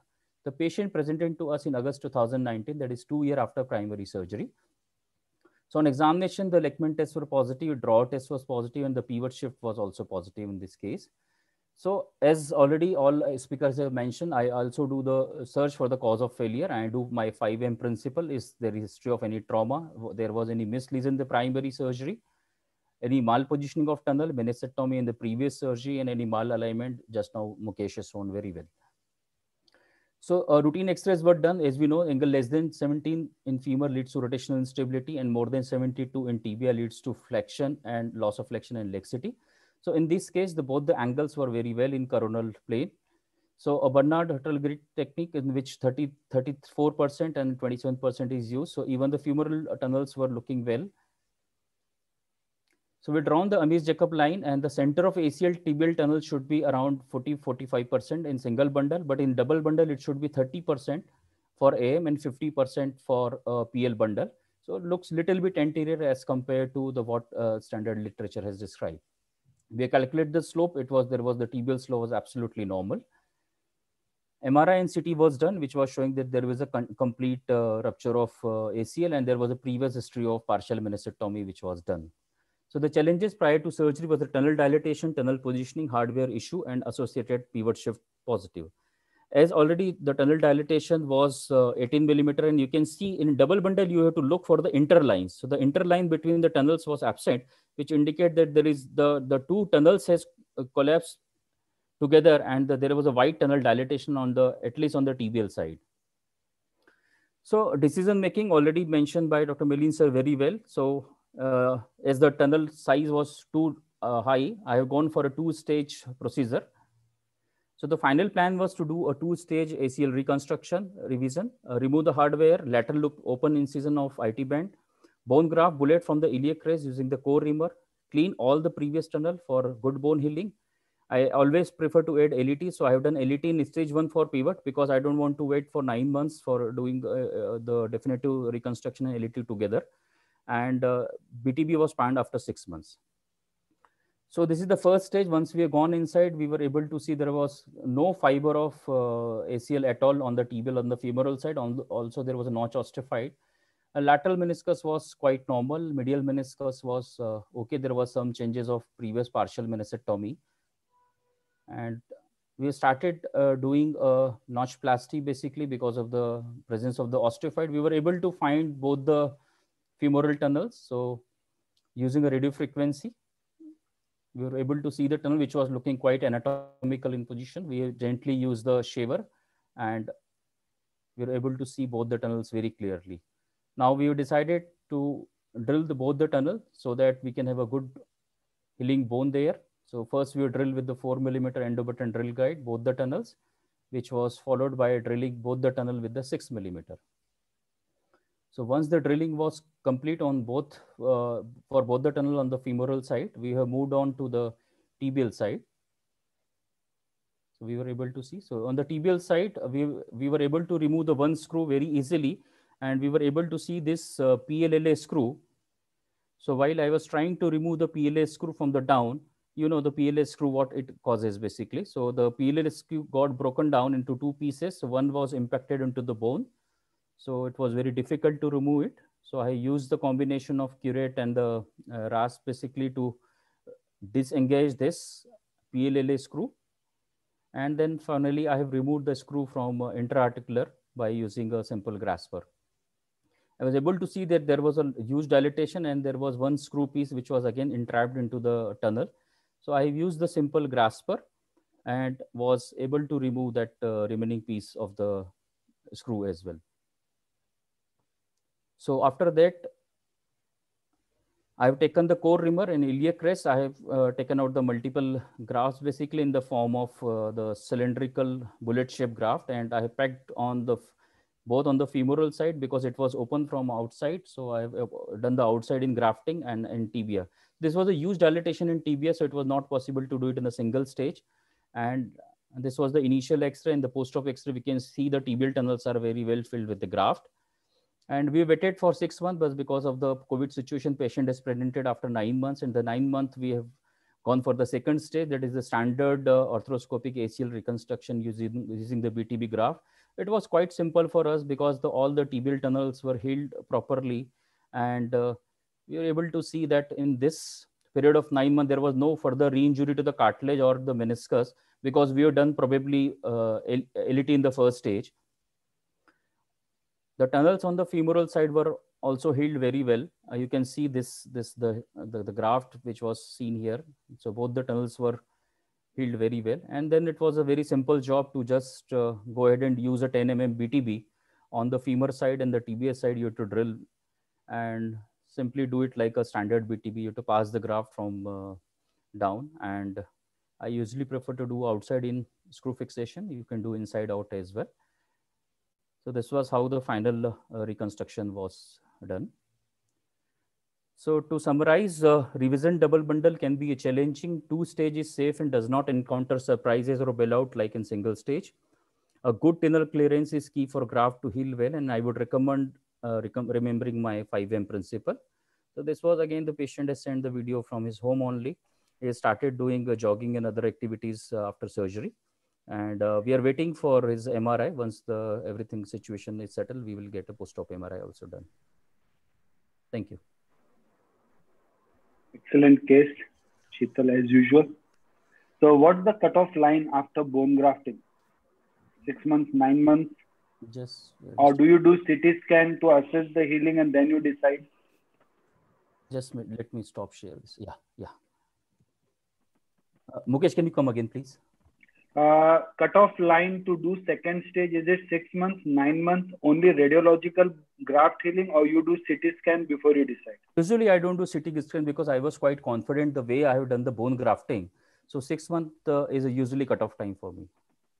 The patient presented to us in August 2019, that is 2 years after primary surgery. So on examination, the Lechman tests were positive, draw test was positive, and the pivot shift was also positive in this case. So as already all speakers have mentioned, I also do the search for the cause of failure. I do my 5M principle. Is there history of any trauma? There was any missed lesion in the primary surgery? Any malpositioning of tunnel, meniscectomy in the previous surgery, and any malalignment? Just now Mukesh has shown very well. So routine X-rays were done. As we know, angle less than 17 in femur leads to rotational instability, and more than 72 in tibia leads to flexion and loss of flexion and laxity. So in this case, both the angles were very well in coronal plane. So a Bernard-Huttel grid technique in which 34% and 27% is used. So even the femoral tunnels were looking well. So we've drawn the Amish-Jacob line, and the center of ACL tibial tunnel should be around 40-45% in single bundle, but in double bundle, it should be 30% for AM and 50% for PL bundle. So it looks little bit anterior as compared to the what standard literature has described. We calculated the slope. There was the tibial slope was absolutely normal. MRI and CT was done, which was showing that there was a complete rupture of ACL, and there was a previous history of partial meniscectomy, which was done. So the challenges prior to surgery was the tunnel dilatation, tunnel positioning, hardware issue, and associated pivot shift positive. As already the tunnel dilatation was 18 millimeter, and you can see in double bundle, you have to look for the interlines. So the interline between the tunnels was absent, which indicate that there is the two tunnels has collapsed together, and there was a wide tunnel dilatation on at least on the tibial side. So decision making already mentioned by Dr. Milin sir very well. So as the tunnel size was too high, I have gone for a 2-stage procedure. So the final plan was to do a 2-stage ACL reconstruction revision, remove the hardware, lateral loop open incision of IT band, bone graft bullet from the iliac crest using the core reamer, clean all the previous tunnel for good bone healing. I always prefer to add LET. So I have done LET in stage 1 for pivot because I don't want to wait for 9 months for doing the definitive reconstruction and LET together. And BTB was planned after 6 months. So this is the first stage. Once we have gone inside, we were able to see there was no fiber of ACL at all on the tibial on the femoral side. Also, there was a notch ossified. A lateral meniscus was quite normal. Medial meniscus was okay. There was some changes of previous partial meniscectomy. And we started doing a notchplasty basically because of the presence of the ossified. We were able to find both the femoral tunnels. So using a radio frequency, we were able to see the tunnel, which was looking quite anatomical in position. We gently used the shaver, and we were able to see both the tunnels very clearly. Now we have decided to drill both the tunnel so that we can have a good healing bone there. So first we will drill with the 4 millimeter endobutton drill guide, both the tunnels, which was followed by drilling both the tunnel with the 6 millimeter. So once the drilling was complete on both, for both the tunnel on the femoral side, we have moved on to the tibial side. So we were able to see. So on the tibial side, we were able to remove the one screw very easily, and we were able to see this PLLA screw. So while I was trying to remove the PLA screw from the down, you know, the PLA screw, what it causes basically. So the PLA screw got broken down into 2 pieces. So one was impacted into the bone. So it was very difficult to remove it. So I used the combination of curette and the RAS basically to disengage this PLLA screw. And then finally, I have removed the screw from intra-articular by using a simple grasper. I was able to see that there was a huge dilatation, and there was one screw piece which was again entrapped into the tunnel. So I used the simple grasper and was able to remove that remaining piece of the screw as well. So after that, I have taken the core reamer and iliac crest. I have taken out the multiple grafts basically in the form of the cylindrical bullet shaped graft, and I have packed on the both on the femoral side because it was open from outside. So I have done the outside in grafting and in tibia. This was a huge dilatation in tibia, so it was not possible to do it in a single stage. And this was the initial X-ray. In the post-op X-ray, we can see the tibial tunnels are very well filled with the graft. And we waited for 6 months, but because of the COVID situation, patient is presented after 9 months. In the 9 month, we have gone for the second stage. That is the standard arthroscopic ACL reconstruction using the BTB graft. it was quite simple for us because all the tibial tunnels were healed properly, and we were able to see that in this period of 9 months, there was no further re-injury to the cartilage or the meniscus, because we have done probably LET in the first stage. The tunnels on the femoral side were also healed very well. You can see the graft which was seen here. So both the tunnels were healed very well. And then it was a very simple job to just go ahead and use a 10 mm BTB on the femur side, and the TBS side you have to drill and simply do it like a standard BTB. You have to pass the graft from down, and I usually prefer to do outside in screw fixation. You can do inside out as well. So this was how the final reconstruction was done. So to summarize, revision double bundle can be a challenging. 2-stage is safe and does not encounter surprises or bailout like in single stage. A good tunnel clearance is key for graft to heal well, and I would recommend remembering my 5M principle. So this was again, the patient has sent the video from his home only. He started doing jogging and other activities after surgery. And we are waiting for his MRI. Once the everything situation is settled, we will get a post-op MRI also done. Thank you. Excellent case, Sheetal, as usual. So what's the cutoff line after bone grafting? 6 months, 9 months? Or do you do CT scan to assess the healing and then you decide? Just let me stop share this. Yeah. Mukesh, can you come again, please? Cutoff line to do second stage, is it 6 months, 9 months, only radiological graft healing, or you do CT scan before you decide? Usually I don't do CT scan because I was quite confident the way I have done the bone grafting. So 6 months is usually cutoff time for me.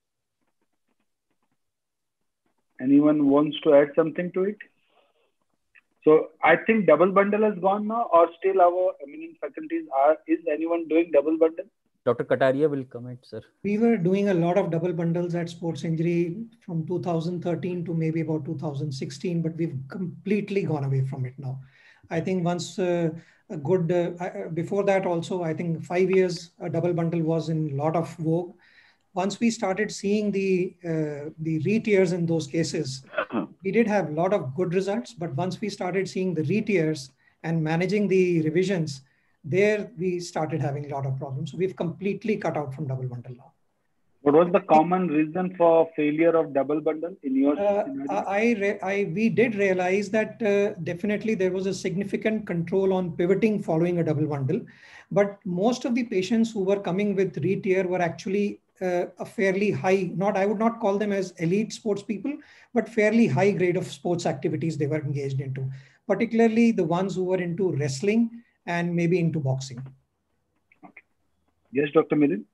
Anyone wants to add something to it? So I think double bundle has gone now, or still our eminent faculties are, is anyone doing double bundle? Dr. Kataria will comment, sir. We were doing a lot of double bundles at Sports Injury from 2013 to maybe about 2016, but we've completely gone away from it now. I think once before that also, I think 5 years, a double bundle was in a lot of vogue. Once we started seeing the re-tears in those cases, we did have a lot of good results, but once we started seeing the re-tears and managing the revisions, there we started having a lot of problems. So we've completely cut out from double bundle now. What was the common reason for failure of double bundle in your we did realize that definitely there was a significant control on pivoting following a double bundle, but most of the patients who were coming with re-tear were actually a fairly high, I would not call them as elite sports people, but fairly high grade of sports activities they were engaged into, particularly the ones who were into wrestling and maybe into boxing. Okay. Yes, Dr. Milind?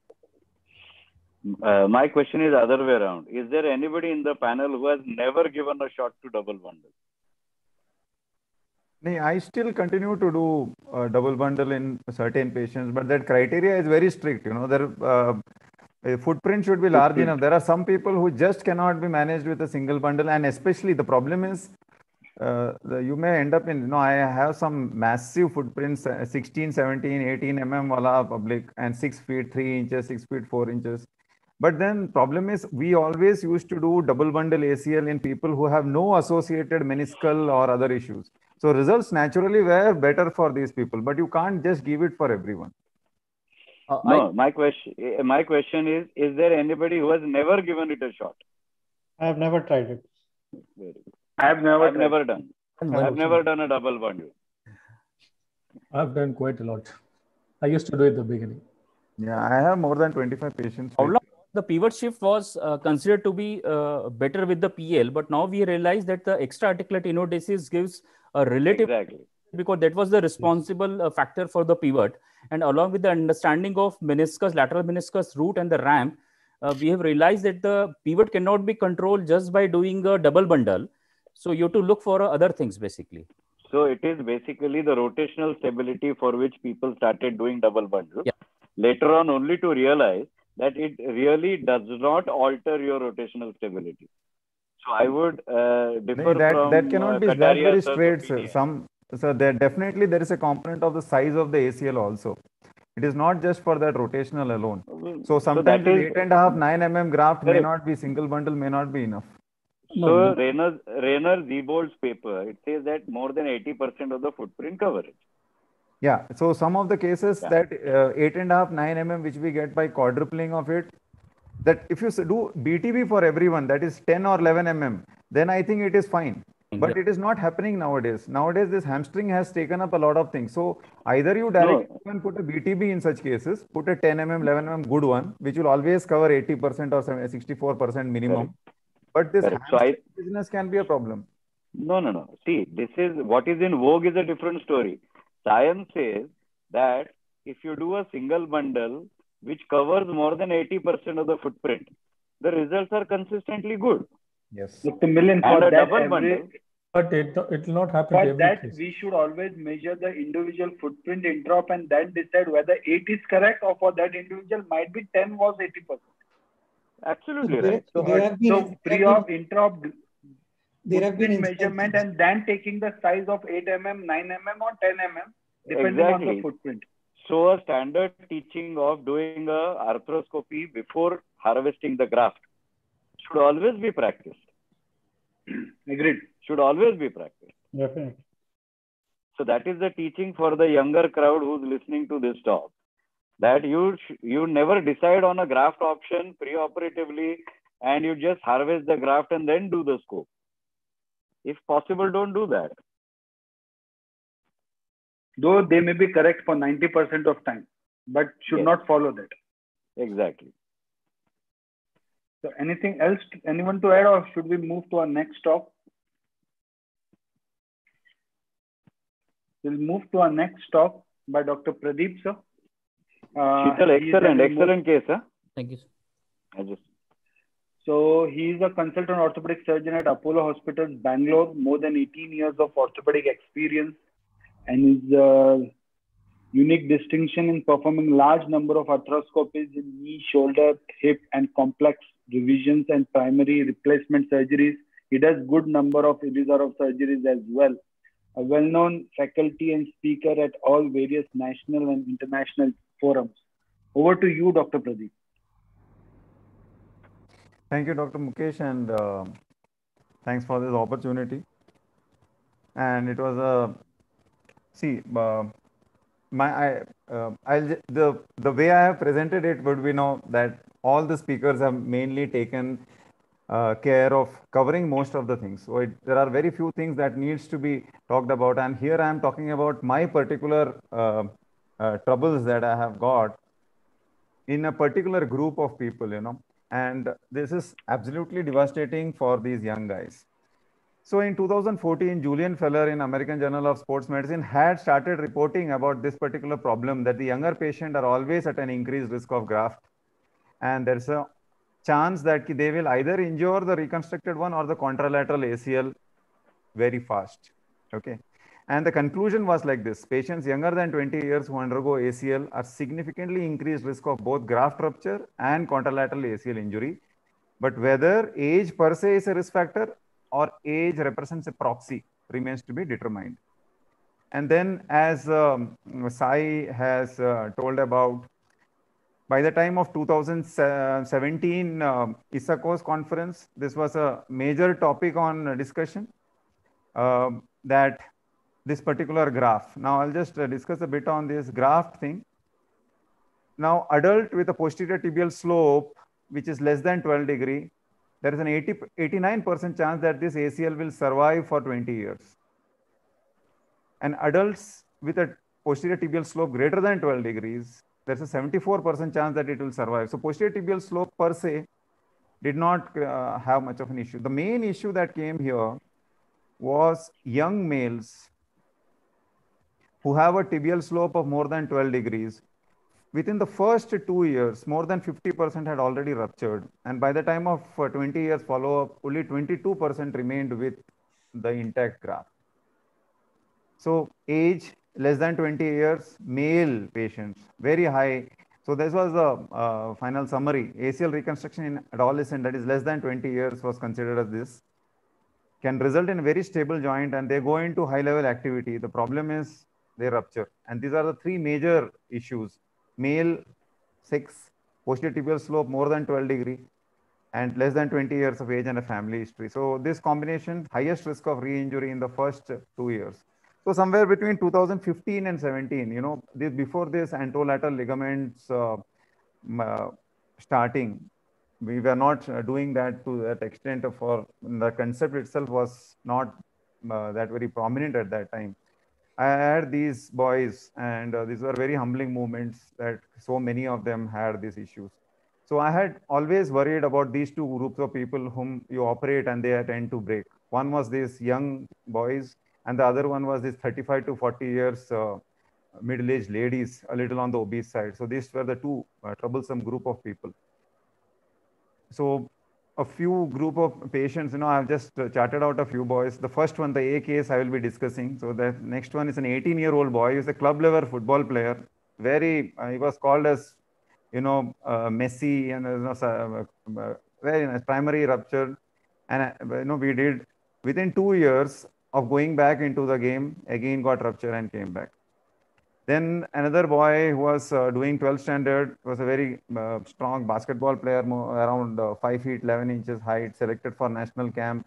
My question is other way around. Is there anybody in the panel who has never given a shot to double bundle? No, I still continue to do double bundle in certain patients, but that criteria is very strict. You know, a footprint should be large enough. There are some people who just cannot be managed with a single bundle, and especially the problem is you may end up in, I have some massive footprints, 16, 17, 18 mm wala public, and 6 feet 3 inches, 6 feet 4 inches. But then problem is we always used to do double bundle ACL in people who have no associated meniscal or other issues. So results naturally were better for these people, but you can't just give it for everyone. No, my question is there anybody who has never given it a shot? I have never tried it. Very good. I've never done. I've never done a double bundle. I've done quite a lot. I used to do it at the beginning. Yeah, I have more than 25 patients. How long the pivot shift was considered to be better with the PL, but now we realize that the extra articular tenodesis gives a relative, because that was the responsible factor for the pivot. And along with the understanding of meniscus, lateral meniscus root and the ramp, we have realized that the pivot cannot be controlled just by doing a double bundle. So you have to look for other things basically. So it is basically the rotational stability for which people started doing double bundle. Yeah. Later on only to realize that it really does not alter your rotational stability. So I would differ from that cannot be that very straight, sir. So there definitely there is a component of the size of the ACL also. It is not just for that rotational alone. So sometimes 8.5, 9 mm graft may not be, single bundle may not be enough. So Rayner-Ziebold's paper, it says that more than 80% of the footprint coverage. Yeah. So some of the cases that 8.5, 9 mm, which we get by quadrupling of it, that if you do BTB for everyone, that is 10 or 11 mm, then I think it is fine. But it is not happening nowadays. Nowadays, this hamstring has taken up a lot of things. So either you directly can put a BTB in such cases, put a 10 mm, 11 mm good one, which will always cover 80% or 64% minimum. But this hamstring business can be a problem. No. See, this is what is in vogue is a different story. Science says that if you do a single bundle which covers more than 80% of the footprint, the results are consistently good. Yes. Dr. Milind, And for a that double bundle. But it will not happen for to every that, case. we should always measure the individual footprint introp and then decide whether 8 is correct, or for that individual might be 10 was 80%. Absolutely right. So pre-op, introp, there have been measurement and then taking the size of 8 mm, 9 mm or 10 mm depending on the footprint. So a standard teaching of doing a arthroscopy before harvesting the graft should always be practiced. Agreed. Should always be practiced. Definitely. So that is the teaching for the younger crowd who's listening to this talk. That you never decide on a graft option pre-operatively and you just harvest the graft and then do the scope. If possible, don't do that. Though they may be correct for 90% of time, but should not follow that. Exactly. So anything else, anyone to add, or should we move to our next talk? We'll move to our next talk by Dr. Pradeep, sir. Excellent case, huh? Thank you, sir. So he is a consultant orthopedic surgeon at Apollo Hospitals, Bangalore, more than 18 years of orthopedic experience, and his unique distinction in performing large number of arthroscopies in knee, shoulder, hip, and complex revisions and primary replacement surgeries. He does good number of Irizarov surgeries as well. A well-known faculty and speaker at all various national and international forums. Over to you, Dr. Pradeep. Thank you, Dr. Mukesh, and thanks for this opportunity. And it was a the way I have presented it would be that all the speakers have mainly taken care of covering most of the things. So there are very few things that needs to be talked about, and here I am talking about my particular troubles that I have got in a particular group of people, and this is absolutely devastating for these young guys. So in 2014, Julian Feller in American Journal of Sports Medicine had started reporting about this particular problem, that the younger patients are always at an increased risk of graft. And there's a chance that they will either injure the reconstructed one or the contralateral ACL very fast. Okay. And the conclusion was like this: patients younger than 20 years who undergo ACL are significantly increased risk of both graft rupture and contralateral ACL injury. But whether age per se is a risk factor or age represents a proxy remains to be determined. And then, as Sai has told about, by the time of 2017 ISACOS conference, this was a major topic on discussion, that this particular graph. Now, I'll just discuss a bit on this graft thing. Now, adult with a posterior tibial slope, which is less than 12 degree, there is an 89% chance that this ACL will survive for 20 years. And adults with a posterior tibial slope greater than 12 degrees, there's a 74% chance that it will survive. So posterior tibial slope per se did not have much of an issue. The main issue that came here was young males who have a tibial slope of more than 12 degrees. Within the first 2 years, more than 50% had already ruptured. And by the time of 20 years follow-up, only 22% remained with the intact graft. So age less than 20 years, male patients, very high. So this was the final summary. ACL reconstruction in adolescent, that is less than 20 years, was considered as this. Can result in a very stable joint and they go into high-level activity. The problem is they rupture. And these are the three major issues. Male, 6, posterior tibial slope more than 12 degree, and less than 20 years of age and a family history. So this combination, highest risk of re-injury in the first 2 years. So somewhere between 2015 and 17, before this anterolateral ligaments starting, we were not doing that to that extent. For the concept itself was not that very prominent at that time. I had these boys, and these were very humbling moments that so many of them had these issues. So I had always worried about these two groups of people whom you operate and they tend to break. One was these young boys, and the other one was this 35 to 40 years middle-aged ladies, a little on the obese side. So these were the two troublesome group of people. So a few group of patients, I've just charted out a few boys. The first one, the A case, I will be discussing. So the next one is an 18-year-old boy. He's a club level football player. He was called as, Messi, and very nice, primary rupture. And, we did within 2 years of going back into the game, again got rupture and came back. Then another boy who was doing 12th standard, was a very strong basketball player, around 5 feet 11 inches height, selected for national camp.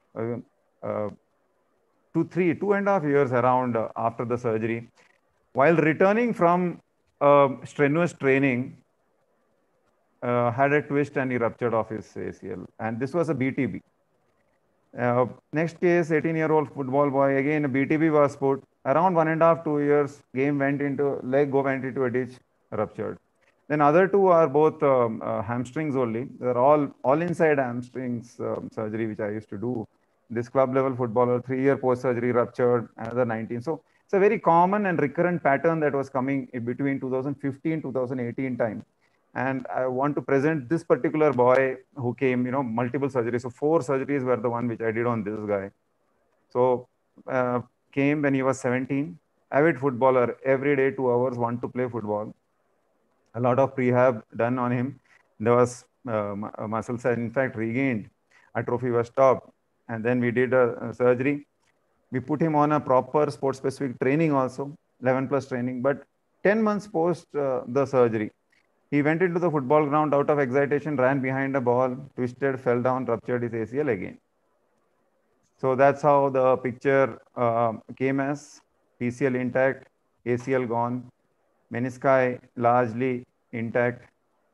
2.5 years around after the surgery. While returning from strenuous training, had a twist and he ruptured off his ACL. And this was a BTB. Next case, 18-year-old football boy, again a BTB was put. Around 1.5 to 2 years, leg went into a ditch, ruptured. Then other two are both hamstrings only. They're all inside hamstrings surgery, which I used to do. This club level footballer, 3-year post surgery, ruptured, another 19. So it's a very common and recurrent pattern that was coming in between 2015, 2018 time. And I want to present this particular boy who came, multiple surgeries. So 4 surgeries were the one which I did on this guy. So came when he was 17, avid footballer, every day 2 hours, want to play football. A lot of prehab done on him. There was muscles, in fact, regained. Atrophy was stopped. And then we did a surgery. We put him on a proper sports specific training also, 11 plus training. But 10 months post the surgery, he went into the football ground out of excitation, ran behind a ball, twisted, fell down, ruptured his ACL again. So that's how the picture came as PCL intact, ACL gone, menisci largely intact,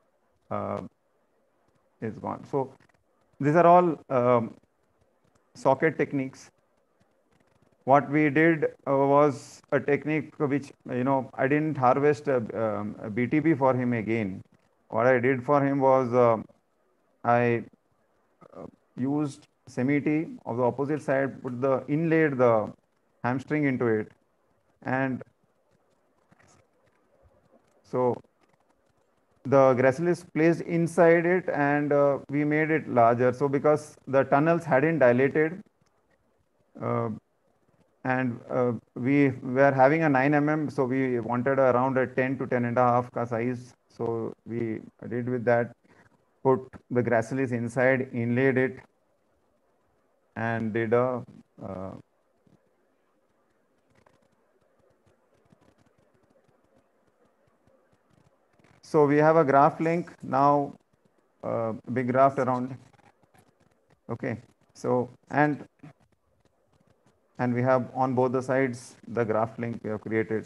is gone. So these are all socket techniques. What we did was a technique which, I didn't harvest a BTB for him again. What I did for him was I used semi-T of the opposite side, inlaid the hamstring into it. And so the gracilis placed inside it, and we made it larger. So because the tunnels hadn't dilated, and we were having a 9 mm, so we wanted around a 10 to 10.5 ka size. So we did with that, put the gracilis inside, inlaid it, and did a so we have a graft link now, big graft around. Okay, so and we have on both the sides the graft link we have created.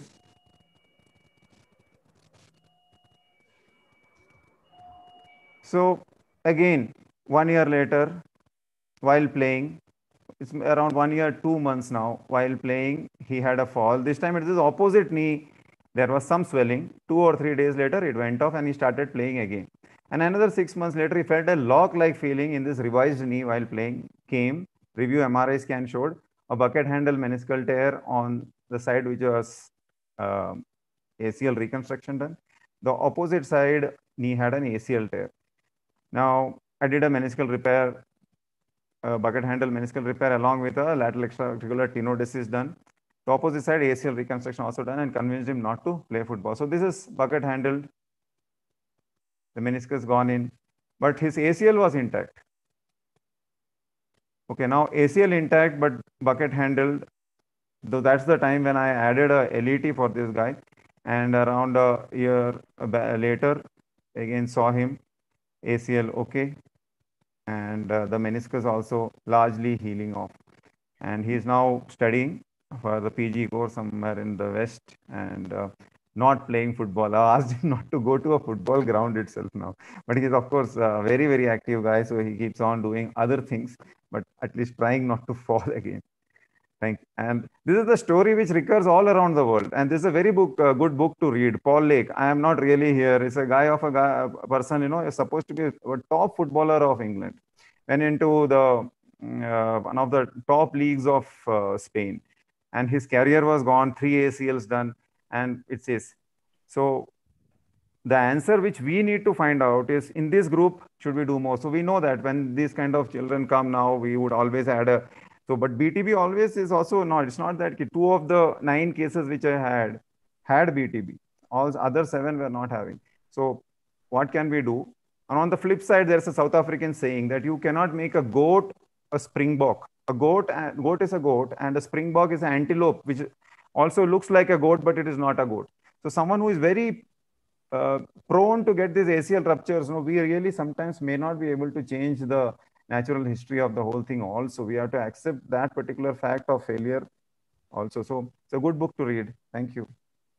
So again, 1 year later, while playing, it's around 1 year, 2 months now, while playing, he had a fall. This time it is opposite knee. There was some swelling. 2 or 3 days later, it went off and he started playing again. And another 6 months later, he felt a lock-like feeling in this revised knee while playing. Came, review MRI scan showed a bucket handle meniscal tear on the side which was ACL reconstruction done. The opposite side knee had an ACL tear. Now, I did a meniscal repair, bucket handle meniscal repair along with a lateral extraarticular tenodesis done. The opposite side ACL reconstruction also done, and convinced him not to play football. So this is bucket handled, the meniscus gone in, but his ACL was intact. Okay, now ACL intact, but bucket handled. Though that's the time when I added a LET for this guy, and around a year later, again saw him, ACL okay, and the meniscus also largely healing off. And he's now studying for the PG course somewhere in the West and not playing football. I asked him not to go to a football ground itself now. But he is, of course, a very, very active guy. So he keeps on doing other things, but at least trying not to fall again. Thank you. And this is the story which recurs all around the world. And this is a very good book to read. Paul Lake. I am not really here. It's a guy of a person, you know, is supposed to be a top footballer of England. Went into the one of the top leagues of Spain. And his career was gone, 3 ACLs done. And it says, so the answer which we need to find out is in this group, should we do more? So we know that when these kind of children come now, we would always add a, so, but BTB always is also not, it's not that 2 of the 9 cases which I had BTB. All the other 7 were not having. So what can we do? And on the flip side, there's a South African saying that you cannot make a goat a springbok. A goat is a goat and a springbok is an antelope, which also looks like a goat, but it is not a goat. So someone who is very prone to get these ACL ruptures, you know, we really sometimes may not be able to change the natural history of the whole thing also. We have to accept that particular fact of failure also. So it's a good book to read. Thank you.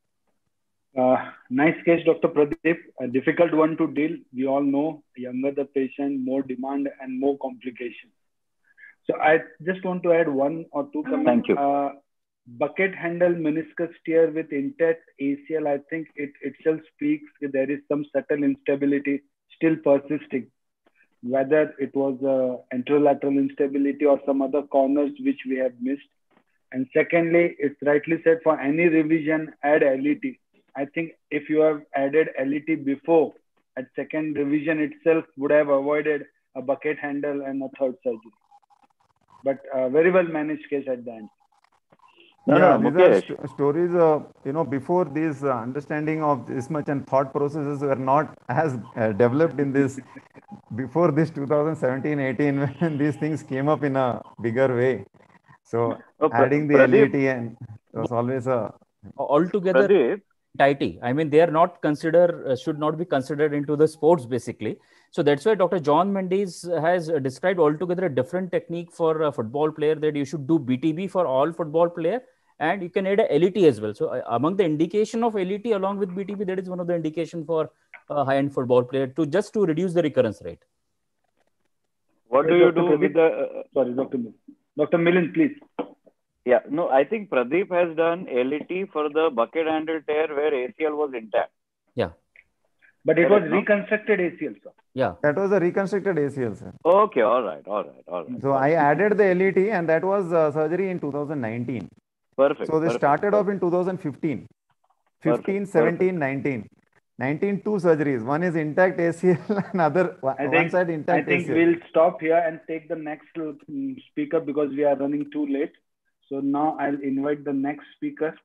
Nice case, Dr. Pradeep. A difficult one to deal. We all know, younger the patient, more demand and more complications. So I just want to add 1 or 2 comments. Thank you. Bucket handle meniscus tear with intact ACL, I think it itself speaks that there is some subtle instability still persisting. Whether it was anterolateral instability or some other corners which we have missed. And secondly, it's rightly said, for any revision, add LET. I think if you have added LET before, at second revision itself would have avoided a bucket handle and a third surgery. But very well managed case at the end. These are stories, you know, before this understanding of this much and thought processes were not as developed in this, before this 2017-18 when these things came up in a bigger way. So adding the LET and it was always a... Altogether, tighty. I mean, they are not considered, should not be considered into the sports basically. So that's why Dr. John Mendes has described altogether a different technique for a football player, that you should do BTB for all football player and you can add a LET as well. So among the indication of LET along with BTB, that is one of the indication for a high-end football player to just to reduce the recurrence rate. What do you do with the... Sorry, Dr. Milind, please. Yeah, no, I think Pradeep has done LET for the bucket handle tear where ACL was intact. Yeah. But it was reconstructed ACL, sir. Yeah. That was a reconstructed ACL, sir. Okay, all right. So I added the LET and that was surgery in 2019. Perfect. So they started off in 2015. 15, 17, 19. 19, 2 surgeries. One is intact ACL, another one side intact ACL. I think we'll stop here and take the next speaker because we are running too late. So now I'll invite the next speaker,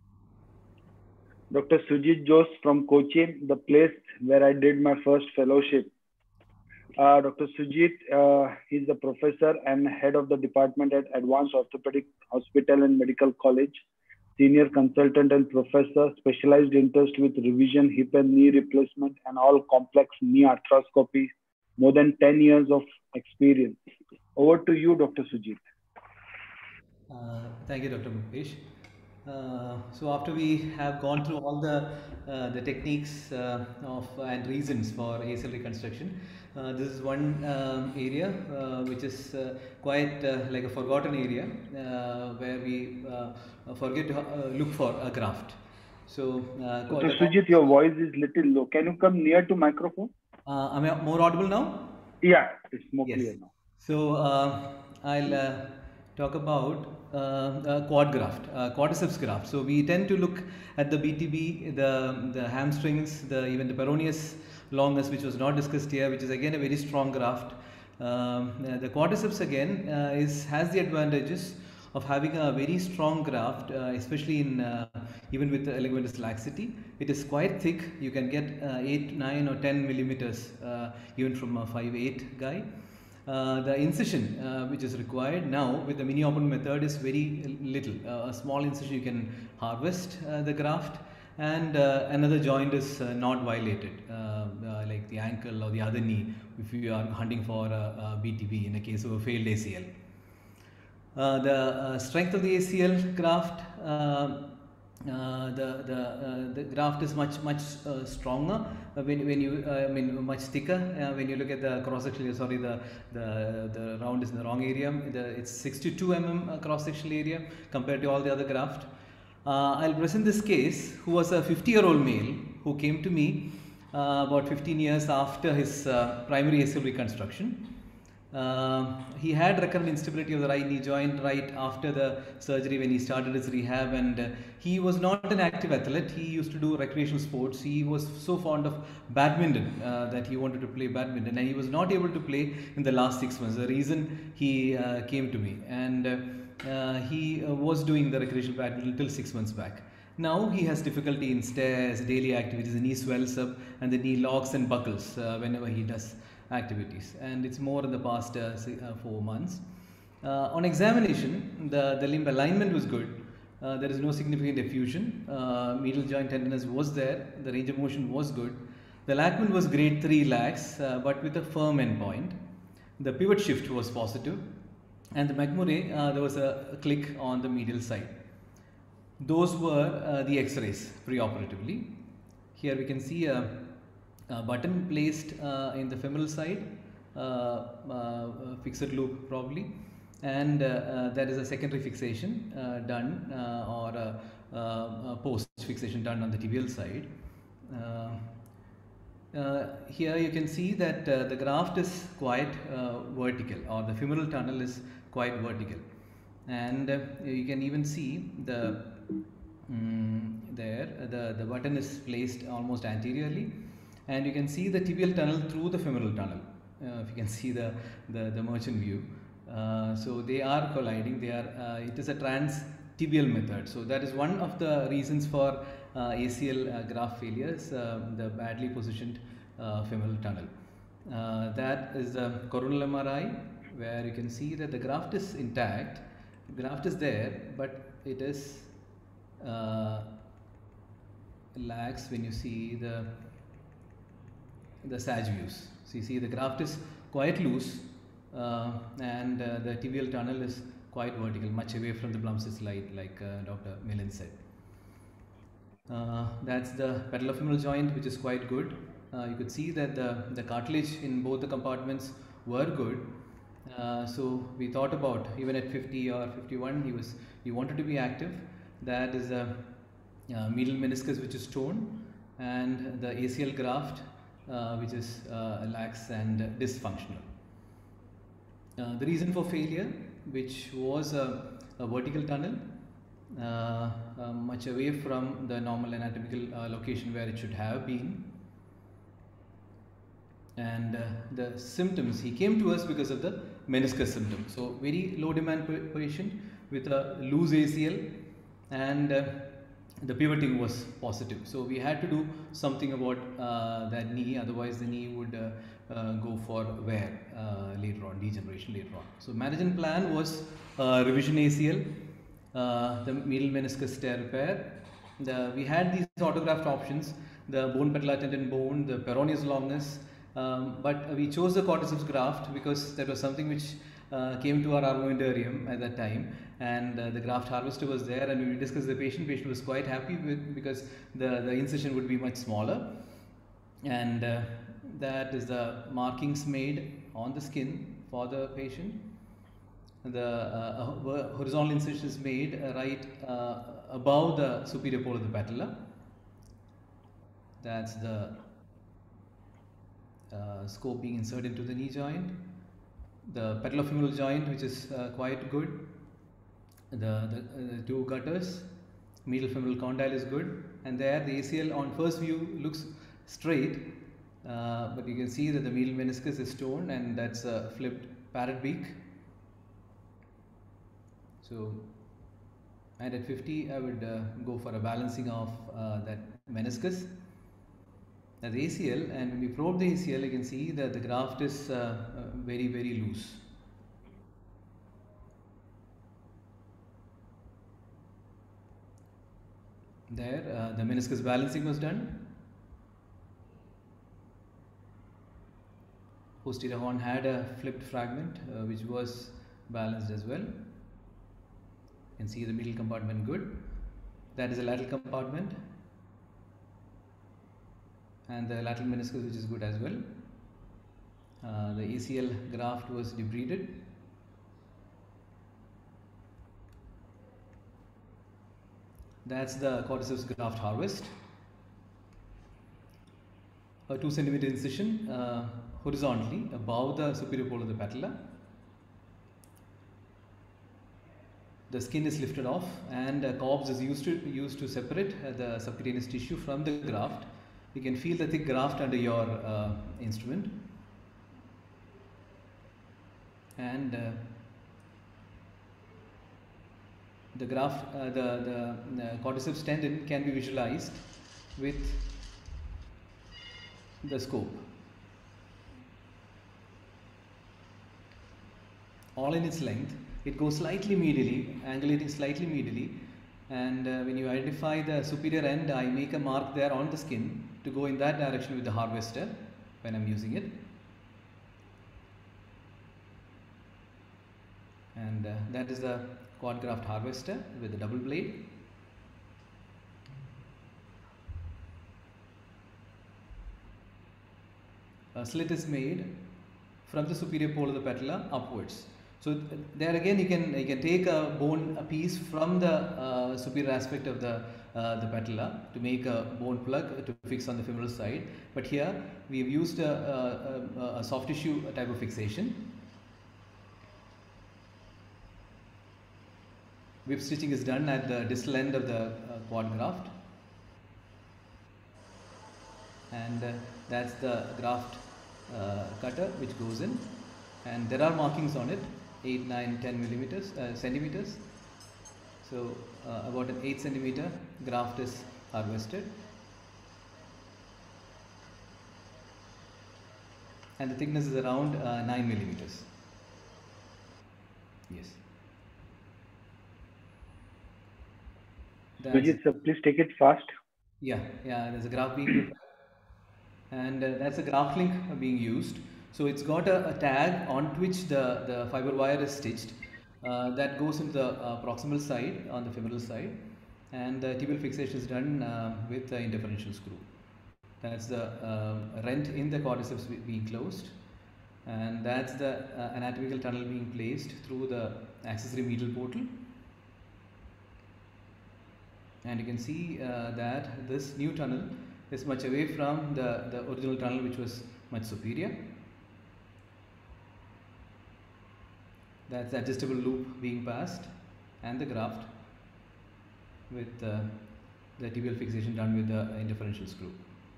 Dr. Sujit Jose from Cochin, the place where I did my first fellowship. Dr. Sujit, he's the professor and head of the department at Advanced Orthopedic Hospital and Medical College, senior consultant and professor, specialized interest with revision, hip and knee replacement, and all complex knee arthroscopy, more than 10 years of experience. Over to you, Dr. Sujit. Thank you, Dr. Mukesh. So after we have gone through all the techniques and reasons for ACL reconstruction, this is one area which is quite like a forgotten area where we forget to look for a graft. So, Dr. Sujit, your voice is little low. Can you come near to microphone? Am I more audible now? Yeah, it's more clear now. So I'll talk about quad graft, quadriceps graft. So we tend to look at the BTB, the hamstrings, even the peroneus longus, which was not discussed here, which is again a very strong graft. The quadriceps again has the advantages of having a very strong graft, especially in even with ligamentous laxity. It is quite thick. You can get 8, 9 or 10 millimeters even from a 5'8" guy. The incision which is required now with the mini open method is very little. A small incision you can harvest the graft, and another joint is not violated, like the ankle or the other knee, if you are hunting for a BTB in a case of a failed ACL. The strength of the ACL graft, the graft is much stronger when you much thicker when you look at the cross sectional. Sorry, the round is in the wrong area. It's 62 mm cross sectional area compared to all the other graft. I'll present this case, who was a 50-year-old male who came to me about 15 years after his primary ACL reconstruction. He had recurrent instability of the right knee joint right after the surgery when he started his rehab, and he was not an active athlete. He used to do recreational sports. He was so fond of badminton that he wanted to play badminton, and he was not able to play in the last 6 months. The reason he came to me, and he was doing the recreational badminton until 6 months back. Now he has difficulty in stairs, daily activities. The knee swells up and the knee locks and buckles whenever he does activities, and it's more in the past 4 months. On examination, the limb alignment was good. There is no significant effusion. Medial joint tenderness was there. The range of motion was good. The Lachman was grade 3 lax, but with a firm endpoint. The pivot shift was positive, and the McMurray, there was a click on the medial side. Those were the X-rays preoperatively. Here we can see a button placed in the femoral side, fixed loop probably, and there is a secondary fixation done or a post fixation done on the tibial side. Here you can see that the graft is quite vertical, or the femoral tunnel is quite vertical, and you can even see the the button is placed almost anteriorly, and you can see the tibial tunnel through the femoral tunnel. If you can see the merchant view, so they are colliding. They are. It is a trans-tibial method. So that is one of the reasons for ACL graft failures. The badly positioned femoral tunnel. That is the coronal MRI, where you can see that the graft is intact. The graft is there, but it is lax when you see the sag views. So you see the graft is quite loose, and the tibial tunnel is quite vertical, much away from the Blum's light, like Dr. Millen said. That's the patellofemoral joint, which is quite good. You could see that the cartilage in both the compartments were good. So we thought about, even at 50 or 51, he wanted to be active. That is the medial meniscus, which is torn, and the ACL graft, which is lax and dysfunctional. The reason for failure, which was a vertical tunnel, much away from the normal anatomical location where it should have been. And the symptoms, he came to us because of the meniscus symptoms. So very low demand patient with a loose ACL, and the pivoting was positive. So we had to do something about that knee, otherwise the knee would go for wear later on, degeneration later on. So management plan was revision ACL, the medial meniscus tear repair. We had these autograft options, the bone patellar tendon bone, the peroneus longus, but we chose the quadriceps graft because that was something which came to our armamentarium at that time, and the graft harvester was there, and we discussed the patient was quite happy with, because the incision would be much smaller, and that is the markings made on the skin for the patient. The horizontal incision is made right above the superior pole of the patella. That's the scope being inserted into the knee joint. The patellofemoral joint, which is quite good. The two gutters, medial femoral condyle is good, and there the ACL on first view looks straight, but you can see that the medial meniscus is torn, and that's a flipped parrot beak. So, and at 50, I would go for a balancing of that meniscus. That's the ACL, and when we probe the ACL, you can see that the graft is very, very loose. There, the meniscus balancing was done. Posterior horn had a flipped fragment which was balanced as well. You can see the middle compartment good. That is a lateral compartment, and the lateral meniscus which is good as well. The ACL graft was debrided. That's the quadriceps graft harvest. A 2 centimeter incision horizontally above the superior pole of the patella. The skin is lifted off, and COBS is used to separate the subcutaneous tissue from the graft. You can feel the thick graft under your instrument, and the graft, the quadriceps tendon can be visualized with the scope. All in its length. It goes slightly medially, angulating slightly medially, and when you identify the superior end, I make a mark there on the skin to go in that direction with the harvester when I'm using it. And that is the quad graft harvester with the double blade. A slit is made from the superior pole of the patella upwards. So there again, you can take a piece from the superior aspect of the patella to make a bone plug to fix on the femoral side. But here we have used a soft tissue type of fixation. Whip stitching is done at the distal end of the quad graft, and that's the graft cutter which goes in, and there are markings on it, 8, 9, 10 centimeters. So about an 8 centimeter graft is harvested, and the thickness is around 9 millimeters. Yes. Vijay sir, please take it fast. Yeah, there's a graft being prepared, and that's a graft link being used. So it's got a tag on which the fiber wire is stitched. That goes into the proximal side on the femoral side, and the tibial fixation is done with the interferential screw. That's the rent in the quadriceps being closed, and that's the anatomical tunnel being placed through the accessory medial portal. And you can see that this new tunnel is much away from the original tunnel, which was much superior. That's the adjustable loop being passed, and the graft with the tibial fixation done with the interferential screw.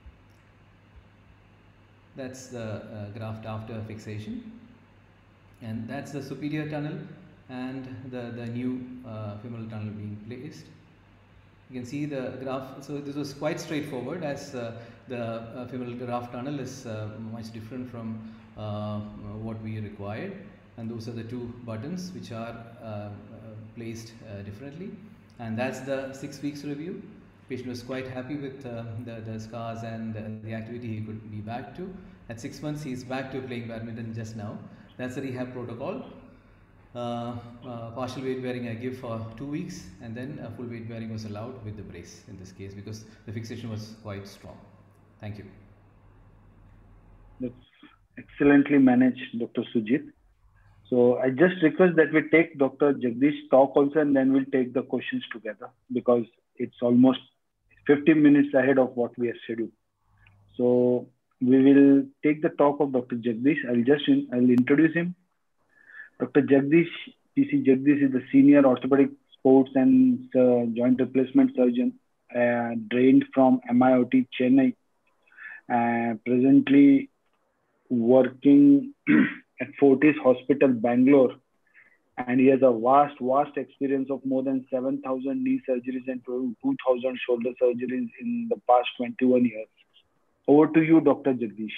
That's the graft after fixation, and that's the superior tunnel and the new femoral tunnel being placed. You can see the graft. So this was quite straightforward, as the femoral graft tunnel is much different from what we required, and those are the two buttons which are placed differently. And that's the 6 weeks review. Patient was quite happy with the scars and the activity he could be back to. At 6 months, he is back to playing badminton just now. That's the rehab protocol. Partial weight bearing I give for 2 weeks, and then a full weight bearing was allowed with the brace in this case, because the fixation was quite strong. Thank you. That's excellently managed, Dr. Sujit. So I just request that we take Dr. Jagdish talk also, and then we'll take the questions together, because it's almost 15 minutes ahead of what we have scheduled. So we will take the talk of Dr. Jagdish. I'll introduce him. Dr. Jagdish, PC Jagdish is the senior orthopedic sports and joint replacement surgeon, trained from MIOT Chennai, presently working at Fortis Hospital, Bangalore, and he has a vast experience of more than 7,000 knee surgeries and 2,000 shoulder surgeries in the past 21 years. Over to you, Dr. Jagdish.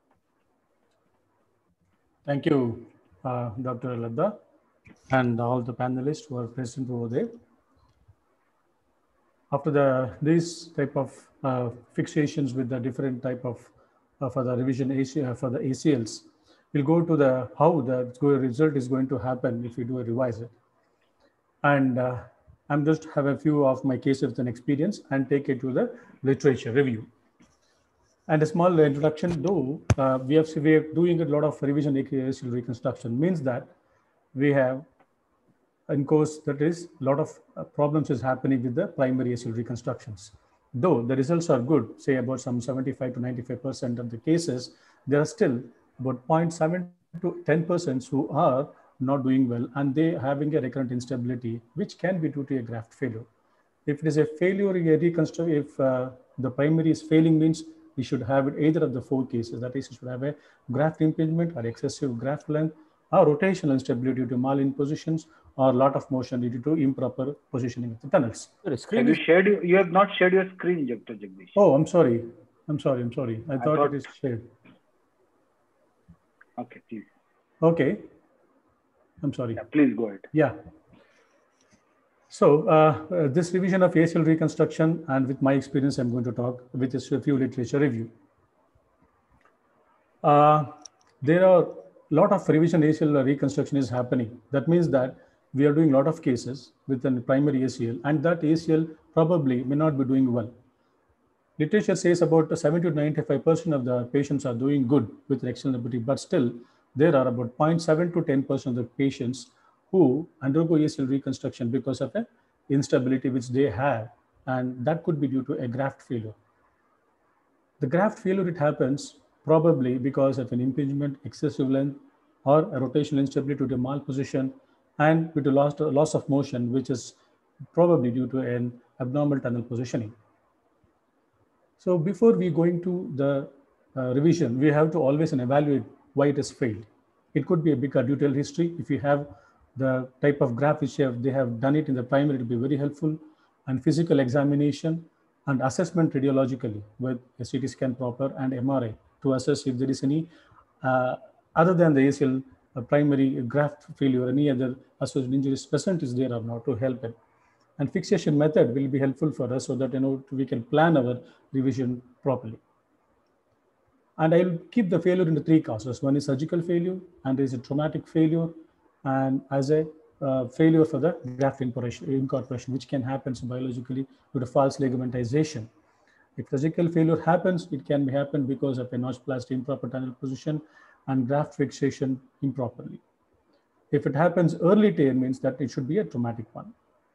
Thank you, Dr. Ladda, and all the panelists who are present over there. After these type of fixations with the different type of for the revision for the ACLs, we'll go to the how the result is going to happen if we do a revise it. And I'm just have a few of my cases and experience and take it to the literature review. And a small introduction, though, we are doing a lot of revision ACL reconstruction, means that we have, in course, that is a lot of problems is happening with the primary ACL reconstructions. Though the results are good, say about some 75 to 95% of the cases, there are still about 0.7 to 10% who are not doing well, and they having a recurrent instability, which can be due to a graft failure. If it is a failure, if the primary is failing, means we should have it either of the 4 cases. That is, you should have a graft impingement or excessive graft length, or rotational instability due to malign positions, or lot of motion due to improper positioning of the tunnels. Have you shared? You have not shared your screen, Dr. Jagdish. Oh, I'm sorry. I thought it is shared. Okay, please. Okay. I'm sorry. Yeah, please go ahead. Yeah. So this revision of ACL reconstruction, and with my experience, I'm going to talk with a few literature review. There are a lot of revision ACL reconstruction is happening. That means that we are doing a lot of cases with the primary ACL, and that ACL probably may not be doing well. Literature says about 70 to 95% of the patients are doing good with externality, but still there are about 0.7 to 10% of the patients who undergo ACL reconstruction because of an instability which they have, and that could be due to a graft failure. The graft failure, it happens probably because of an impingement, excessive length, or a rotational instability due to malposition, and with a loss of motion, which is probably due to an abnormal tunnel positioning. So before we go into the revision, we have to always evaluate why it has failed. It could be a big arterial history. If you have the type of graft which they have done it in the primary, it will be very helpful, and physical examination and assessment radiologically with a CT scan proper and MRI to assess if there is any other than the ACL primary graft failure, any other associated injuries present is there or not, to help it. And fixation method will be helpful for us so that we can plan our revision properly. And I'll keep the failure into 3 causes. One is surgical failure, and there is a traumatic failure, and as a failure for the graft incorporation, which can happen biologically due to false ligamentization. If surgical failure happens, it can happen because of a notchplasty, improper tunnel position, and graft fixation improperly. If it happens early tear, means that it should be a traumatic one.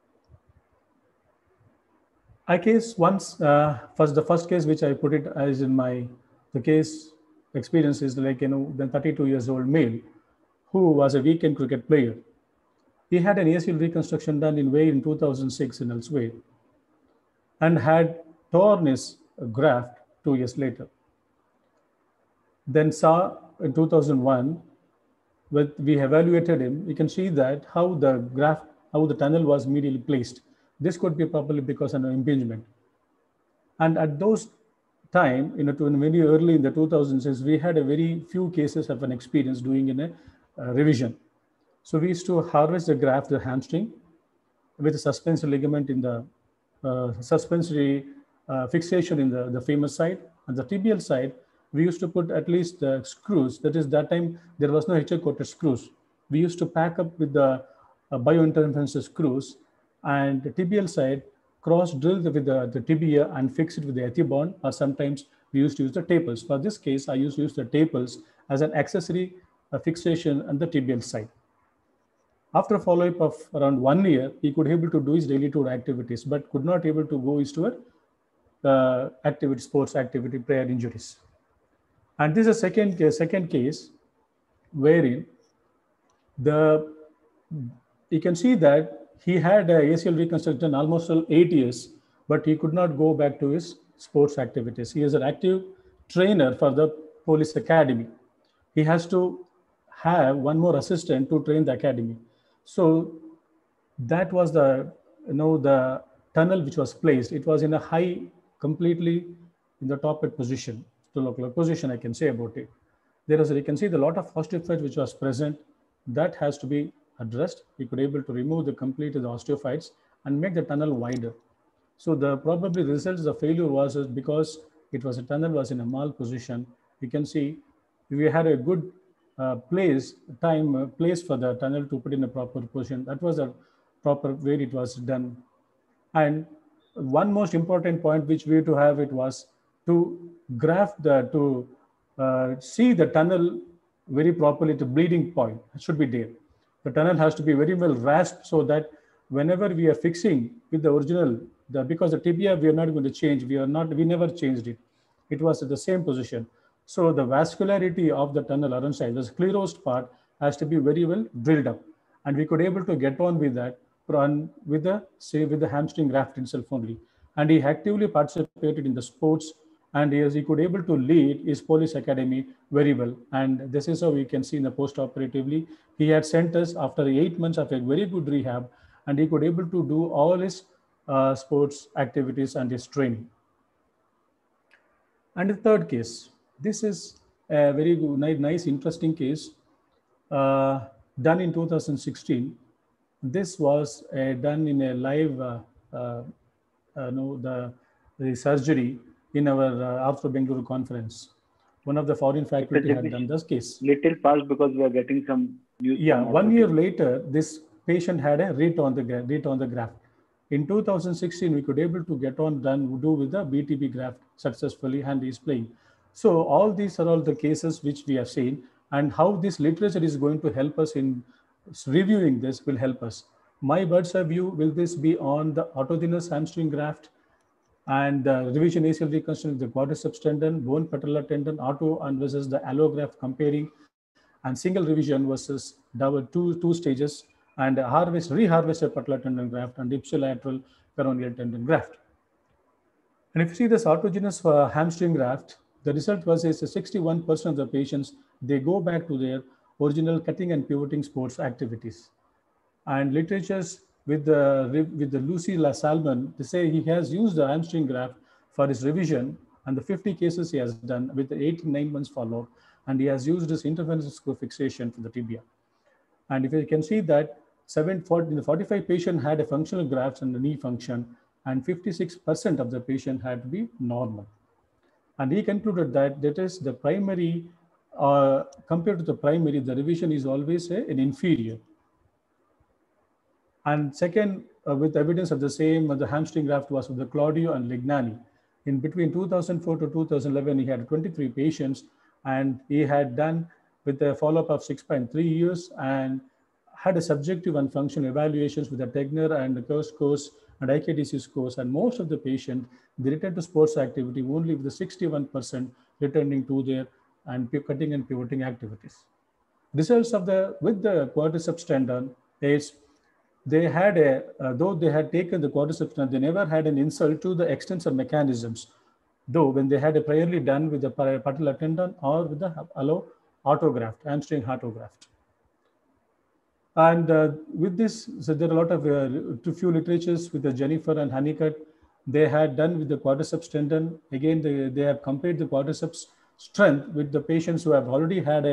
I case once, the first case which I put it as in the case experience is like, the 32 years old male who was a weekend cricket player. He had an ACL reconstruction done in Wales in 2006 in elsewhere, and had torn his graft 2 years later. Then saw in 2001, when we evaluated him, you can see that how the tunnel was medially placed. This could be probably because of an impingement. And at those time, very early in the 2000s, we had a very few cases of an experience doing in a revision. So we used to harvest the graft, the hamstring, with a suspensory ligament in the suspensory fixation in the femur side. And the tibial side, we used to put at least the screws. That is, that time there was no HA-coated screws. We used to pack up with the biointerference screws, and the tibial side cross-drilled with the tibia and fix it with the ethibond, or sometimes we used to use the taples. For this case, I used to use the taples as an accessory fixation on the tibial side. After a follow-up of around 1 year, he could able to do his daily tour activities, but could not able to go to sports activity prior injuries. And this is a second case wherein you can see that he had ACL reconstruction almost 8 years, but he could not go back to his sports activities. He is an active trainer for the police academy. He has to have one more assistant to train the academy. So that was the tunnel which was placed. It was in a high, completely in the top position. The local position I can say about it. You can see the lot of osteophytes which was present. That has to be addressed. We could able to remove the osteophytes and make the tunnel wider. So the probably results of failure was because it was a tunnel was in a mal position. You can see we had a good place for the tunnel to put in a proper position. That was a proper way it was done. And one most important point which we had to have it was to see the tunnel very properly. The bleeding point should be there. The tunnel has to be very well rasped so that whenever we are fixing with the original, because the tibia we are not going to change, we never changed it. It was at the same position. So the vascularity of the tunnel around side, the sclerosed part has to be very well drilled up. And we could able to get on with that with the hamstring graft itself only. And he actively participated in the sports, and he could able to lead his police academy very well. And this is how we can see in the post-operatively. He had sent us after 8 months of a very good rehab, and he could able to do all his sports activities and his training. And the third case, this is a very good, nice, interesting case done in 2016. This was done in a live the surgery in our After Bengaluru conference. One of the foreign faculty had done this case. Little fast because we are getting some news. Yeah, 1 year later, this patient had a RIT on the graft. In 2016, we could able to do with the BTB graft successfully, and is playing. So all these are all the cases which we have seen, and how this literature is going to help us in reviewing this will help us. My bird's eye view will this be on the autogenous hamstring graft and revision ACL reconstruction of the quadriceps tendon, bone patellar tendon, auto and versus the allograft comparing, and single revision versus double two stages, and reharvested patellar tendon graft and ipsilateral peroneal tendon graft. And if you see this autogenous hamstring graft, the result was 61% of the patients, they go back to their original cutting and pivoting sports activities. And literatures with the Lucy Salmon, they say he has used the hamstring graft for his revision, and the 50 cases he has done with the 8 to 9 months follow-up, and he has used his interference screw fixation for the tibia. And if you can see that 45 patients had a functional grafts and the knee function, and 56% of the patient had to be normal. And he concluded that is the primary, compared to the primary, the revision is always an inferior. And second, with evidence of the same, the hamstring graft was with the Claudio and Lignani. In between 2004 to 2011, he had 23 patients, and he had done with a follow-up of 6.3 years and had a subjective and functional evaluations with the Tegner and the Kurz scores and IKDC scores. And most of the patients, they returned to sports activity only with the 61% returning to their cutting and pivoting activities. Results of with the quadriceps tendon is they had though they had taken the quadriceps tendon, they never had an insult to the extensor mechanisms, though when they had priorly done with the patellar tendon or with the autograft, hamstring autograft. And with this, so there are a lot of few literatures with the Jennifer and Honeycutt. They had done with the quadriceps tendon. Again, they have compared the quadriceps strength with the patients who have already had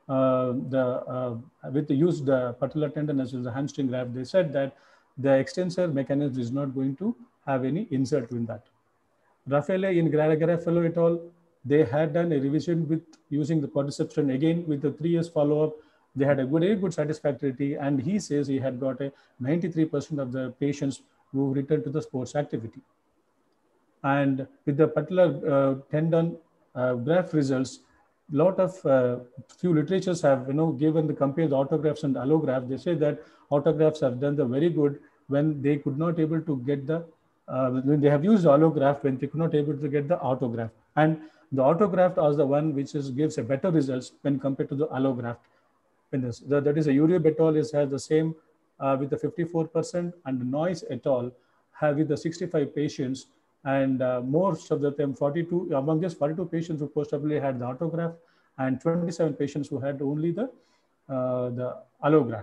with the used patellar tendon as well as the hamstring graft. They said that the extensor mechanism is not going to have any insult in that. Raffaele in Garofalo et al., they had done a revision with using the quadriceps tendon again with the 3 years follow-up. They had a very good satisfactority, and he says he had got a 93% of the patients who returned to the sports activity. And with the patellar tendon graft results, lot of few literatures have given the compare the autografts and allograft. They say that autografts have done the very good when they could not able to get the when they have used the allograft when they could not able to get the autograft, and the autograft is the one which gives a better results when compared to the allograft. That is a Uribe et al. Has the same with the 54%, and Noyes et al. Have with the 65 patients, and most of them 42 among just 42 patients who post-operatively had the autograft, and 27 patients who had only the allograft.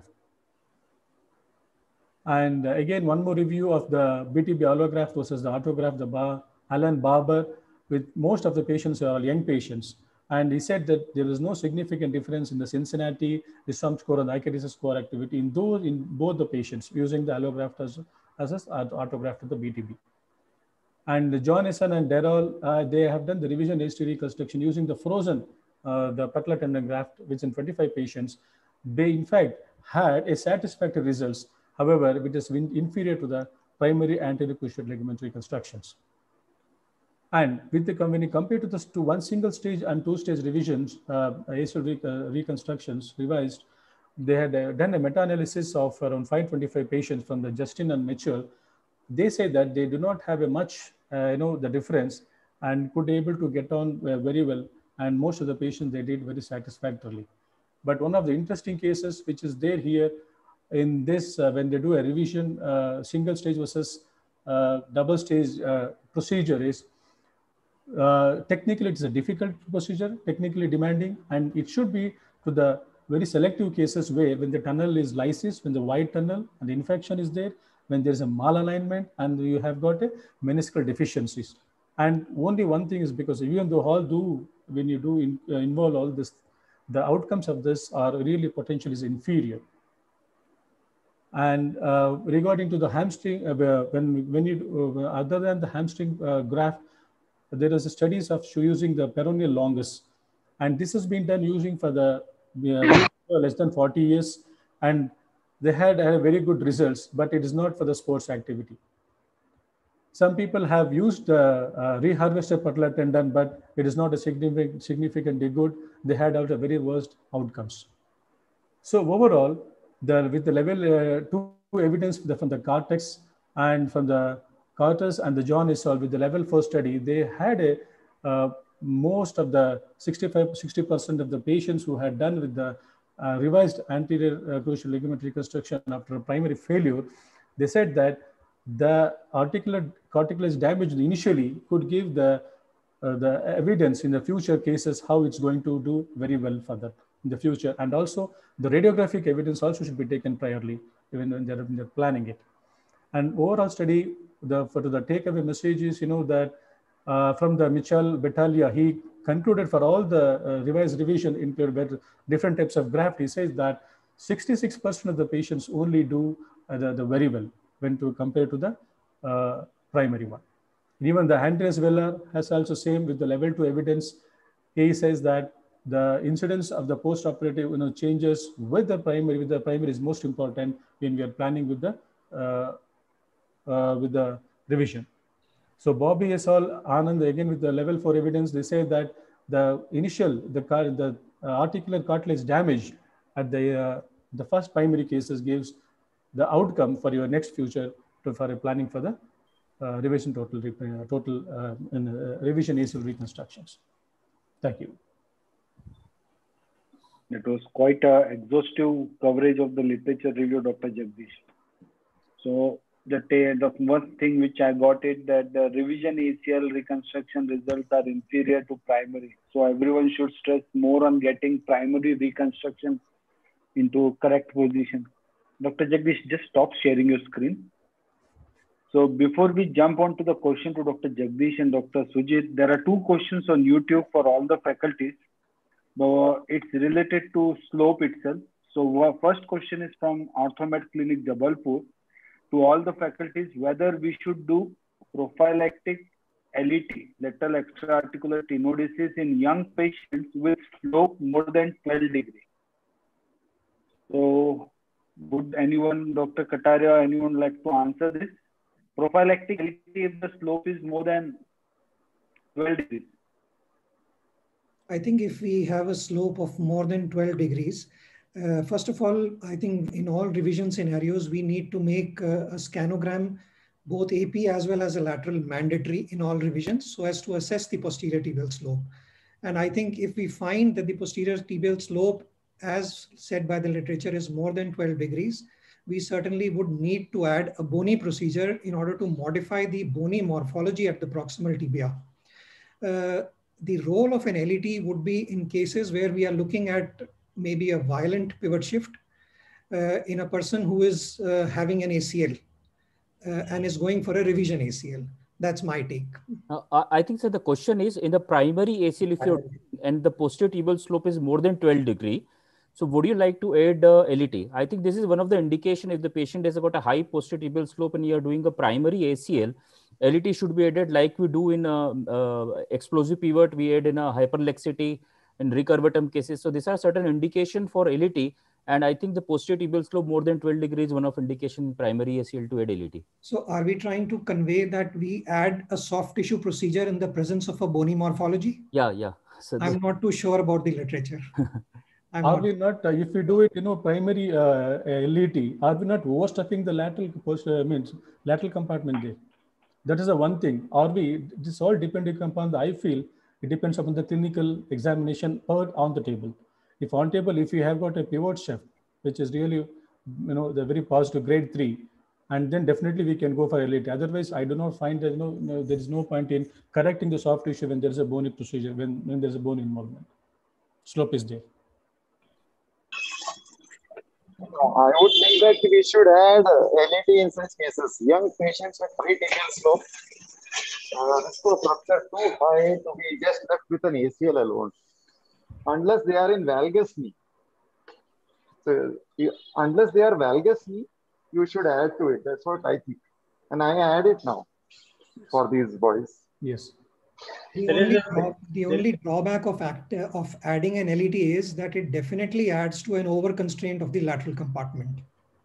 And again, one more review of the BTB allograft versus the autograft, Alan Barber, with most of the patients are young patients. And he said that there is no significant difference in the Cincinnati, the sum score and the IKDC score activity in both the patients using the allograft as autograft of the BTB. And John Essen and Derol, they have done the revision ACT reconstruction using the frozen, the patellar tendon graft, which in 25 patients, they in fact had a satisfactory results. However, it is inferior to the primary anterior cruciate ligament reconstructions. And with the when you compare to this to one single stage and two stage revisions, ACL reconstructions revised, they had done a meta-analysis of around 525 patients from the Justin and Mitchell. They say that they do not have a much, the difference, and could able to get on very well. And most of the patients, they did very satisfactorily. But one of the interesting cases, which is there here in this, when they do a revision, single stage versus double stage procedure is, technically it's a difficult procedure, technically demanding, and it should be to the very selective cases where when the tunnel is lysis, when the wide tunnel and the infection is there, when there's a malalignment and you have got a meniscal deficiencies. And only one thing is because even though all do, when you do involve all this, the outcomes of this are really potentially is inferior. And regarding to the hamstring, when you other than the hamstring graft, there is a studies of using the peroneal longus, and this has been done using for the less than 40 years, and they had very good results, but it is not for the sports activity. Some people have used reharvested patellar tendon, but it is not a significantly good. They had out a very worst outcomes. So overall, with the level 2 evidence from the Cortex and from the Carter's and the John Essen with the level 4 study, they had most of the 60% of the patients who had done with the revised anterior cruciate ligament reconstruction after a primary failure, they said that the articular cartilage damage initially could give the evidence in the future cases how it's going to do very well for that in the future. And also the radiographic evidence also should be taken priorly even when they're planning it. And overall study, for the takeaway message is, that from the Mitchell Battaglia, he concluded for all the revised revision included different types of graft. He says that 66% of the patients only do the very well when to compare to the primary one. Even the Andreas Weller has also same with the level 2 evidence. He says that the incidence of the post-operative changes with the primary is most important when we are planning with the revision. So Bobby et al., Anand, again with the level 4 evidence, they say that the initial, the articular cartilage damage at the first primary cases gives the outcome for your next future for planning for the revision revision ACL reconstructions. Thank you. It was quite an exhaustive coverage of the literature review, Dr. Jagdish. So the one thing which I got it that the revision ACL reconstruction results are inferior to primary. So everyone should stress more on getting primary reconstruction into correct position. Dr. Jagdish, just stop sharing your screen. So before we jump on to the question to Dr. Jagdish and Dr. Sujit, there are 2 questions on YouTube for all the faculties. It's related to slope itself. So our first question is from Orthomed Clinic, Jabalpur. To all the faculties, whether we should do prophylactic LET, lateral extraarticular tenodesis in young patients with slope more than 12 degrees. So would anyone, Dr. Kataria, anyone like to answer this? Prophylactic LET if the slope is more than 12 degrees. I think if we have a slope of more than 12 degrees, first of all, I think in all revision scenarios, we need to make a scanogram, both AP as well as a lateral mandatory in all revisions so as to assess the posterior tibial slope. And I think if we find that the posterior tibial slope, as said by the literature, is more than 12 degrees, we certainly would need to add a bony procedure in order to modify the bony morphology at the proximal tibia. The role of an LET would be in cases where we are looking at maybe a violent pivot shift in a person who is having an ACL and is going for a revision ACL. That's my take. I think so the question is in the primary ACL, if you're and the posterior tibial slope is more than 12 degree, so would you like to add LET? I think this is one of the indication if the patient has got a high posterior tibial slope and you're doing a primary ACL, LET should be added like we do in explosive pivot, we add in a hyperlaxity in recurvatum cases. So these are certain indication for LET. And I think the posterior tibial slope more than 12 degrees, one of indication in primary ACL to add LET. So are we trying to convey that we add a soft tissue procedure in the presence of a bony morphology? Yeah. So I'm not too sure about the literature. Are we not, if we do it, primary LET, are we not overstuffing the lateral compartment there? That is the one thing. Are we, this all depending upon the, I feel, it depends upon the clinical examination or on the table. If on table, if you have got a pivot shaft, which is really, the very positive grade 3, and then definitely we can go for LET. Otherwise, I do not find that, there is no point in correcting the soft tissue when there is a bony procedure, when there is a bone involvement. Slope is there. I would think that we should add LET in such cases. Young patients with pre-tibial slope, risk of rupture too high to be just left with an ACL alone, unless they are in valgus knee. So, unless they are valgus knee, you should add to it. That's what I think, and I add it now for these boys. Yes. The only drawback of adding an LET is that it definitely adds to an over constraint of the lateral compartment.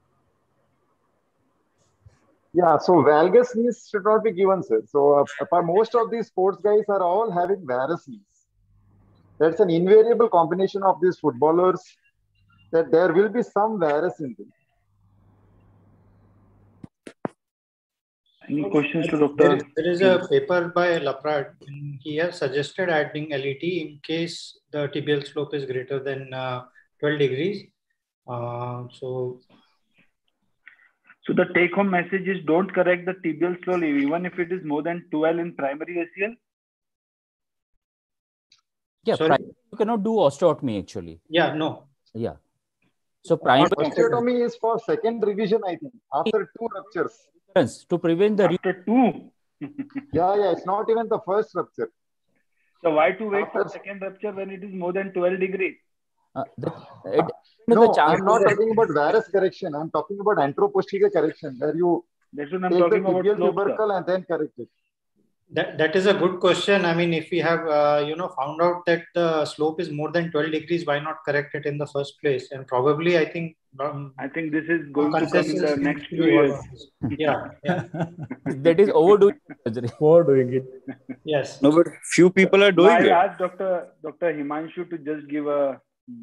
Yeah, so valgus knees should not be given, sir. So for most of these sports guys are all having varus knees. That's an invariable combination of these footballers, that there will be some varus in them. Any questions to Dr.? There is a paper by Laprade. He has suggested adding LET in case the tibial slope is greater than 12 degrees. So the take-home message is don't correct the tibial slope even if it is more than 12 in primary ACL? Yeah, you cannot do osteotomy actually. Yeah, no. Yeah. So primary osteotomy is for second revision, I think, after 2 ruptures. To prevent the after 2. yeah, it's not even the first rupture. So why to wait for second rupture when it is more than 12 degrees? No, I'm not talking about varus correction. I'm talking about anteroposterior correction, where you take the tibial tubercle and then correct it. That is a good question. I mean, if we have found out that the slope is more than 12 degrees, why not correct it in the first place? And probably, I think this is going to come in the next few years. Yeah. That is overdoing it. Yes. No, but few people are doing it. I asked Dr. Himanshu to just give a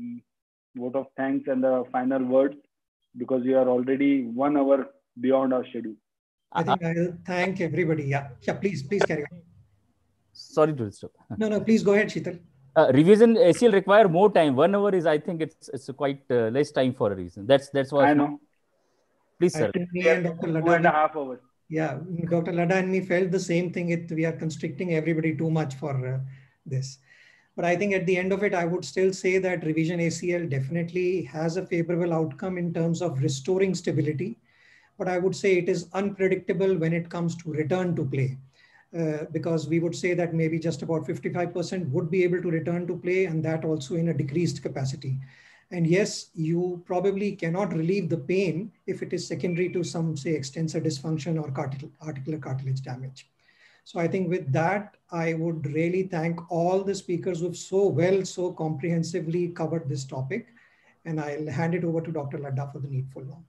vote of thanks and the final words, because we are already 1 hour beyond our schedule. I think I'll thank everybody. Yeah, please carry on. Sorry to disturb. No, please go ahead, Sheetal. Revision ACL require more time. 1 hour is, I think it's quite less time for a reason. That's what I know. Please, sir. Me and Dr. Ladda, 2.5 hours. Yeah, Dr. Ladda and me felt the same thing. We are constricting everybody too much for this. But I think at the end of it, I would still say that revision ACL definitely has a favorable outcome in terms of restoring stability. But I would say it is unpredictable when it comes to return to play, because we would say that maybe just about 55% would be able to return to play, and that also in a decreased capacity. And yes, you probably cannot relieve the pain if it is secondary to some, say, extensor dysfunction or articular cartilage damage. So I think with that, I would really thank all the speakers who've so comprehensively covered this topic. And I'll hand it over to Dr. Ladda for the needful now.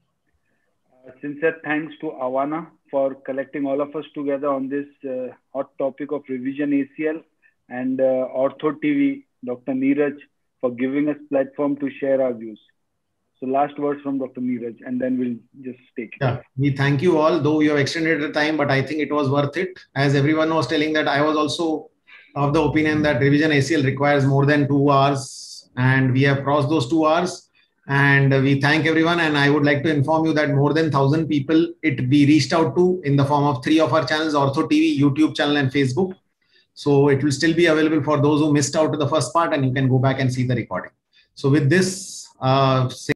Sincere thanks to Awana for collecting all of us together on this hot topic of revision ACL, and Ortho TV, Dr. Neeraj, for giving us platform to share our views. So last words from Dr. Neeraj, and then we'll just take it. Yeah, we thank you all, though we have extended the time, but I think it was worth it. As everyone was telling, that I was also of the opinion that revision ACL requires more than 2 hours, and we have crossed those 2 hours. And we thank everyone. And I would like to inform you that more than 1,000 people we reached out to in the form of 3 of our channels: Ortho TV, YouTube channel, and Facebook. So it will still be available for those who missed out to the first part, and you can go back and see the recording. So with this,